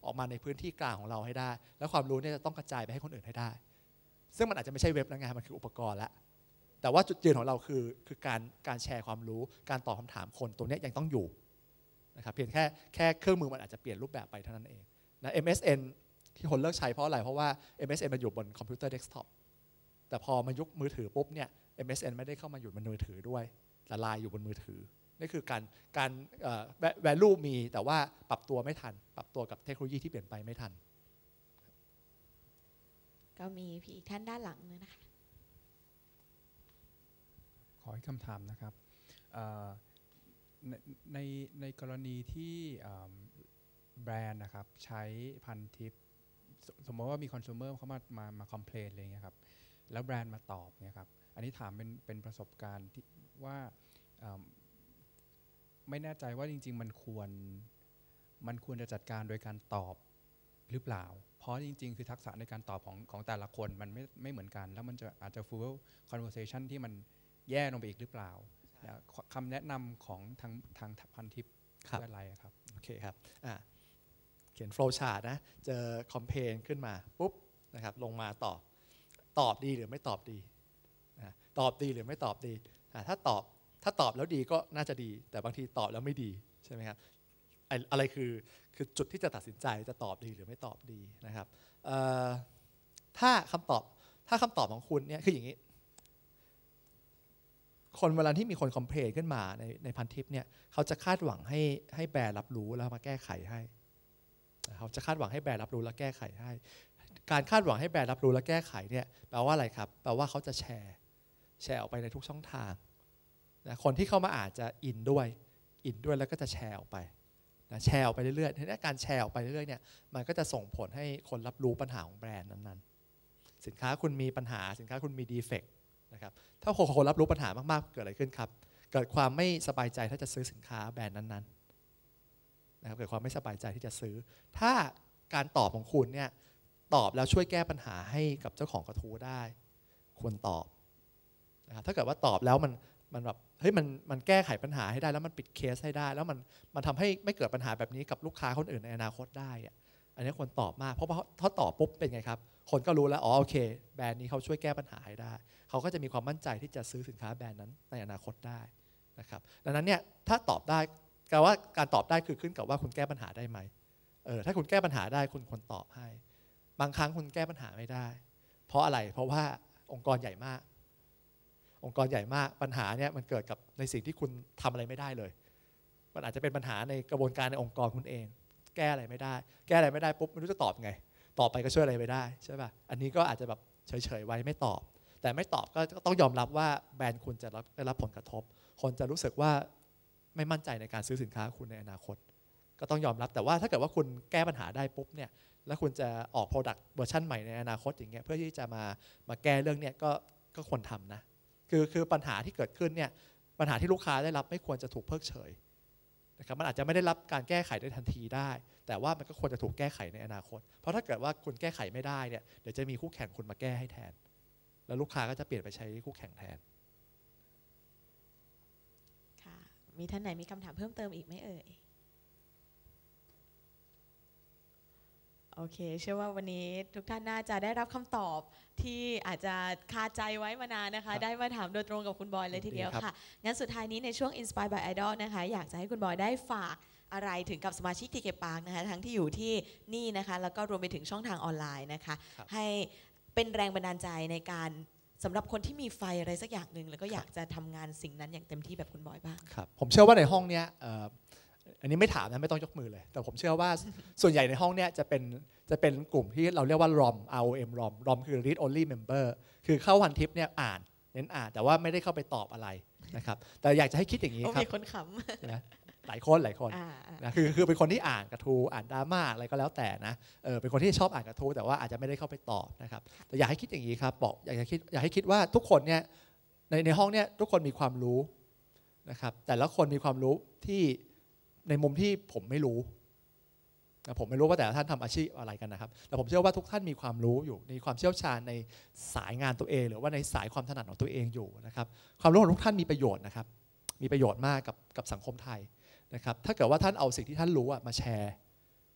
ออกมาในพื้นที่กลางของเราให้ได้แล้วความรู้เนี่ยจะต้องกระจายไปให้คนอื่นให้ได้ซึ่งมันอาจจะไม่ใช่เว็บแล้วไงมันคืออุปกรณ์ละแต่ว่าจุดยืนของเราคือคือการการแชร์ความรู้การตอบคำถามคนตัวนี้ยังต้องอยู่นะครับเพียงแค่แค่เครื่องมือมันอาจจะเปลี่ยนรูปแบบไปเท่านั้นเองนะ เอ็ม เอส เอ็น ที่คนเลิกใช้เพราะอะไรเพราะว่า เอ็ม เอส เอ็น มันอยู่บนคอมพิวเตอร์เดสก์ท็อปแต่พอมายุคมือถือปุ๊บเนี่ย เอ็ม เอส เอ็น ไม่ได้เข้ามาอยู่บนมือถือด้วยแต่ไลน์อยู่บนมือถือนี่คือการการเอ่อ value มีแต่ว่าปรับตัวไม่ทันปรับตัวกับเทคโนโลยีที่เปลี่ยนไปไม่ทันก็มีพี่อีกท่านด้านหลังนึงนะคะขออีกคำถามนะครับในในในกรณีที่แบรนด์นะครับใช้พันทิปสมมติว่ามีคอน sumer เขามามามาคอมเพลนอะไรเงี้ยครับแล้วแบรนด์มาตอบเนี่ยครับอันนี้ถามเป็นเป็นประสบการณ์ที่ว่าไม่แน่ใจว่าจริงๆมันควรมันควรจะจัดการโดยการตอบหรือเปล่าเพราะจริงๆคือทักษะในการตอบของของแต่ละคนมันไม่ไม่เหมือนกันแล้วมันจะอาจจะ fuel conversation ที่มันแย่ลงไปอีกหรือเปล่าคำแนะนำของทางทางพันทิปคืออะไรครับโอเคครับเขียน flow chart นะเจอ campaign ขึ้นมาปุ๊บนะครับลงมาตอบตอบดีหรือไม่ตอบดีนะตอบดีหรือไม่ตอบดีถ้าตอบถ้าตอบแล้วดีก็น่าจะดีแต่บางทีตอบแล้วไม่ดีใช่ไหมครับอะไรคือคือจุดที่จะตัดสินใจจะตอบดีหรือไม่ตอบดีนะครับถ้าคำตอบถ้าคำตอบของคุณเนี่ยคืออย่างนี้คนเวลาที่มีคนคอมเพลนขึ้นมาในในพันทิปเนี่ยเขาจะคาดหวังให้ให้แบรนด์รับรู้แล้วมาแก้ไขให้เขาจะคาดหวังให้แบรนด์รับรู้แล้วแก้ไขให้การคาดหวังให้แบรนด์รับรู้และแก้ไขเนี่ยแปลว่าอะไรครับแปลว่าเขาจะแชร์แชร์ออกไปในทุกช่องทางนะคนที่เข้ามาอาจจะอินด้วยอินด้วยแล้วก็จะแชร์ออกไปนะแชร์ออกไปเรื่อยๆทีนี้การแชร์ออกไปเรื่อยๆเนี่ยมันก็จะส่งผลให้คนรับรู้ปัญหาของแบรนด์นั้นๆสินค้าคุณมีปัญหาสินค้าคุณมีดีเฟกต์นะครับถ้าคนรับรู้ปัญหามากๆเกิดอะไรขึ้นครับเกิดความไม่สบายใจถ้าจะซื้อสินค้าแบรนด์นั้นๆนะครับเกิดความไม่สบายใจที่จะซื้อถ้าการตอบของคุณเนี่ยตอบแล้วช่วยแก้ปัญหาให้กับเจ้าของกระทู้ได้ควรตอบนะครับถ้าเกิดว่าตอบแล้วมันมันแบบเฮ้ยมันมันแก้ไขปัญหาให้ได้แล้วมันปิดเคสให้ได้แล้วมันมันทำให้ไม่เกิดปัญหาแบบนี้กับลูกค้าคนอื่นในอนาคตได้อะอันนี้ควรตอบมากเพราะว่าถ้าตอบปุ๊บเป็นไงครับคนก็รู้แล้วอ๋อโอเคแบรนด์นี้เขาช่วยแก้ปัญหาให้ได้เขาก็จะมีความมั่นใจที่จะซื้อสินค้าแบรนด์นั้นในอนาคตได้นะครับดังนั้นเนี่ยถ้าตอบได้ก็ว่าการตอบได้คือขึ้นกับว่าคุณแก้ปัญหาได้ไหมเออถ้าคุณแก้ปัญหาได้คุณควรตอบให้บางครั้งคุณแก้ปัญหาไม่ได้เพราะอะไรเพราะว่าองค์กรใหญ่มากองค์กรใหญ่มากปัญหาเนี่ยมันเกิดกับในสิ่งที่คุณทำอะไรไม่ได้เลยมันอาจจะเป็นปัญหาในกระบวนการในองค์กรคุณเองแก้อะไรไม่ได้แก้อะไรไม่ได้ปุ๊บไม่รู้จะตอบไงตอบไปก็ช่วยอะไรไม่ได้ใช่ป่ะอันนี้ก็อาจจะแบบเฉยๆไว้ไม่ตอบแต่ไม่ตอบก็ต้องยอมรับว่าแบรนด์คุณจะได้รับผลกระทบคนจะรู้สึกว่าไม่มั่นใจในการซื้อสินค้าคุณในอนาคตก็ต้องยอมรับแต่ว่าถ้าเกิดว่าคุณแก้ปัญหาได้ปุ๊บเนี่ยแล้วคุณจะออก product เวอร์ชันใหม่ในอนาคตอย่างเงี้ยเพื่อที่จะมามาแก้เรื่องเนี้ยก็ก็ควรทำนะคือคือปัญหาที่เกิดขึ้นเนี่ยปัญหาที่ลูกค้าได้รับไม่ควรจะถูกเพิกเฉยนะครับมันอาจจะไม่ได้รับการแก้ไขได้ทันทีได้แต่ว่ามันก็ควรจะถูกแก้ไขในอนาคตเพราะถ้าเกิดว่าคุณแก้ไขไม่ได้เนี่ยเดี๋ยวจะมีคู่แข่งคุณมาแก้ให้แทนแล้วลูกค้าก็จะเปลี่ยนไปใช้คู่แข่งแทนค่ะมีท่านไหนมีคำถามเพิ่มเติมอีกไหมเอ่ยโอเคเชื่อว่าวันนี้ทุกท่านน่าจะได้รับคำตอบที่อาจจะคาใจไว้มานานนะคะได้มาถามโดยตรงกับคุณบอยเลยทีเดียวค่ะงั้นสุดท้ายนี้ในช่วง Inspire by Idol นะคะอยากจะให้คุณบอยได้ฝากอะไรถึงกับสมาชิก ที เค Park นะคะทั้งที่อยู่ที่นี่นะคะแล้วก็รวมไปถึงช่องทางออนไลน์นะคะให้เป็นแรงบันดาลใจในการสำหรับคนที่มีไฟอะไรสักอย่างหนึ่งแล้วก็อยากจะทำงานสิ่งนั้นอย่างเต็มที่แบบคุณบอยบ้างครับผมเชื่อว่าในห้องเนี้ยอันนี้ไม่ถามนะไม่ต้องยกมือเลยแต่ผมเชื่อว่าส่วนใหญ่ในห้องเนี้ยจะเป็นจะเป็นกลุ่มที่เราเรียกว่า รอม อาร์ โอ เอ็ม รอม รอม คือ read only member คือเข้าพันทิปเนี่ยอ่านเน้นอ่านแต่ว่าไม่ได้เข้าไปตอบอะไรนะครับแต่อยากจะให้คิดอย่างนี้ครับมีคนขำนะหลายคนหลายคนนะคือคือเป็นคนที่อ่านกระทู้อ่านดราม่าอะไรก็แล้วแต่นะเออเป็นคนที่ชอบอ่านกระทู้แต่ว่าอาจจะไม่ได้เข้าไปตอบนะครับแต่อยากให้คิดอย่างนี้ครับบอกอยากจะคิดอยากให้คิดว่าทุกคนเนี่ยในในห้องเนี่ยทุกคนมีความรู้นะครับแต่ละคนมีความรู้ที่ในมุมที่ผมไม่รู้นะผมไม่รู้ว่าแต่ละท่านทำอาชีพอะไรกันนะครับแต่ผมเชื่อว่าทุกท่านมีความรู้อยู่มีความเชี่ยวชาญในสายงานตัวเองหรือว่าในสายความถนัดของตัวเองอยู่นะครับความรู้ของทุกท่านมีประโยชน์นะครับมีประโยชน์มากกับกับสังคมไทยนะครับถ้าเกิดว่าท่านเอาสิ่งที่ท่านรู้มาแชร์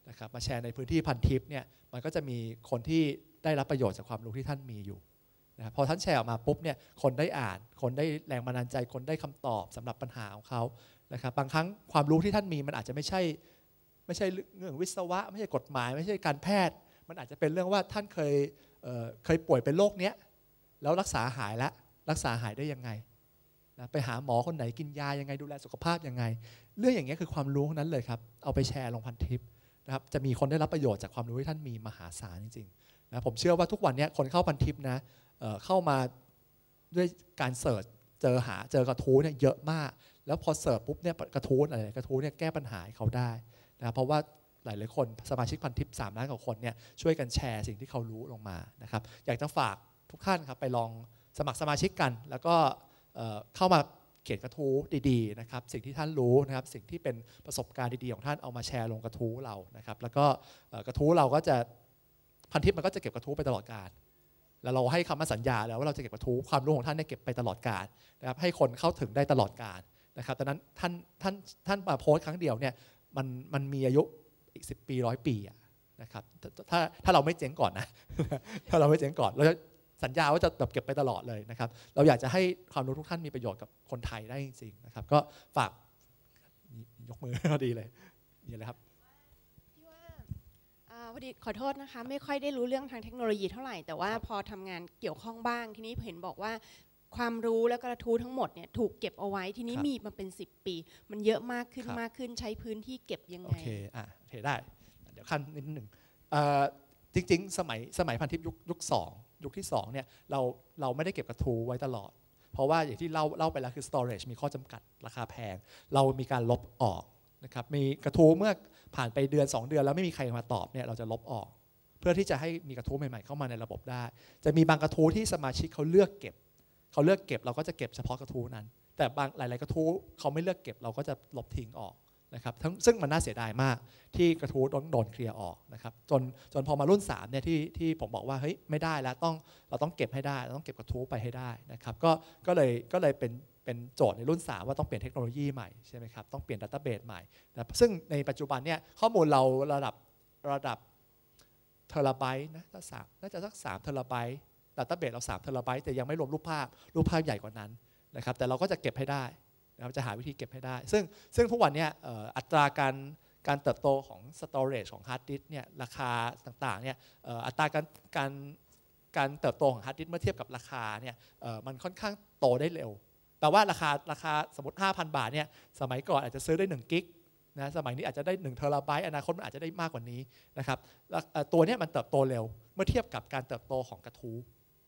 นะครับมาแชร์ในพื้นที่พันทิปเนี่ยมันก็จะมีคนที่ได้รับประโยชน์จากความรู้ที่ท่านมีอยู่นะครับพอท่านแชร์ออกมาปุ๊บเนี่ยคนได้อ่านคนได้แรงบันดาลใจคนได้คำตอบสำหรับปัญหาของเขานะครับบางครั้งความรู้ที่ท่านมีมันอาจจะไม่ใช่ไม่ใช่เรื่องวิศวะไม่ใช่กฎหมายไม่ใช่การแพทย์มันอาจจะเป็นเรื่องว่าท่านเคยเอ่อเคยป่วยเป็นโรคเนี้ยแล้วรักษาหายแล้วรักษาหายได้ยังไงนะไปหาหมอคนไหนกินยายังไงดูแลสุขภาพยังไงเรื่องอย่างเงี้ยคือความรู้ทั้งนั้นเลยครับเอาไปแชร์ลงพันทิปนะครับจะมีคนได้รับประโยชน์จากความรู้ที่ท่านมีมหาศาลจริงๆนะผมเชื่อว่าทุกวันนี้คนเข้าพันทิปนะเอ่อเข้ามาด้วยการเสิร์ชเจอหาเจอกระทู้เนี่ยเยอะมากแล้วพอเสิร์ชปุ๊บเนี่ยกระทู้อะไรกระทู้เนี่ยแก้ปัญหาให้เขาได้นะเพราะว่าหลายๆคนสมาชิกพันทิปสามล้านกว่าคนเนี่ยช่วยกันแชร์สิ่งที่เขารู้ลงมานะครับอยากจะฝากทุกท่านครับไปลองสมัครสมาชิกกันแล้วก็เอ่อเข้ามาเขียนกระทู้ดีๆนะครับสิ่งที่ท่านรู้นะครับสิ่งที่เป็นประสบการณ์ดีๆของท่านเอามาแชร์ลงกระทู้เรานะครับแล้วก็เอ่อกระทู้เราก็จะพันทิปมันก็จะเก็บกระทู้ไปตลอดกาลแล้วเราให้คำมั่นสัญญาแล้วว่าเราจะเก็บกระทู้ความรู้ของท่านเนี่ยเก็บไปตลอดกาลนะครับให้คนเข้าถึงได้ตลอดกาลนะครับดังนั้นท่านท่านท่านมาโพสต์ครั้งเดียวเนี่ยมันมันมีอายุอีกสิบปีร้อยปีอะนะครับถ้าถ้าเราไม่เจ๊งก่อนนะ ถ้าเราไม่เจ๊งก่อนเราจะสัญญาว่าจะแบบเก็บไปตลอดเลยนะครับเราอยากจะให้ความรู้ทุกท่านมีประโยชน์กับคนไทยได้จริงๆนะครับก็ฝากยกมือ ดีเลยนี่เลยครับที่ว่าพอดีขอโทษนะคะไม่ค่อยได้รู้เรื่องทางเทคโนโลยีเท่าไหร่แต่ว่าพอทำงานเกี่ยวข้องบ้างทีนี้เห็นบอกว่าความรู้และกระทู้ทั้งหมดเนี่ยถูกเก็บเอาไว้ทีนี้มีมาเป็นสิบปีมันเยอะมากขึ้นมากขึ้นใช้พื้นที่เก็บยังไงโอเคอ่ะโอเคได้เดี๋ยวขั้นนิดหนึ่งจริงๆสมัยสมัยพันทิปยุคยุคสองยุคที่สองเนี่ยเราเราไม่ได้เก็บกระทู้ไว้ตลอดเพราะว่าอย่างที่เล่าเล่าไปแล้วคือ storage มีข้อจำกัดราคาแพงเรามีการลบออกนะครับมีกระทู้เมื่อผ่านไปเดือนสองเดือนแล้วไม่มีใครมาตอบเนี่ยเราจะลบออกเพื่อที่จะให้มีกระทู้ใหม่ๆเข้ามาในระบบได้จะมีบางกระทู้ที่สมาชิกเขาเลือกเก็บเขาเลือกเก็บเราก็จะเก็บเฉพาะกระทู้นั้นแต่บางหลายๆกระทู้เขาไม่เลือกเก็บเราก็จะลบทิ้งออกนะครับซึ่งมันน่าเสียดายมากที่กระทู้โดนเคลียร์ออกนะครับจนจนพอมารุ่นสามเนี่ยที่ที่ผมบอกว่าเฮ้ยไม่ได้แล้วต้องเราต้องเก็บให้ได้เราต้องเก็บกระทู้ไปให้ได้นะครับก็ก็เลยก็เลยเป็นเป็นโจทย์ในรุ่นสามว่าต้องเปลี่ยนเทคโนโลยีใหม่ใช่ไหมครับต้องเปลี่ยนดัตต้าเบสใหม่นะซึ่งในปัจจุบันเนี่ยข้อมูลเราระดับระดับเทราไบต์นะถ้าสามน่าจะสักสามเทราไบต์ดัตต้าเบสเราสามเทราไบต์แต่ยังไม่รวมรูปภาพรูปภาพใหญ่กว่านั้นนะครับแต่เราก็จะเก็บให้ได้เราจะหาวิธีเก็บให้ได้ซึ่งซึ่งทุกวันนี้อัตราการการเติบโตของ storage ของ hard disk เนี่ยราคาต่างๆเนี่ยอัตราการการการเติบโตของ hard disk เมื่อเทียบกับราคาเนี่ยมันค่อนข้างโตได้เร็วแปลว่าราคาราคาสมมติ ห้าพัน บาทเนี่ยสมัยก่อนอาจจะซื้อได้หนึ่งกิกนะสมัยนี้อาจจะได้หนึ่งเทราไบต์อนาคตมันอาจจะได้มากกว่านี้นะครับตัวนี้มันเติบโตเร็วเมื่อเทียบกับการเติบโตของกระทู้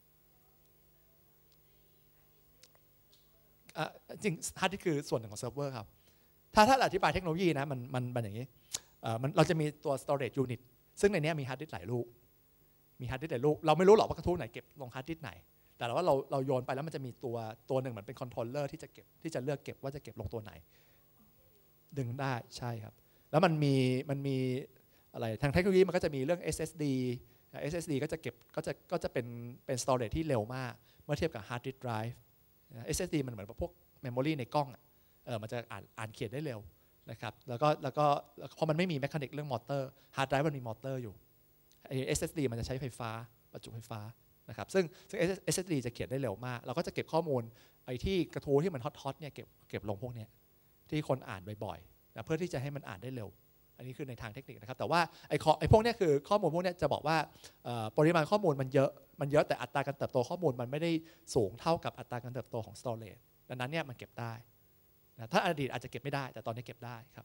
จริงฮาร์ดดิสก์คือส่วนหนึ่งของเซิร์ฟเวอร์ครับถ้าถ้าอธิบายเทคโนโลยีนะมันมันเป็นอย่างนี้มันเราจะมีตัว storage unit ซึ่งในนี้มีฮาร์ดดิสก์หลายลูกมีฮาร์ดดิสก์หลายลูกเราไม่รู้หรอกว่ากระทู้ไหนเก็บลงฮาร์ดดิสก์ไหนแต่ว่าเราเราโยนไปแล้วมันจะมีตัวตัวหนึ่งเหมือนเป็นคอนโทรลเลอร์ที่จะเก็บที่จะเลือกเก็บว่าจะเก็บลงตัวไหนดึงได้ใช่ครับแล้วมันมีมันมีอะไรทางเทคโนโลยีมันก็จะมีเรื่อง เอส เอส ดี เอส เอส ดี ก็จะเก็บก็จะก็จะเป็นเป็น storage ที่เร็วมากเมื่อเทียบกับ hard disk drive เอส เอส ดี มันเหมือนพวกเมมโมรีในกล้องเออมันจะอ่านอ่านเขียนได้เร็วนะครับแล้วก็แล้วก็เพราะมันไม่มีแมคานิกเรื่องมอเตอร์ฮาร์ดไดรฟ์มันมีมอเตอร์อยู่ไอ เอส เอส ดี มันจะใช้ไฟฟ้าประจุไฟฟ้านะครับซึ่งซึ่ง เอส เอส ดี จะเขียนได้เร็วมากเราก็จะเก็บข้อมูลไอที่กระทู้ที่มันฮอตๆเนี่ยเก็บเก็บลงพวกนี้ที่คนอ่านบ่อยๆนะเพื่อที่จะให้มันอ่านได้เร็วอันนี้คือในทางเทคนิคนะครับแต่ว่าไอไอพวกนี้คือข้อมูลพวกนี้จะบอกว่าปริมาณข้อมูลมันเยอะมันเยอะแต่อัตราการเติบโตข้อมูลมันไม่ได้สูงเท่ากับอัตราการเติบโตของ storage ดังนั้นเนี่ยมันเก็บได้นะถ้าอดีตอาจจะเก็บไม่ได้แต่ตอนนี้เก็บได้ครับ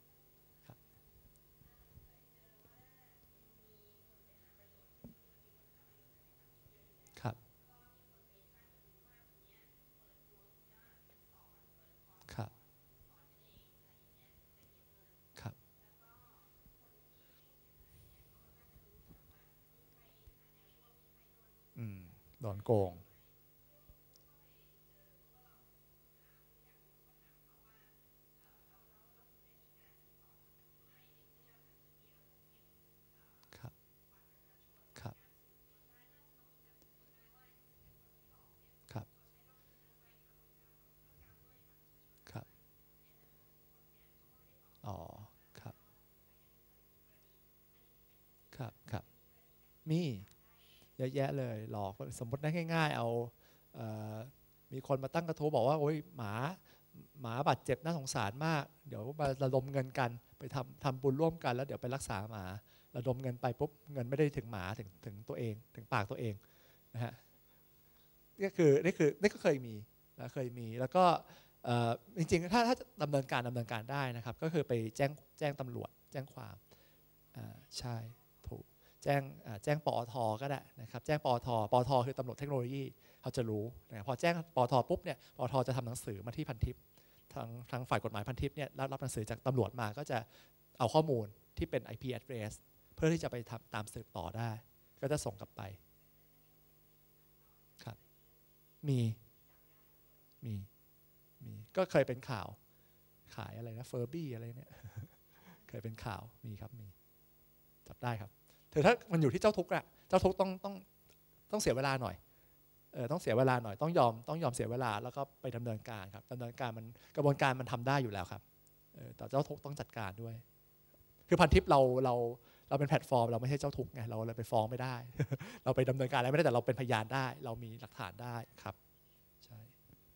ครับครับครับอืมโดนโกงอ๋อครับมีเยอะแยะเลยหลอกสมมติได้ง่ายๆเอาเอ่อมีคนมาตั้งกระทู้บอกว่าโอ้ยหมาหมาบาดเจ็บน่าสงสารมากเดี๋ยวมาระดมเงินกันไปทำทำบุญร่วมกันแล้วเดี๋ยวไปรักษาหมาระดมเงินไปปุ๊บเงินไม่ได้ถึงหมาถึงถึงตัวเองถึงปากตัวเองนะฮะนี่คือนี่คือนี่ก็เคยมีนะเคยมีแล้วก็จริงๆถ้าถ้าดำเนินการดำเนินการได้นะครับก็คือไปแจ้งแจ้งตำรวจแจ้งความใช่ถูกแจ้งแจ้งปอทก็ได้นะครับแจ้งปอทปอทคือตำรวจเทคโนโลยีเขาจะรู้นะพอแจ้งปอทปุ๊บเนี่ยปอทจะทำหนังสือมาที่พันทิปทางทางฝ่ายกฎหมายพันทิปเนี่ยรับรับหนังสือจากตำรวจมาก็จะเอาข้อมูลที่เป็น ไอ พี address เพื่อที่จะไปทำตามสืบต่อได้ก็จะส่งกลับไปครับมีมีมีก็เคยเป็นข่าวขายอะไรนะเฟอร์บี้อะไรเนี่ยเคยเป็นข่าวมีครับมีจับได้ครับถือถ้ามันอยู่ที่เจ้าทุกข์อะเจ้าทุกข์ต้องต้องต้องเสียเวลาหน่อยเออต้องเสียเวลาหน่อยต้องยอมต้องยอมเสียเวลาแล้วก็ไปดำเนินการครับดำเนินการมันกระบวนการมันทำได้อยู่แล้วครับเออแต่เจ้าทุกข์ต้องจัดการด้วยคือพันทิปเราเราเราเป็นแพลตฟอร์มเราไม่ใช่เจ้าทุกข์ไงเราเลยไปฟ้องไม่ได้ เราไปดำเนินการอะไรไม่ได้แต่เราเป็นพยานได้เรามีหลักฐานได้ครับใช่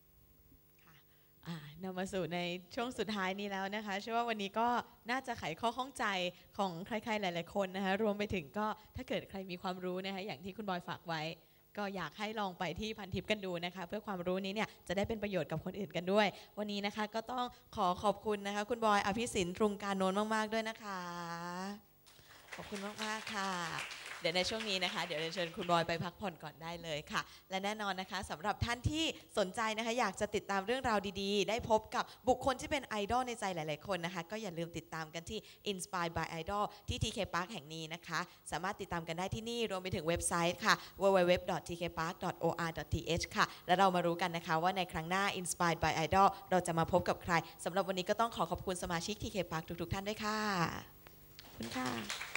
นำมาสู่ในช่วงสุดท้ายนี้แล้วนะคะเชื่อว่าวันนี้ก็น่าจะไขข้อข้องใจของใครๆหลายๆคนนะคะรวมไปถึงก็ถ้าเกิดใครมีความรู้นะคะอย่างที่คุณบอยฝากไว้ก็อยากให้ลองไปที่พันทิปกันดูนะคะเพื่อความรู้นี้เนี่ยจะได้เป็นประโยชน์กับคนอื่นกันด้วยวันนี้นะคะก็ต้องขอขอบคุณนะคะคุณบอยอภิสินทร์ตรุงการโนนมากๆด้วยนะคะขอบคุณมากๆค่ะเดี๋ยวในช่วงนี้นะคะเดี๋ยวเชิญคุณบอยไปพักผ่อนก่อนได้เลยค่ะและแน่นอนนะคะสำหรับท่านที่สนใจนะคะอยากจะติดตามเรื่องราวดีๆได้พบกับบุคคลที่เป็นไอดอลในใจหลายๆคนนะคะก็อย่าลืมติดตามกันที่ Inspired by Idol ที่ ที เค Park แห่งนี้นะคะสามารถติดตามกันได้ที่นี่รวมไปถึงเว็บไซต์ค่ะ ดับเบิลยู ดับเบิลยู ดับเบิลยู ดอท ที เค พาร์ค ดอท โอ อาร์ ดอท ที เอช ค่ะและเรามารู้กันนะคะว่าในครั้งหน้า Inspired by Idol เราจะมาพบกับใครสำหรับวันนี้ก็ต้องขอขอบคุณสมาชิก ที เค Park ทุกๆท่านด้วยค่ะขอบคุณค่ะ